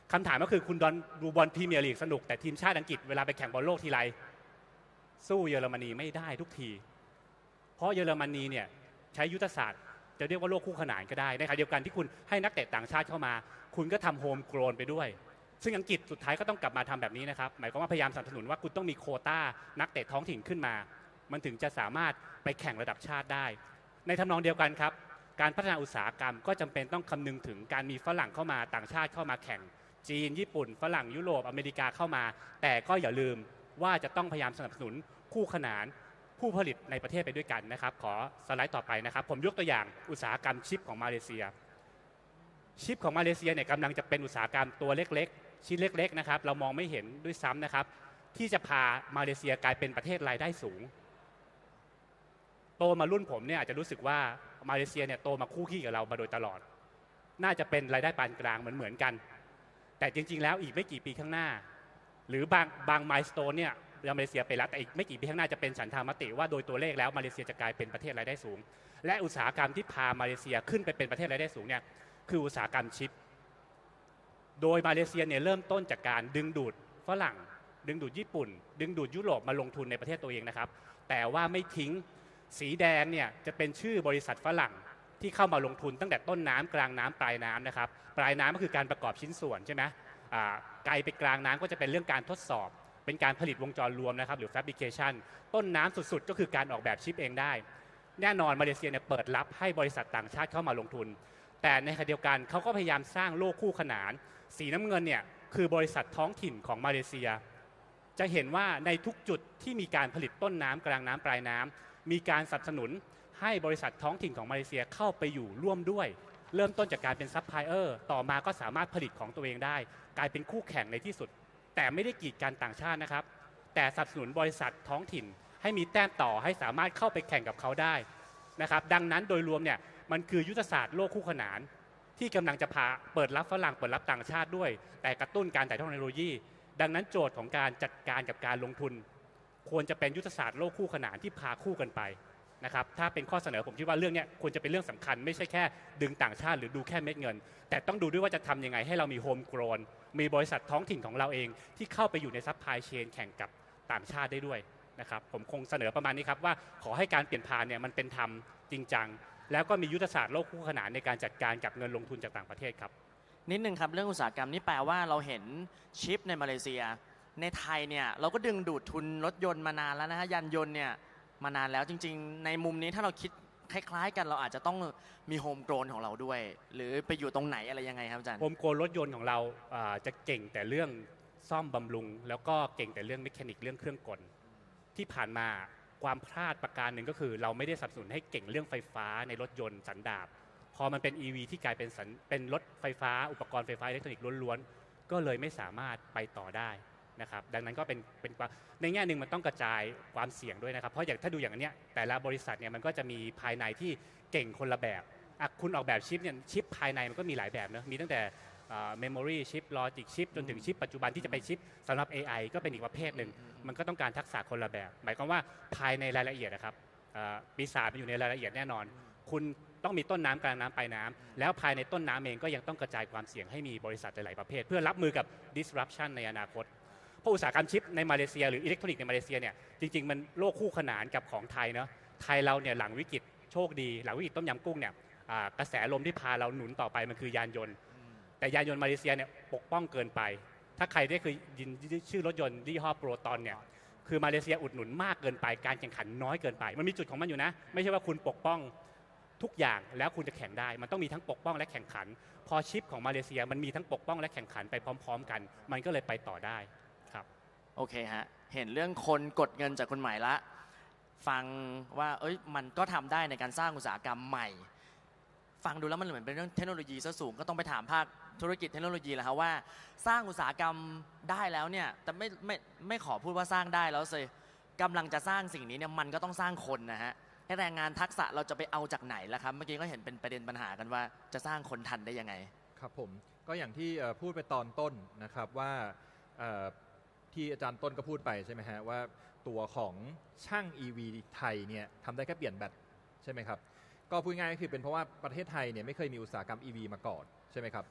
คำถามก็คือคุณดูบอลพรีเมียร์ลีกสนุกแต่ทีมชาติอังกฤษเวลาไปแข่งบอลโลกทีไรสู้เยอรมนีไม่ได้ทุกทีเพราะเยอรมนีเนี่ยใช้ยุทธศาสตร์จะเรียกว่าโลกคู่ขนานก็ได้ในขณะเดียวกันที่คุณให้นักเตะต่างชาติเข้ามาคุณก็ทำโฮมโกรนไปด้วยซึ่งอังกฤษสุดท้ายก็ต้องกลับมาทำแบบนี้นะครับหมายความว่าพยายามสนับสนุนว่าคุณต้องมีโควต้านักเตะท้องถิ่นขึ้นมามันถึงจะสามารถไปแข่งระดับชาติได้ในทำนองเดียวกันครับการพัฒนาอุตสาหกรรมก็จำเป็นต้องคำนึงถึงการมีฝรั่งเข้ามาต่างชาติเข้ามาแข่งจีนญี่ปุ่นฝรั่งยุโรปอเมริกาเข้ามาแต่ก็อย่าลืมว่าจะต้องพยายามสนับสนุนคู่ขนานผู้ผลิตในประเทศไปด้วยกันนะครับขอสไลด์ต่อไปนะครับผมยกตัวอย่างอุตสาหกรรมชิปของมาเลเซียชิปของมาเลเซียเนี่ยกำลังจะเป็นอุตสาหกรรมตัวเล็กๆชิ้นเล็กๆนะครับเรามองไม่เห็นด้วยซ้ำนะครับที่จะพามาเลเซียกลายเป็นประเทศรายได้สูงโตมารุ่นผมเนี่ยอาจจะรู้สึกว่ามาเลเซียเนี่ยโตมาคู่ขี้กับเรามาโดยตลอดน่าจะเป็นรายได้ปานกลางเหมือนกันแต่จริงๆแล้วอีกไม่กี่ปีข้างหน้าหรือบางมายสโตนเนี่ยมาเลเซียไปแล้วแต่อีกไม่กี่ปีข้างหน้าจะเป็นฉันทามติว่าโดยตัวเลขแล้วมาเลเซียจะกลายเป็นประเทศรายได้สูงและอุตสาหกรรมที่พามาเลเซียขึ้นไปเป็นประเทศรายได้สูงเนี่ยคืออุตสาหกรรมชิปโดยมาเลเซียเนี่ยเริ่มต้นจากการดึงดูดฝรั่งดึงดูดญี่ปุ่นดึงดูดยุโรปมาลงทุนในประเทศตัวเองนะครับแต่ว่าไม่ทิ้งสีแดงเนี่ยจะเป็นชื่อบริษัทฝรั่งที่เข้ามาลงทุนตั้งแต่ต้นน้ำกลางน้ำปลายน้ำนะครับปลายน้ำก็คือการประกอบชิ้นส่วนใช่ไหมไกลไปกลางน้ำก็จะเป็นเรื่องการทดสอบเป็นการผลิตวงจรรวมนะครับหรือ fabrication ต้นน้ำสุดๆก็คือการออกแบบชิปเองได้แน่นอนมาเลเซียเนี่ยเปิดรับให้บริษัทต่างชาติเข้ามาลงทุนแต่ในขณะเดียวกันเขาก็พยายามสร้างโลกคู่ขนานสีน้ำเงินเนี่ยคือบริษัทท้องถิ่นของมาเลเซียจะเห็นว่าในทุกจุดที่มีการผลิตต้นน้ำกลางน้ำปลายน้ำมีการสนับสนุนให้บริษัทท้องถิ่นของมาเลเซียเข้าไปอยู่ร่วมด้วยเริ่มต้นจากการเป็นซัพพลายเออร์ต่อมาก็สามารถผลิตของตัวเองได้กลายเป็นคู่แข่งในที่สุดแต่ไม่ได้กีดกันต่างชาตินะครับแต่สนับสนุนบริษัทท้องถิ่นให้มีแต้มต่อให้สามารถเข้าไปแข่งกับเขาได้นะครับดังนั้นโดยรวมเนี่ยมันคือยุทธศาสตร์โลกคู่ขนานที่กำลังจะพาเปิดรับฝรั่งเปิดรับต่างชาติด้วยแต่กระตุ้นการถ่ายทอดเทคโนโลยีดังนั้นโจทย์ของการจัดการกับการลงทุนควรจะเป็นยุทธศาสตร์โลกคู่ขนานที่พาคู่กันไปนะครับถ้าเป็นข้อเสนอผมคิดว่าเรื่องนี้ควรจะเป็นเรื่องสำคัญไม่ใช่แค่ดึงต่างชาติหรือดูแค่เม็ดเงินแต่ต้องดูด้วยว่าจะทำยังไงให้เรามีโฮมโกรนมีบริษัทท้องถิ่นของเราเองที่เข้าไปอยู่ในซัพพลายเชนแข่งกับต่างชาติได้ด้วยนะครับผมคงเสนอประมาณนี้ครับว่าขอให้การเปลี่ยนผ่านเนี่ยมันเป็นธรรมจริงจังแล้วก็มียุทธศาสตร์โลกคู่ขนานในการจัดการกับเงินลงทุนจากต่างประเทศครับนิดนึงครับเรื่องอุตสาหกรรมนี่แปลว่าเราเห็นชิปในมาเลเซียในไทยเนี่ยเราก็ดึงดูดทุนรถยนต์มานานแล้วนะฮะยานยนต์เนี่ยมานานแล้วจริงๆในมุมนี้ถ้าเราคิดคล้ายๆกันเราอาจจะต้องมีโฮมโกรนของเราด้วยหรือไปอยู่ตรงไหนอะไรยังไงครับอาจารย์โฮมโกรนรถยนต์ของเราจะเก่งแต่เรื่องซ่อมบำรุงแล้วก็เก่งแต่เรื่องเมคานิกเรื่องเครื่องกลที่ผ่านมาความพลาดประการหนึ่งก็คือเราไม่ได้สนับสนุนให้เก่งเรื่องไฟฟ้าในรถยนต์สันดาปพอมันเป็น EV ที่กลายเป็นรถไฟฟ้าอุปกรณ์ไฟฟ้าอิเล็กทรอนิกส์ล้วนๆก็เลยไม่สามารถไปต่อได้นะครับดังนั้นก็เป็นในแง่หนึ่งมันต้องกระจายความเสี่ยงด้วยนะครับเพราะอย่างถ้าดูอย่างนี้แต่ละบริษัทเนี่ยมันก็จะมีภายในที่เก่งคนละแบบคุณออกแบบชิปเนี่ยชิปภายในมันก็มีหลายแบบนะมีตั้งแต่memory ชิป logic ชิปจนถึงชิปปัจจุบันที่จะไปชิปสำหรับ AI ก็เป็นอีกประเภทหนึ่งมันก็ต้องการทักษะคนละแบบหมายความว่าภายในรายละเอียดนะครับปีศาจมันอยู่ในรายละเอียดแน่นอนคุณต้องมีต้นน้ำกลางน้ำปลายน้ำแล้วภายในต้นน้ำเองก็ยังต้องกระจายความเสี่ยงให้มีบริษัทหลายๆประเภทเพื่อรับมือกับ disruption ในอนาคตเพราะอุตสาหกรรมชิปในมาเลเซียหรืออิเล็กทรอนิกส์ในมาเลเซียเนี่ยจริงๆมันโลกคู่ขนานกับของไทยเนาะไทยเราเนี่ยหลังวิกฤตโชคดีหลังวิกฤตต้มยำกุ้งเนี่ยกระแสลมที่พาเราหนุนต่อไปมันคือยานยนต์แต่ยานยนต์มาเลเซียเนี่ยปกป้องเกินไปถ้าใครได้เคยยินชื่อรถยนต์ยี่ห้อโปรตอนเนี่ยคือมาเลเซียอุดหนุนมากเกินไปการแข่งขันน้อยเกินไปมันมีจุดของมันอยู่นะไม่ใช่ว่าคุณปกป้องทุกอย่างแล้วคุณจะแข่งได้มันต้องมีทั้งปกป้องและแข่งขันพอชิปของมาเลเซียมันมีทั้งปกป้องและแข่งขันไปพร้อมๆกันมันก็เลยไปต่อได้ครับโอเคฮะเห็นเรื่องคนกดเงินจากคุณใหม่ละฟังว่ามันก็ทำได้ในการสร้างอุตสาหกรรมใหม่ฟังดูแล้วมันเหมือนเป็นเรื่องเทคโนโลยีซะสูงก็ต้องไปถามภาคธุรกิจเทคโนโลยีแล้วครับว่าสร้างอุตสาหกรรมได้แล้วเนี่ยแต่ไม่ขอพูดว่าสร้างได้แล้วสิกำลังจะสร้างสิ่งนี้เนี่ยมันก็ต้องสร้างคนนะฮะให้แรงงานทักษะเราจะไปเอาจากไหนล่ะครับเมื่อกี้ก็เห็นเป็นประเด็นปัญหากันว่าจะสร้างคนทันได้ยังไงครับผมก็อย่างที่พูดไปตอนต้นนะครับว่าที่อาจารย์ต้นก็พูดไปใช่ไหมฮะว่าตัวของช่าง EV ไทยเนี่ยทำได้แค่เปลี่ยนแบตใช่ไหมครับก็พูดง่ายก็คือเป็นเพราะว่าประเทศไทยเนี่ยไม่เคยมีอุตสาหกรรม EV มาก่อนใช่ไหมครับ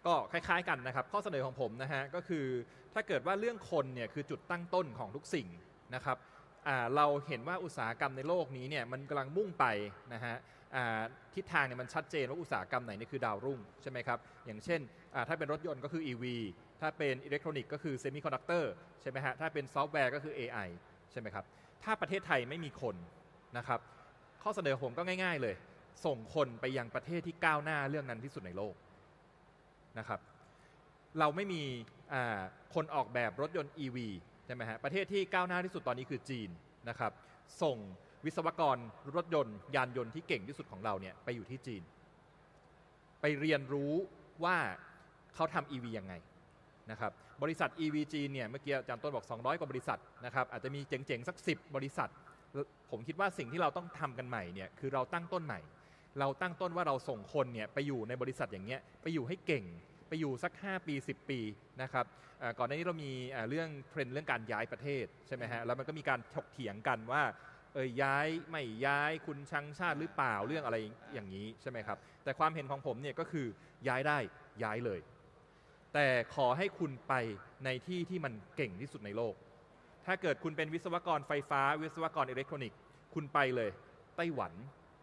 ก็คล้ายๆกันนะครับข้อเสนอของผมนะฮะก็คือถ้าเกิดว่าเรื่องคนเนี่ยคือจุดตั้งต้นของทุกสิ่งนะครับเราเห็นว่าอุตสาหกรรมในโลกนี้เนี่ยมันกำลังมุ่งไปนะฮะทิศทางเนี่ยมันชัดเจนว่าอุตสาหกรรมไหนนี่คือดาวรุ่งใช่ไหมครับอย่างเช่นถ้าเป็นรถยนต์ก็คือ EV ถ้าเป็นอิเล็กทรอนิกส์ก็คือเซมิคอนดักเตอร์ใช่ไหมฮะถ้าเป็นซอฟต์แวร์ก็คือ AI ใช่ไหมครับถ้าประเทศไทยไม่มีคนนะครับข้อเสนอผมก็ง่ายๆเลยส่งคนไปยังประเทศที่ก้าวหน้าเรื่องนั้นที่สุดในโลกนะครับเราไม่มีคนออกแบบรถยนต์ EV ใช่ไหมฮะประเทศที่ก้าวหน้าที่สุดตอนนี้คือจีนนะครับส่งวิศวกรรถยนต์ยานยนต์ที่เก่งที่สุดของเราเนี่ยไปอยู่ที่จีนไปเรียนรู้ว่าเขาทำ EV ยังไงนะครับบริษัท EV จีนเนี่ยเมื่อกี้อาจารย์ต้นบอก200กว่าบริษัทนะครับอาจจะมีเจ๋งๆสัก10บริษัทผมคิดว่าสิ่งที่เราต้องทำกันใหม่เนี่ยคือเราตั้งต้นใหม่เราตั้งต้นว่าเราส่งคนเนี่ยไปอยู่ในบริษัทอย่างเงี้ยไปอยู่ให้เก่งไปอยู่สัก5ปี10ปีนะครับก่อนหน้านี้เรามีเรื่องเทรนด์เรื่องการย้ายประเทศใช่ไหมฮะแล้วมันก็มีการถกเถียงกันว่าย้ายไม่ย้ายคุณชังชาติหรือเปล่าเรื่องอะไรอย่างนี้ใช่ไหมครับแต่ความเห็นของผมเนี่ยก็คือย้ายได้ย้ายเลยแต่ขอให้คุณไปในที่ที่มันเก่งที่สุดในโลกถ้าเกิดคุณเป็นวิศวกรไฟฟ้าวิศวกรอิเล็กทรอนิกส์คุณไปเลยไต้หวัน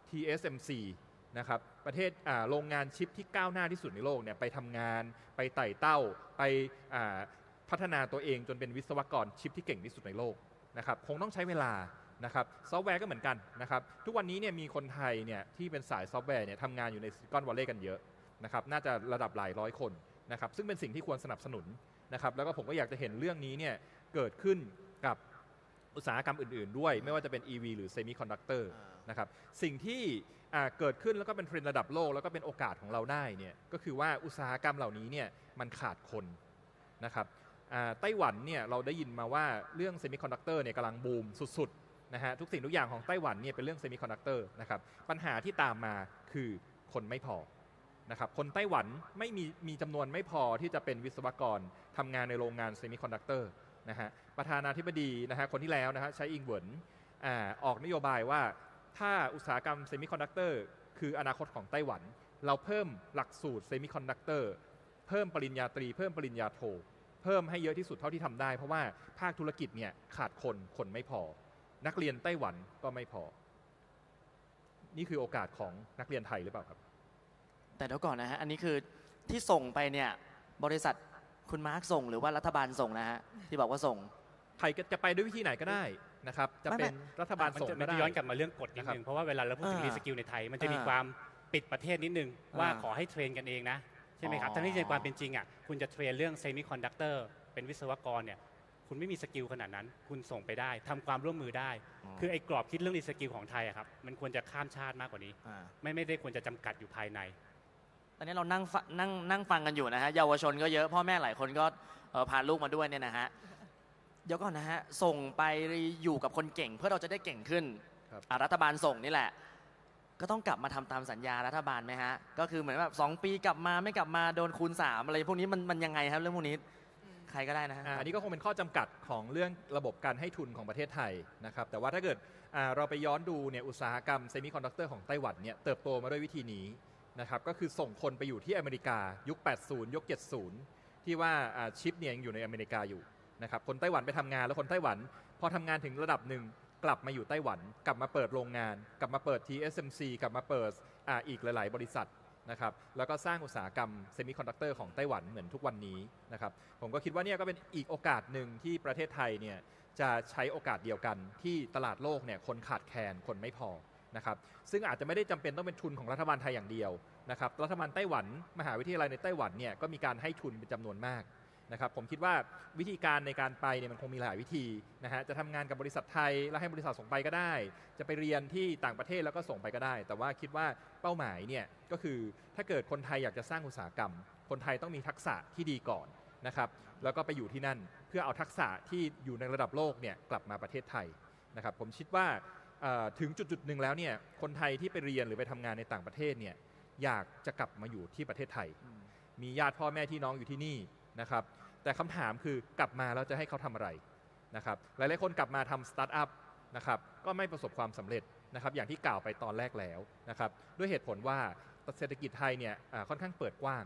TSMC นะครับประเทศโรงงานชิปที่ก้าวหน้าที่สุดในโลกเนี่ยไปทำงานไปไต่เต้าไปพัฒนาตัวเองจนเป็นวิศวกรชิปที่เก่งที่สุดในโลกนะครับคงต้องใช้เวลานะครับซอฟต์แวร์ก็เหมือนกันนะครับทุกวันนี้เนี่ยมีคนไทยเนี่ยที่เป็นสายซอฟต์แวร์เนี่ยทำงานอยู่ในซิลิคอนวัลเลย์กันเยอะนะครับน่าจะระดับหลายร้อยคนนะครับซึ่งเป็นสิ่งที่ควรสนับสนุนนะครับแล้วก็ผมก็อยากจะเห็นเรื่องนี้เนี่ยเกิดขึ้นกับอุตสาหกรรมอื่นๆด้วยไม่ว่าจะเป็น EV หรือเซมิคอนดักเตอร์นะครับสิ่งที่เกิดขึ้นแล้วก็เป็นเทรนด์ระดับโลกแล้วก็เป็นโอกาสของเราได้เนี่ยก็คือว่าอุตสาหกรรมเหล่านี้เนี่ยมันขาดคนนะครับไต้หวันเนี่ยเราได้ยินมาว่าเรื่องเซมิคอนดักเตอร์เนี่ยกำลังบูมสุดๆนะฮะทุกสิ่งทุกอย่างของไต้หวันเนี่ยเป็นเรื่องเซมิคอนดักเตอร์นะครับปัญหาที่ตามมาคือคนไม่พอนะครับคนไต้หวันไม่มีจำนวนไม่พอที่จะเป็นวิศวกรทำงานในโรงงานเซมิคอนดักเตอร์นะฮะประธานาธิบดีนะฮะคนที่แล้วนะฮะใช้อิงเหวินออกนโยบายว่าถ้าอุตสาหกรรมเซมิคอนดักเตอร์คืออนาคตของไต้หวันเราเพิ่มหลักสูตรเซมิคอนดักเตอร์เพิ่มปริญญาตรีเพิ่มปริญญาโทเพิ่มให้เยอะที่สุดเท่าที่ทำได้เพราะว่าภาคธุรกิจเนี่ยขาดคนไม่พอนักเรียนไต้หวันก็ไม่พอนี่คือโอกาสของนักเรียนไทยหรือเปล่าครับแต่เดี๋ยวก่อนนะฮะอันนี้คือที่ส่งไปเนี่ยบริษัทคุณมาร์คส่งหรือว่ารัฐบาลส่งนะฮะที่บอกว่าส่งไทยจะไปด้วยวิธีไหนก็ได้นะครับจะเป็นรัฐบาลส่งก็ได้มันจะย้อนกลับมาเรื่องกฎนิดนึงเพราะว่าเวลาเราพูดถึงรีสกิลในไทยมันจะมีความปิดประเทศนิดนึงว่าขอให้เทรนกันเองนะใช่ไหมครับทั้งที่ในความเป็นจริงอ่ะคุณจะเทรนเรื่องเซมิคอนดักเตอร์เป็นวิศวกรเนี่ยคุณไม่มีสกิลขนาดนั้นคุณส่งไปได้ทำความร่วมมือได้คือไอ้กรอบคิดเรื่องรีสกิลของไทยอะครับมันควรจะข้ามชาติมากกว่านี้ไม่ได้ควรจะจำกัดอยู่ภายในตอนนี้เรานั่งฟังกันอยู่นะฮะเยาวชนก็เยอะพ่อแม่หลายคนก็พาลูกมาด้วยเนี่ยนะฮะเดี๋ยวก่อนนะฮะส่งไปอยู่กับคนเก่งเพื่อเราจะได้เก่งขึ้นรัฐบาลส่งนี่แหละก็ต้องกลับมาทำตามสัญญารัฐบาลไหมฮะก็คือเหมือนแบบ2 ปีกลับมาไม่กลับมาโดนคูณ3อะไรพวกนี้มันยังไงครับเรื่องพวกนี้ใครก็ได้นะฮะอันนี้ก็คงเป็นข้อจำกัดของเรื่องระบบการให้ทุนของประเทศไทยนะครับแต่ว่าถ้าเกิดเราไปย้อนดูเนี่ยอุตสาหกรรมเซมิคอนดักเตอร์ของไต้หวันเนี่ยเติบโตมาด้วยวิธีนี้นะครับก็คือส่งคนไปอยู่ที่อเมริกายุค80ยุค70ที่ว่าชิปเนี่ยยังอยู่ในอเมริกาอยู่นะครับคนไต้หวันไปทำงานแล้วคนไต้หวันพอทำงานถึงระดับหนึ่งกลับมาอยู่ไต้หวันกลับมาเปิดโรงงานกลับมาเปิด TSMC กลับมาเปิดอีกหลายๆบริษัทนะครับแล้วก็สร้างอุตสาหกรรมเซมิคอนดักเตอร์ของไต้หวันเหมือนทุกวันนี้นะครับผมก็คิดว่าเนี่ยก็เป็นอีกโอกาสหนึ่งที่ประเทศไทยเนี่ยจะใช้โอกาสเดียวกันที่ตลาดโลกเนี่ยคนขาดแคลนคนไม่พอนะครับซึ่งอาจจะไม่ได้จำเป็นต้องเป็นทุนของรัฐบาลไทยอย่างเดียวนะครับรัฐบาลไต้หวันมหาวิทยาลัยในไต้หวันเนี่ยก็มีการให้ทุนเป็นจำนวนมากนะครับผมคิดว่าวิธีการในการไปเนี่ยมันคงมีหลายวิธีนะฮะจะทำงานกับบริษัทไทยแล้วให้บริษัทส่งไปก็ได้จะไปเรียนที่ต่างประเทศแล้วก็ส่งไปก็ได้แต่ว่าคิดว่าเป้าหมายเนี่ยก็คือถ้าเกิดคนไทยอยากจะสร้างอุตสาหกรรมคนไทยต้องมีทักษะที่ดีก่อนนะครับแล้วก็ไปอยู่ที่นั่นเพื่อเอาทักษะที่อยู่ในระดับโลกเนี่ยกลับมาประเทศไทยนะครับผมคิดว่าถึงจุดหนึ่งแล้วเนี่ยคนไทยที่ไปเรียนหรือไปทำงานในต่างประเทศเนี่ยอยากจะกลับมาอยู่ที่ประเทศไทยมีญาติพ่อแม่ที่น้องอยู่ที่นี่นะครับแต่คำถามคือกลับมาแล้วจะให้เขาทำอะไรนะครับหลายๆคนกลับมาทำสตาร์ทอัพนะครับก็ไม่ประสบความสำเร็จนะครับอย่างที่กล่าวไปตอนแรกแล้วนะครับด้วยเหตุผลว่าเศรษฐกิจไทยเนี่ยค่อนข้างเปิดกว้าง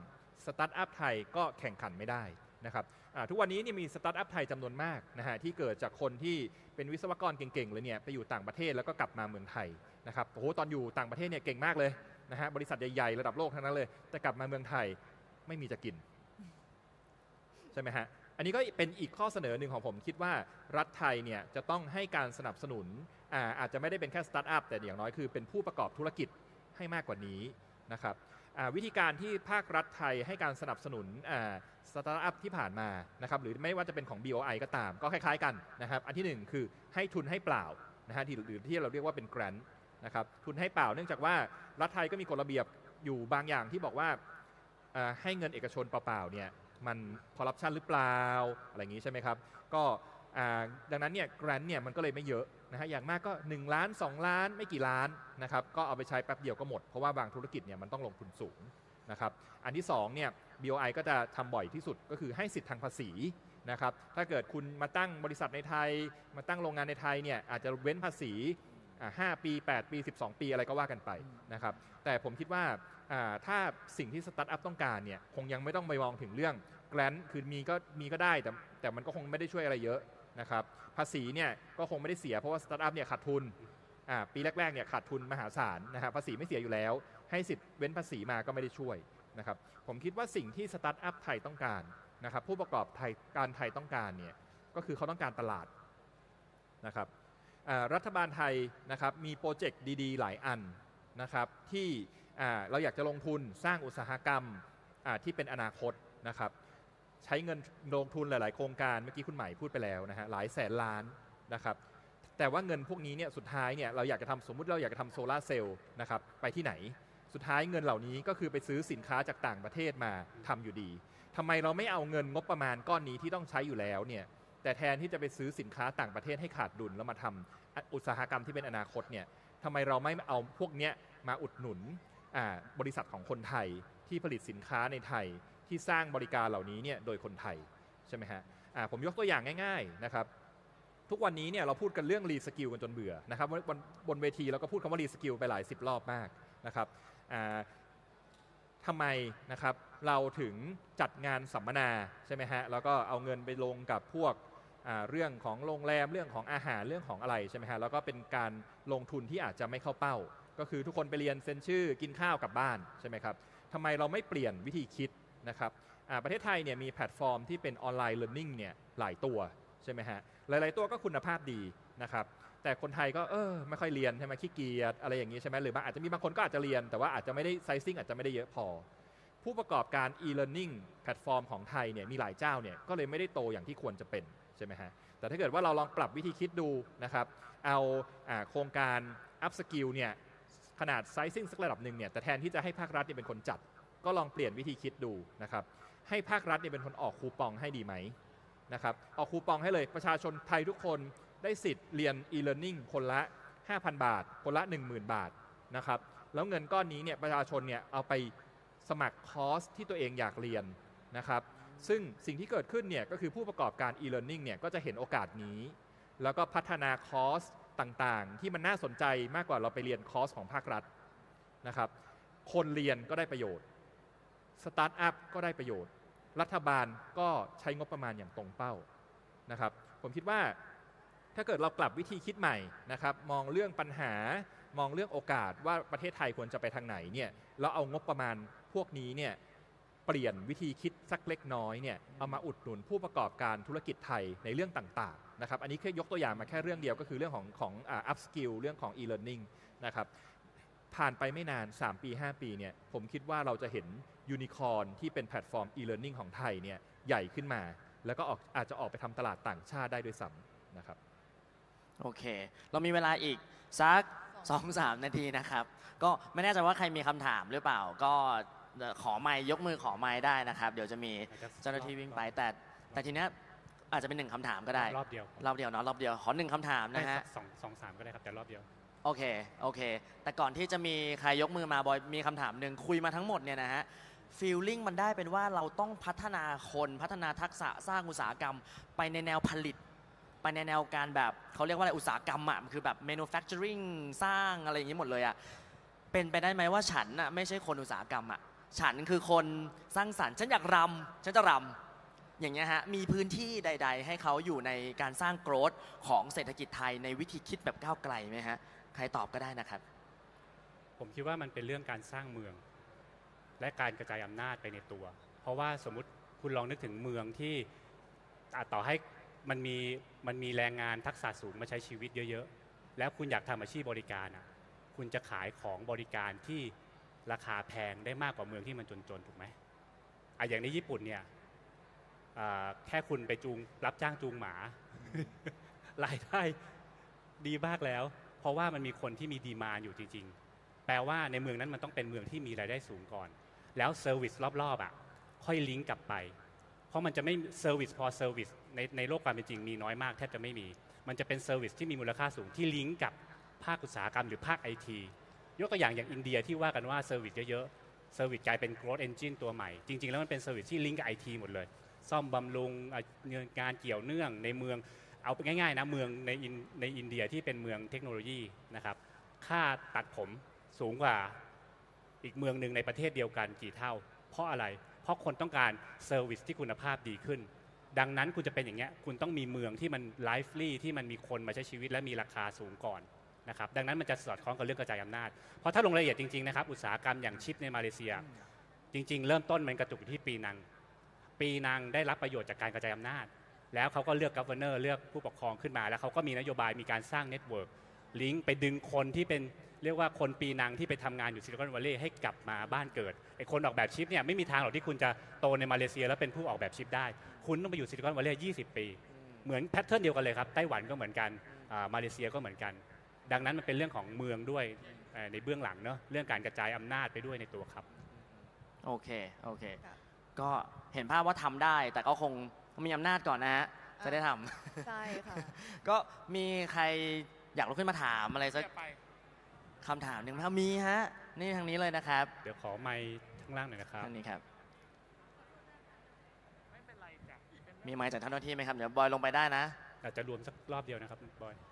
สตาร์ทอัพไทยก็แข่งขันไม่ได้นะครับทุกวันนี้นี่มีสตาร์ทอัพไทยจำนวนมากนะฮะที่เกิดจากคนที่เป็นวิศวกรเก่งๆเลยเนี่ยไปอยู่ต่างประเทศแล้วก็กลับมาเมืองไทยนะครับโอ้โหตอนอยู่ต่างประเทศเนี่ยเก่งมากเลยนะฮะบริษัทใหญ่ๆระดับโลกทั้งนั้นเลยแต่กลับมาเมืองไทยไม่มีจะกินใช่ไหมฮะอันนี้ก็เป็นอีกข้อเสนอหนึ่งของผมคิดว่ารัฐไทยเนี่ยจะต้องให้การสนับสนุนอาจจะไม่ได้เป็นแค่สตาร์ทอัพแต่อย่างน้อยคือเป็นผู้ประกอบธุรกิจให้มากกว่านี้นะครับวิธีการที่ภาครัฐไทยให้การสนับสนุนสตาร์ทอัพที่ผ่านมานะครับหรือไม่ว่าจะเป็นของ BOI ก็ตามก็คล้ายๆกันนะครับอันที่1คือให้ทุนให้เปล่านะฮะหรือที่เราเรียกว่าเป็น grant นะครับทุนให้เปล่าเนื่องจากว่ารัฐไทยก็มีกฎระเบียบอยู่บางอย่างที่บอกว่าให้เงินเอกชนเปล่าๆเนี่ยมันคอร์รัปชันหรือเปล่าอะไรอย่างนี้ใช่ไหมครับก็ดังนั้นเนี่ย grant เนี่ยมันก็เลยไม่เยอะนะฮะอย่างมากก็1 ล้าน 2 ล้านไม่กี่ล้านนะครับก็เอาไปใช้แป๊บเดียวก็หมดเพราะว่าบางธุรกิจเนี่ยมันต้องลงทุนสูงนะครับอันที่2เนี่ย BOI ก็จะทำบ่อยที่สุดก็คือให้สิทธิ์ทางภาษีนะครับถ้าเกิดคุณมาตั้งบริษัทในไทยมาตั้งโรงงานในไทยเนี่ยอาจจะเว้นภาษี5 ปี 8 ปี 12 ปีอะไรก็ว่ากันไปนะครับแต่ผมคิดว่าถ้าสิ่งที่สตาร์ทอัพต้องการเนี่ยคงยังไม่ต้องไปมองถึงเรื่องแกรนต์คือมีก็ได้แต่มันก็คงไม่ได้ช่วยอะไรเยอะนะครับภาษีเนี่ยก็คงไม่ได้เสียเพราะว่าสตาร์ทอัพเนี่ยขาดทุนปีแรกๆเนี่ยขาดทุนมหาศาลนะฮะภาษีไม่เสียอยู่แล้วให้สิทธิ์เว้นภาษีมาก็ไม่ได้ช่วยนะครับผมคิดว่าสิ่งที่สตาร์ทอัพไทยต้องการนะครับผู้ประกอบการไทยต้องการเนี่ยก็คือเขาต้องการตลาดนะครับรัฐบาลไทยนะครับมีโปรเจกต์ดีๆหลายอันนะครับที่เราอยากจะลงทุนสร้างอุตสาหกรรมที่เป็นอนาคตนะครับใช้เงินลงทุนหลายๆโครงการเมื่อกี้คุณใหม่พูดไปแล้วนะฮะหลายแสนล้านนะครับแต่ว่าเงินพวกนี้เนี่ยสุดท้ายเนี่ยเราอยากจะทำสมมุติเราอยากจะทำโซลาร์เซลล์นะครับไปที่ไหนสุดท้ายเงินเหล่านี้ก็คือไปซื้อสินค้าจากต่างประเทศมาทำอยู่ดีทำไมเราไม่เอาเงินงบประมาณก้อนนี้ที่ต้องใช้อยู่แล้วเนี่ยแต่แทนที่จะไปซื้อสินค้าต่างประเทศให้ขาดดุลแล้วมาทำอุตสาหกรรมที่เป็นอนาคตเนี่ยทำไมเราไม่เอาพวกนี้มาอุดหนุนบริษัทของคนไทยที่ผลิตสินค้าในไทยที่สร้างบริการเหล่านี้เนี่ยโดยคนไทยใช่ไหมฮะผมยกตัวอย่างง่ายๆนะครับทุกวันนี้เนี่ยเราพูดกันเรื่องรีสกิลกันจนเบื่อนะครับบนเวทีเราก็พูดคำว่ารีสกิลไปหลาย10 รอบมากนะครับทำไมนะครับเราถึงจัดงานสัมมนาใช่ไหมฮะแล้วก็เอาเงินไปลงกับพวกเรื่องของโรงแรมเรื่องของอาหารเรื่องของอะไรใช่ไหมฮะแล้วก็เป็นการลงทุนที่อาจจะไม่เข้าเป้าก็คือทุกคนไปเรียนเซ็นชื่อกินข้าวกลับบ้านใช่ไหมครับทำไมเราไม่เปลี่ยนวิธีคิดนะครับประเทศไทยเนี่ยมีแพลตฟอร์มที่เป็นออนไลน์เรียนรู้เนี่ยหลายตัวใช่ไหมฮะหลายๆตัวก็คุณภาพดีนะครับแต่คนไทยก็ไม่ค่อยเรียนใช่ไหมขี้เกียจอะไรอย่างนี้ใช่ไหมหรืออาจจะมีบางคนก็อาจจะเรียนแต่ว่าอาจจะไม่ได้ไซซิ่งอาจจะไม่ได้เยอะพอผู้ประกอบการ e-learning แพลตฟอร์มของไทยเนี่ยมีหลายเจ้าเนี่ยก็เลยไม่ได้โตอย่างที่ควรจะเป็นใช่ไหมฮะแต่ถ้าเกิดว่าเราลองปรับวิธีคิดดูนะครับเอาโครงการ up skill เนี่ยขนาดไซซิ่งสักระดับหนึ่งเนี่ยแต่แทนที่จะให้ภาครัฐเป็นคนจัดก็ลองเปลี่ยนวิธีคิดดูนะครับให้ภาครัฐเป็นคนออกคูปองให้ดีไหมนะครับออกคูปองให้เลยประชาชนไทยทุกคนได้สิทธิ์เรียน e-learning คนละ 5,000 บาทคนละ 10,000 บาทนะครับแล้วเงินก้อนนี้เนี่ยประชาชนเนี่ยเอาไปสมัครคอร์สที่ตัวเองอยากเรียนนะครับซึ่งสิ่งที่เกิดขึ้นเนี่ยก็คือผู้ประกอบการ e-learning เนี่ยก็จะเห็นโอกาสนี้แล้วก็พัฒนาคอร์สต่างๆที่มันน่าสนใจมากกว่าเราไปเรียนคอร์สของภาครัฐนะครับคนเรียนก็ได้ประโยชน์สตาร์ทอัพก็ได้ประโยชน์รัฐบาลก็ใช้งบประมาณอย่างตรงเป้านะครับผมคิดว่าถ้าเกิดเรากลับวิธีคิดใหม่นะครับมองเรื่องปัญหามองเรื่องโอกาสว่าประเทศไทยควรจะไปทางไหนเนี่ยเราเอางบประมาณพวกนี้เนี่ยเปลี่ยนวิธีคิดสักเล็กน้อยเนี่ยเอามาอุดหนุนผู้ประกอบการธุรกิจไทยในเรื่องต่างๆนะครับอันนี้แค่ยกตัวอย่างมาแค่เรื่องเดียวก็คือเรื่องของup skill เรื่องของ e-learning นะครับผ่านไปไม่นาน3 ปี 5 ปีเนี่ยผมคิดว่าเราจะเห็นยูนิคอร์นที่เป็นแพลตฟอร์ม e-learning ของไทยเนี่ยใหญ่ขึ้นมาแล้วก็อาจจะออกไปทำตลาดต่างชาติได้ด้วยซ้ำนะครับโอเคเรามีเวลาอีกสัก 2-3 นาทีนะครับก็ไม่แน่ใจว่าใครมีคำถามหรือเปล่าก็ขอไมค์ยกมือขอไมค์ได้นะครับเดี๋ยวจะมีเจ้าหน้าที่วิ่งไปแต่ทีเนี้ยอาจจะเป็น1 คำถามก็ได้รอบเดียวเนาะรอบเดียวขอ1 คำถามนะฮะ 2-3ก็ได้ครับแต่รอบเดียวโอเคแต่ก่อนที่จะมีใครยกมือมาบอยมีคำถามหนึ่งคุยมาทั้งหมดเนี่ยนะฮะฟีลลิ่งมันได้เป็นว่าเราต้องพัฒนาคนพัฒนาทักษะสร้างอุตสาหกรรมไปในแนวผลิตไปในแนวการแบบเขาเรียกว่าอะไรอุตสาหกรรมอ่ะคือแบบ manufacturing สร้างอะไรอย่างนี้หมดเลยอ่ะเป็นไปได้ไหมว่าฉันอ่ะไม่ใช่คนอุตสาหกรรมอ่ะฉันคือคนสร้างสรรค์ฉันอยากรำฉันจะรำอย่างเงี้ยฮะมีพื้นที่ใด ๆ ให้เขาอยู่ในการสร้างโกรธของเศรษฐกิจไทยในวิธีคิดแบบก้าวไกลไหมฮะใครตอบก็ได้นะครับผมคิดว่ามันเป็นเรื่องการสร้างเมือง และการกระจายอำนาจไปในตัว เพราะว่าสมมุติคุณลองนึกถึงเมืองที่ต่อให้มันมีแรงงานทักษะสูงมาใช้ชีวิตเยอะๆแล้วคุณอยากทำอาชีพบริการคุณจะขายของบริการที่ราคาแพงได้มากกว่าเมืองที่มันจนๆถูกไหมอย่างในญี่ปุ่นเนี่ยแค่คุณไปรับจ้างจูงหมา รายได้ดีมากแล้ว เพราะว่ามันมีคนที่มีดีมานด์อยู่จริงๆแปลว่าในเมืองนั้นมันต้องเป็นเมืองที่มีรายได้สูงก่อนแล้วเซอร์วิสรอบๆค่อยลิงก์กลับไปเพราะมันจะไม่เซอร์วิสพอเซอร์วิสในโลกความเป็นจริงมีน้อยมากแทบจะไม่มีมันจะเป็นเซอร์วิสที่มีมูลค่าสูงที่ลิงก์กับภาคอุตสาหกรรมหรือภาค IT ยกตัวอย่างอินเดียที่ว่ากันว่าเซอร์วิสเยอะๆเซอร์วิสกลายเป็น growth engine ตัวใหม่จริงๆแล้วมันเป็นเซอร์วิสที่ลิงก์กับ IT หมดเลยซ่อมบำรุงงานเกี่ยวเนื่องในเมืองเอาง่ายๆนะเมืองในอินเดียที่เป็นเมืองเทคโนโลยีนะครับค่าตัดผมสูงกว่าอีกเมืองหนึ่งในประเทศเดียวกันกี่เท่าเพราะอะไรเพราะคนต้องการเซอร์วิสที่คุณภาพดีขึ้นดังนั้นคุณจะเป็นอย่างเงี้ยคุณต้องมีเมืองที่มันไลฟ์ลี่ที่มันมีคนมาใช้ชีวิตและมีราคาสูงก่อนนะครับดังนั้นมันจะสอดคล้องกับเรื่องกระจายอำนาจเพราะถ้าลงรายละเอียดจริงๆนะครับอุตสาหกรรมอย่างชิปในมาเลเซียจริงๆเริ่มต้นมันกระตุกอยู่ที่ปีนังได้รับประโยชน์จากการกระจายอำนาจแล้วเขาก็เลือกกัฟเวอร์เนอร์เลือกผู้ปกครองขึ้นมาแล้วเขาก็มีนโยบายมีการสร้างเน็ตเวิร์กลิงก์ไปดึงคนที่เป็นเรียกว่าคนปีนังที่ไปทำงานอยู่ซิลิคอนวัลเลย์ให้กลับมาบ้านเกิดไอ้คนออกแบบชิปเนี่ยไม่มีทางหรอกที่คุณจะโตในมาเลเซียแล้วเป็นผู้ออกแบบชิปได้คุณต้องไปอยู่ซิลิคอนวัลเลย์20 ปีเหมือนแพทเทิร์นเดียวกันเลยครับไต้หวันก็เหมือนกันมาเลเซียก็เหมือนกันดังนั้นมันเป็นเรื่องของเมืองด้วยในเบื้องหลังเนาะเรื่องการกระจายอำนาจไปด้วยในตัวครับโอเคก็เห็นภาพว่าทำได้แต่ก็คงมีอำนาจก่อนนะฮะจะได้ทำใช่ค่ะก็มีใครอยากลุกขึ้นมาถามอะไรสักคำถามหนึ่งไหมครับมีฮะนี่ทางนี้เลยนะครับเดี๋ยวขอไมค์ข้างล่างหน่อยนะครับทางนี้ครับมีไมค์จากเจ้าหน้าที่ไหมครับเดี๋ยวบอยลงไปได้นะอาจจะรวมสักรอบเดียวนะครับบอย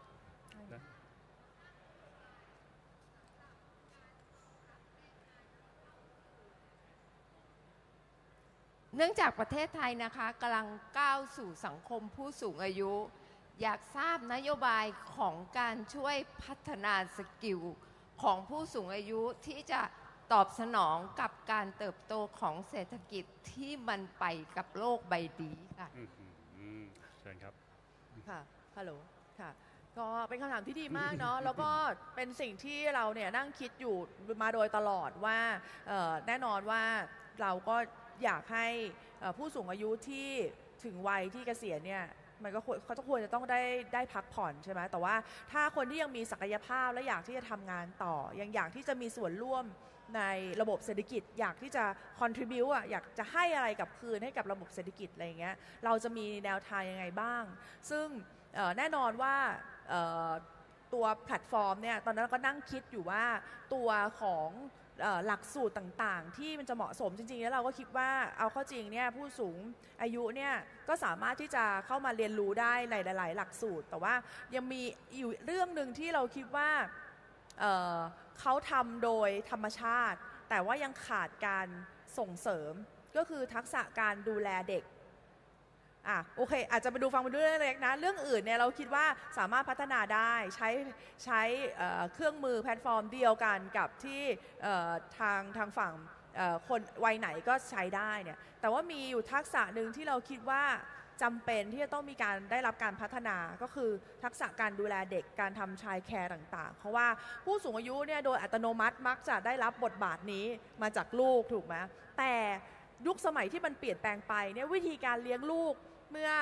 เนื่องจากประเทศไทยนะคะกำลังก้าวสู่สังคมผู้สูงอายุอยากทราบนโยบายของการช่วยพัฒนาสกิลของผู้สูงอายุที่จะตอบสนองกับการเติบโตของเศรษฐกิจที่มันไปกับโลกใบนี้ค่ะเชิญครับค่ะฮัลโหลค่ะก็เป็นคำถามที่ดีมากเนาะ แล้วก็เป็นสิ่งที่เราเนี่ยนั่งคิดอยู่มาโดยตลอดว่าแน่นอนว่าเราก็อยากให้ผู้สูงอายุที่ถึงวัยที่เกษียณเนี่ยมันก็เขาควรจะต้องได้พักผ่อนใช่ไหมแต่ว่าถ้าคนที่ยังมีศักยภาพและอยากที่จะทำงานต่อยังอยากที่จะมีส่วนร่วมในระบบเศรษฐกิจอยากที่จะ contribute อยากจะให้อะไรกับคืนให้กับระบบเศรษฐกิจอะไรอย่างเงี้ยเราจะมีแนวทางยังไงบ้างซึ่งแน่นอนว่าตัวแพลตฟอร์มเนี่ยตอนนั้นก็นั่งคิดอยู่ว่าตัวของหลักสูตรต่างๆที่มันจะเหมาะสมจริงๆแล้วเราก็คิดว่าเอาเข้าจริงเนี่ยผู้สูงอายุเนี่ยก็สามารถที่จะเข้ามาเรียนรู้ได้ในหลายๆหลักสูตรแต่ว่ายังมีอยู่เรื่องหนึ่งที่เราคิดว่าเขาทำโดยธรรมชาติแต่ว่ายังขาดการส่งเสริมก็คือทักษะการดูแลเด็กโอเคอาจจะมาดูฟังมาดูเรื่องเล็กนะเรื่องอื่นเนี่ยเราคิดว่าสามารถพัฒนาได้ใช้เครื่องมือแพลตฟอร์มเดียวกันกับที่ทางฝั่งคนวัยไหนก็ใช้ได้เนี่ยแต่ว่ามีอยู่ทักษะหนึ่งที่เราคิดว่าจำเป็นที่จะต้องมีการได้รับการพัฒนาก็คือทักษะการดูแลเด็กการทำชายแคร์ต่างๆเพราะว่าผู้สูงอายุเนี่ยโดยอัตโนมัติมักจะได้รับบทบาทนี้มาจากลูกถูกไหมแต่ยุคสมัยที่มันเปลี่ยนแปลงไปเนี่ยวิธีการเลี้ยงลูกเมื่อ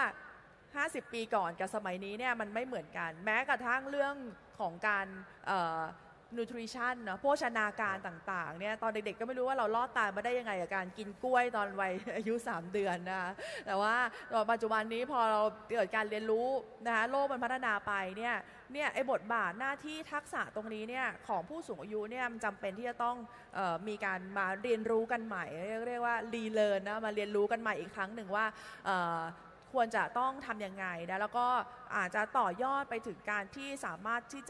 50 ปีก่อนกับสมัยนี้เนี่ยมันไม่เหมือนกันแม้กระทั่งเรื่องของการnutrition นะโภชนาการต่างๆเนี่ยตอนเด็กๆก็ไม่รู้ว่าเราลอดตายมาได้ยังไงกับการกินกล้วยตอนวัยอายุ3 เดือนนะคะแต่ว่าปัจจุบันนี้พอเราเกิดการเรียนรู้นะคะโลกมันพัฒนาไปเนี่ยไอ้บทบาทหน้าที่ทักษะตรงนี้เนี่ยของผู้สูงอายุเนี่ยมันจำเป็นที่จะต้องมีการมาเรียนรู้กันใหม่เรียกว่ารีเลิร์นนะมาเรียนรู้กันใหม่อีกครั้งหนึ่งว่าควรจะต้องทำยังไงนะแล้วก็อาจจะต่อยอดไปถึงการที่สามารถที่จะ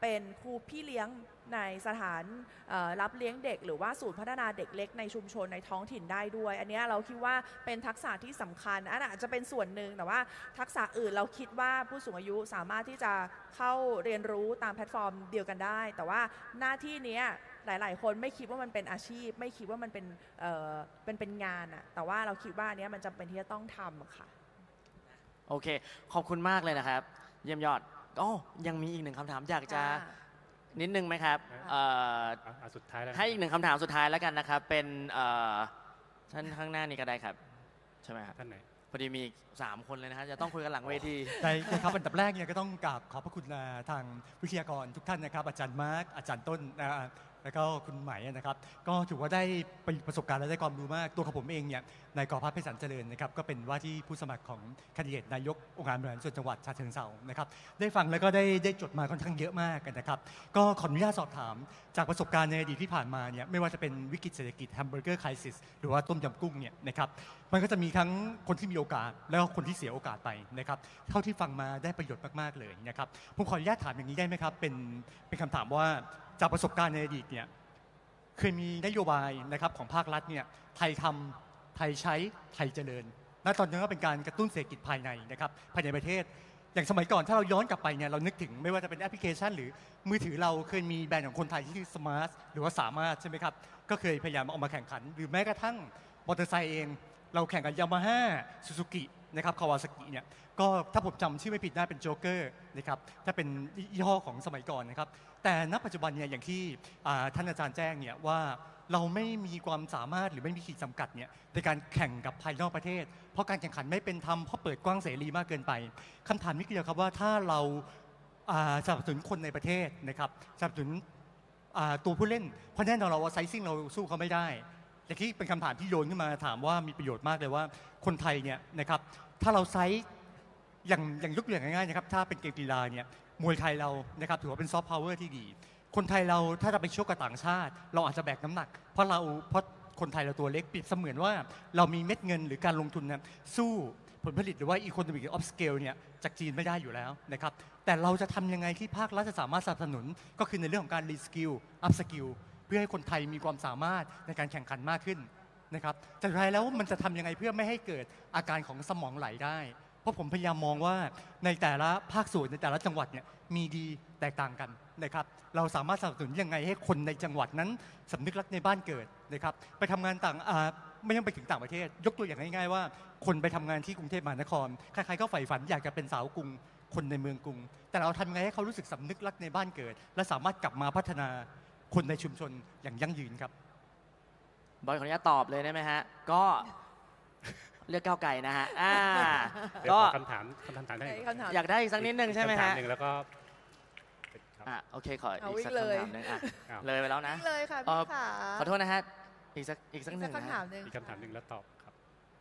เป็นครูพี่เลี้ยงในสถานรับเลี้ยงเด็กหรือว่าศูนย์พัฒนาเด็กเล็กในชุมชนในท้องถิ่นได้ด้วยอันนี้เราคิดว่าเป็นทักษะที่สำคัญอันอาจจะเป็นส่วนหนึ่งแต่ว่าทักษะอื่นเราคิดว่าผู้สูงอายุสามารถที่จะเข้าเรียนรู้ตามแพลตฟอร์มเดียวกันได้แต่ว่าหน้าที่นี้หลายๆคนไม่คิดว่ามันเป็นอาชีพไม่คิดว่ามันเป็นงานอะแต่ว่าเราคิดว่าอันนี้มันจำเป็นที่จะต้องทำค่ะโอเคขอบคุณมากเลยนะครับเยี่ยมยอดยังมีอีกหนึ่งคำถามอยากจะนิดนึงไหมครับสุดท้ายแล้วให้อีกหนึ่งคำถามสุดท้ายแล้วกันนะครับเป็นท่านข้างหน้านี้ก็ได้ครับใช่ไหมครับท่านไหนพอดีมี3 คนเลยนะครับจะต้องคุยกันหลังเวทีได้ครับอันดับแรกเนี่ยก็ต้องกราบขอบพระคุณทางวิทยากรทุกท่านนะครับอาจารย์มาร์คอาจารย์ต้นแล้วก็คุณไหมนะครับก็ถือว่าได้ประสบการณ์และได้ความรู้มากตัวของผมเองเนี่ยนายกรพัฒน์ไพศาลเจริญนะครับก็เป็นว่าที่ผู้สมัครของแคนดิเดตนายกองค์การบริหารส่วนจังหวัดฉะเชิงเทรานะครับได้ฟังแล้วก็ได้จดมาค่อนข้างเยอะมากนะครับก็ขออนุญาตสอบถามจากประสบการณ์ในอดีตที่ผ่านมาเนี่ยไม่ว่าจะเป็นวิกฤตเศรษฐกิจแฮมเบอร์เกอร์ไครซิสหรือว่าต้มยำกุ้งเนี่ยนะครับมันก็จะมีทั้งคนที่มีโอกาสแล้วก็คนที่เสียโอกาสไปนะครับเท่าที่ฟังมาได้ประโยชน์มากๆเลยนะครับผมขออนุญาตถามอย่างนี้ได้ไหมครับเป็นคำถามว่าจากประสบการณ์ในอดีตเนี่ยเคยมีนโยบายนะครับของภาครัฐเนี่ยไทยทำไทยใช้ไทยเจริญณตอนนี้ก็เป็นการกระตุ้นเศรษฐกิจภายในนะครับภายในประเทศอย่างสมัยก่อนถ้าเราย้อนกลับไปเนี่ยเรานึกถึงไม่ว่าจะเป็นแอปพลิเคชันหรือมือถือเราเคยมีแบรนด์ของคนไทยที่ชื่อสมาร์ทหรือว่าสามารถใช่ไหมครับก็เคยพยายามเอามาแข่งขันหรือแม้กระทั่งมอเตอร์ไซค์เองเราแข่งกันยามาฮ่าซูซูกินะครับคาวาซากิเนี่ยก็ถ้าผมจำชื่อไม่ผิดน่าเป็นโจ๊กเกอร์นะครับถ้าเป็นยี่ห้อของสมัยก่อนนะครับแต่ณปัจจุบันเนี่ยอย่างที่ท่านอาจารย์แจ้งเนี่ยว่าเราไม่มีความสามารถหรือไม่มีขีดจำกัดเนี่ยในการแข่งกับภายนอกประเทศเพราะการแข่งขันไม่เป็นธรรมเพราะเปิดกว้างเสรีมากเกินไปคำถามนี้เดียวครับว่าถ้าเราสนับสนุนคนในประเทศนะครับสนับสนุนตัวผู้เล่นเพราะแน่นอนเราว่าไซซิ่งเราสู้เขาไม่ได้แต่ที่เป็นคำถามที่โยนขึ้นมาถามว่ามีประโยชน์มากเลยว่าคนไทยเนี่ยนะครับถ้าเราไซส์อย่างยกตัวอย่างง่ายๆนะครับถ้าเป็นเกมกีฬาเนี่ยมวยไทยเรานะครับถือว่าเป็นซอฟต์พาวเวอร์ที่ดีคนไทยเราถ้าจะไปชกกับต่างชาติเราอาจจะแบกน้ำหนักเพราะคนไทยเราตัวเล็กเปรียบเสมือนว่าเรามีเม็ดเงินหรือการลงทุนนะสู้ผลผลิตหรือว่า economic of scale เนี่ยจากจีนไม่ได้อยู่แล้วนะครับแต่เราจะทำยังไงที่ภาครัฐจะสามารถสนับสนุนก็คือในเรื่องของการ reskill upskill เพื่อให้คนไทยมีความสามารถในการแข่งขันมากขึ้นนะครับแต่สุดท้ายแล้วมันจะทำยังไงเพื่อไม่ให้เกิดอาการของสมองไหลได้เพราะผมพยายามมองว่าในแต่ละภาคส่วนในแต่ละจังหวัดเนี่ยมีดีแตกต่างกันนะครับเราสามารถสนับสนุนยังไงให้คนในจังหวัดนั้นสำนึกรักในบ้านเกิดนะครับไปทำงานไม่ต้องไปถึงต่างประเทศยกตัวอย่างง่ายๆว่าคนไปทำงานที่กรุงเทพมหานครใครๆก็ใฝ่ฝันอยากจะเป็นสาวกรุงคนในเมืองกรุงแต่เราทำยังไงให้เขารู้สึกสำนึกรักในบ้านเกิดและสามารถกลับมาพัฒนาคนในชุมชนอย่างยั่งยืนครับบอยขออนุญาตตอบเลยได้ไหมฮะก็เลือกก้าวไก่นะฮะก็คำถามได้อยากได้อีกสักนิดนึงใช่ไหมฮะคำถามหนึ่งแล้วก็โอเคขออีกสักคำถามนึงเลยไปแล้วนะเลยค่ะพี่ขาขอโทษนะฮะอีกสักหนึ่งคำถามหนึ่งอีกคำถามหนึ่งแล้วตอบครับ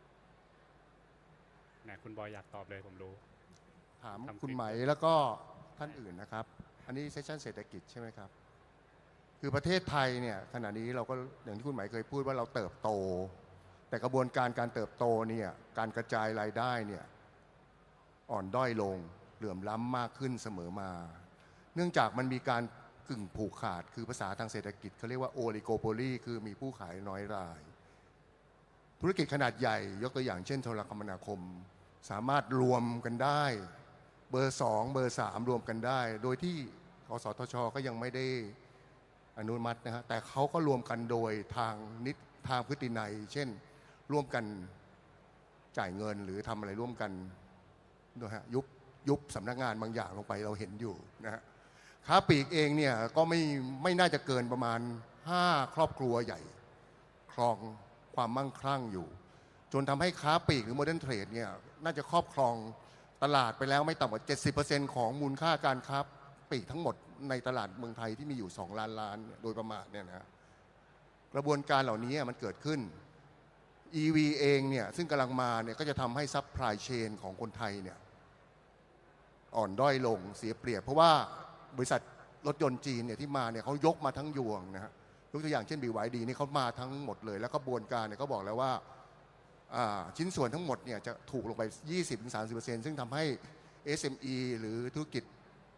คุณบอยอยากตอบเลยผมรู้ถามคุณไหมแล้วก็ท่านอื่นนะครับอันนี้เซสชั่นเศรษฐกิจใช่ไหมครับคือประเทศไทยเนี่ยขณะนี้เราก็อย่างที่คุณไหมเคยพูดว่าเราเติบโตแต่กระบวนการเติบโตเนี่ยการกระจายรายได้เนี่ยอ่อนด้อยลงเหลื่อมล้ำมากขึ้นเสมอมาเนื่องจากมันมีการกึ่งผูกขาดคือภาษาทางเศรษฐกิจเขาเรียกว่าโอลิโกโพลีคือมีผู้ขายน้อยรายธุรกิจขนาดใหญ่ยกตัวอย่างเช่นโทรคมนาคมสามารถรวมกันได้เบอร์2เบอร์3รวมกันได้โดยที่กสทช.ก็ยังไม่ได้อนุมัตินะฮะแต่เขาก็รวมกันโดยทางพฤตินัยเช่นร่วมกันจ่ายเงินหรือทำอะไรร่วมกันด้วยฮะยุบสำนักงานบางอย่างลงไปเราเห็นอยู่นะฮะค้าปลีกเองเนี่ยก็ไม่น่าจะเกินประมาณ5ครอบครัวใหญ่ครองความมั่งคั่งอยู่จนทำให้ค้าปลีกหรือโมเดิร์นเทรดเนี่ยน่าจะครอบครองตลาดไปแล้วไม่ต่ำกว่า 70% ของมูลค่าการค้าปลีกทั้งหมดในตลาดเมืองไทยที่มีอยู่2 ล้านล้านโดยประมาณเนี่ยนะกระบวนการเหล่านี้มันเกิดขึ้น EV เองเนี่ยซึ่งกำลังมาเนี่ยก็จะทำให้ซัพพลายเชนของคนไทยเนี่ยอ่อนด้อยลงเสียเปรียบเพราะว่าบริษัทรถยนต์จีนเนี่ยที่มาเนี่ยเขายกมาทั้งยวงนะฮะยกตัวอย่างเช่น BYD นี่เขามาทั้งหมดเลยแล้วกระบวนการเนี่ยเขาบอกแล้วว่าชิ้นส่วนทั้งหมดเนี่ยจะถูกลงไป 20-30% ซึ่งทำให้ SME หรือธุรกิจ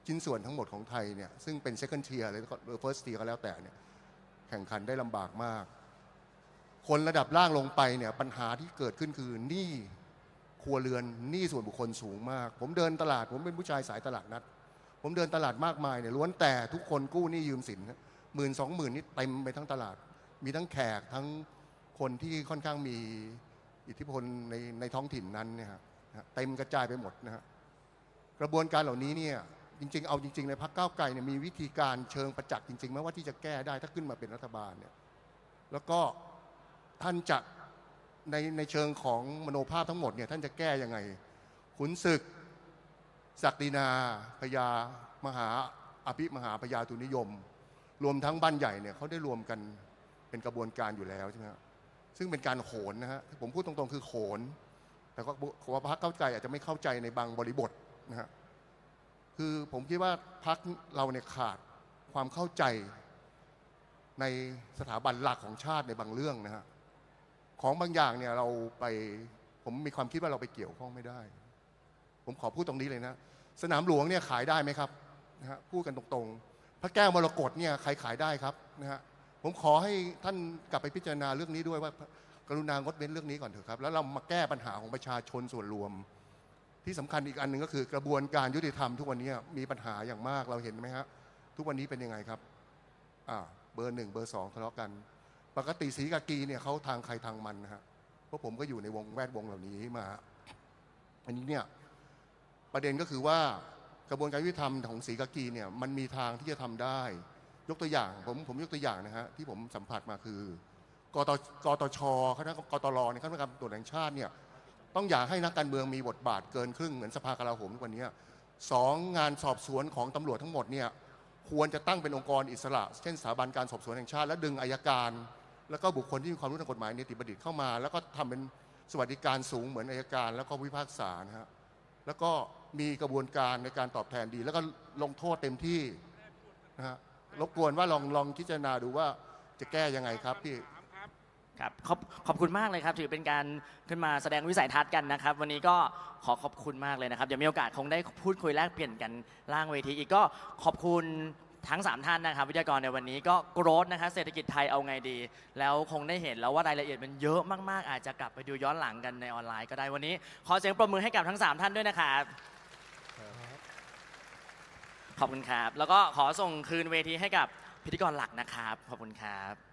ชิ้นส่วนทั้งหมดของไทยเนี่ยซึ่งเป็น second tier หรือ first tier ก็แล้วแต่เนี่ยแข่งขันได้ลำบากมากคนระดับล่างลงไปเนี่ยปัญหาที่เกิดขึ้นคือหนี้ครัวเรือนหนี้ส่วนบุคคลสูงมากผมเดินตลาดผมเป็นผู้ชายสายตลาดนัดผมเดินตลาดมากมายเนี่ยล้วนแต่ทุกคนกู้หนี้ยืมสิน10,000-20,000นี่เต็มไปทั้งตลาดมีทั้งแขกทั้งคนที่ค่อนข้างมีอิทธิพลในท้องถิ่นนั้นเนี่ยฮะเต็มกระจายไปหมดนะฮะกระบวนการเหล่านี้เนี่ยจริงๆเอาจริงๆในพรรคก้าวไกลเนี่ยมีวิธีการเชิงประจักษ์จริงๆแม้ว่าที่จะแก้ได้ถ้าขึ้นมาเป็นรัฐบาลเนี่ยแล้วก็ท่านจะในเชิงของมโนภาพทั้งหมดเนี่ยท่านจะแก้ยังไงขุนศึกศักดินาพญามหาอภิมหาพญาตุนิยมรวมทั้งบ้านใหญ่เนี่ยเขาได้รวมกันเป็นกระบวนการอยู่แล้วใช่ไหมครับซึ่งเป็นการโขนนะฮะผมพูดตรงๆคือโขนแต่ก็ว่าพรรคก้าวไกลอาจจะไม่เข้าใจในบางบริบทนะฮะคือผมคิดว่าพรรคเราเนี่ยขาดความเข้าใจในสถาบันหลักของชาติในบางเรื่องนะฮะของบางอย่างเนี่ยผมมีความคิดว่าเราไปเกี่ยวข้องไม่ได้ผมขอพูดตรงนี้เลยนะสนามหลวงเนี่ยขายได้ไหมครับนะฮะพูดกันตรงๆพระแก้วมรกตเนี่ยใครขายได้ครับนะฮะผมขอให้ท่านกลับไปพิจารณาเรื่องนี้ด้วยว่ากรุณางดเว้นเรื่องนี้ก่อนเถอะครับแล้วเรามาแก้ปัญหาของประชาชนส่วนรวมที่สำคัญอีกอันหนึ่งก็คือกระบวนการยุติธรรมทุกวันนี้มีปัญหาอย่างมากเราเห็นไหมฮะทุกวันนี้เป็นยังไงครับเบอร์ 1เบอร์ 2ทะเลาะกันปกติศรีกากีเนี่ยเขาทางใครทางมันนะฮะเพราะผมก็อยู่ในแวดวงเหล่านี้มาอันนี้เนี่ยประเด็นก็คือว่ากระบวนการยุติธรรมของศรีกากีเนี่ยมันมีทางที่จะทำได้ยกตัวอย่างผมยกตัวอย่างนะฮะที่ผมสัมผัสมาคือกตชคณะกตรเนี่ยคณะกรรมการตรวจแห่งชาติเนี่ยต้องอยากให้นักการเมืองมีบทบาทเกินครึ่งเหมือนสภากลาโหมทุกวันนี้2งานสอบสวนของตำรวจทั้งหมดเนี่ยควรจะตั้งเป็นองค์กรอิสระเช่นสถาบันการสอบสวนแห่งชาติและดึงอัยการแล้วก็บุคคลที่มีความรู้ทางกฎหมายนิติบัณฑิตเข้ามาแล้วก็ทำเป็นสวัสดิการสูงเหมือนอัยการแล้วก็พิพากษานะฮะแล้วก็มีกระบวนการในการตอบแทนดีแล้วก็ลงโทษเต็มที่นะฮะรบกวนว่าลองพิจารณาดูว่าจะแก้ยังไงครับพี่ครับขอบคุณมากเลยครับถือเป็นการขึ้นมาแสดงวิสัยทัศน์กันนะครับวันนี้ก็ขอขอบคุณมากเลยนะครับเดี๋ยวมีโอกาสคงได้พูดคุยแลกเปลี่ยนกันล่างเวทีอีกก็ขอบคุณทั้ง3ท่านนะครับวิทยากรในวันนี้ก็โกรธนะครับเศรษฐกิจไทยเอาไงดีแล้วคงได้เห็นแล้วว่ารายละเอียดมันเยอะมากๆอาจจะกลับไปดูย้อนหลังกันในออนไลน์ก็ได้วันนี้ขอเสียงปรบมือให้กับทั้ง3ท่านด้วยนะครับขอบคุณครับแล้วก็ขอส่งคืนเวทีให้กับพิธีกรหลักนะครับขอบคุณครับ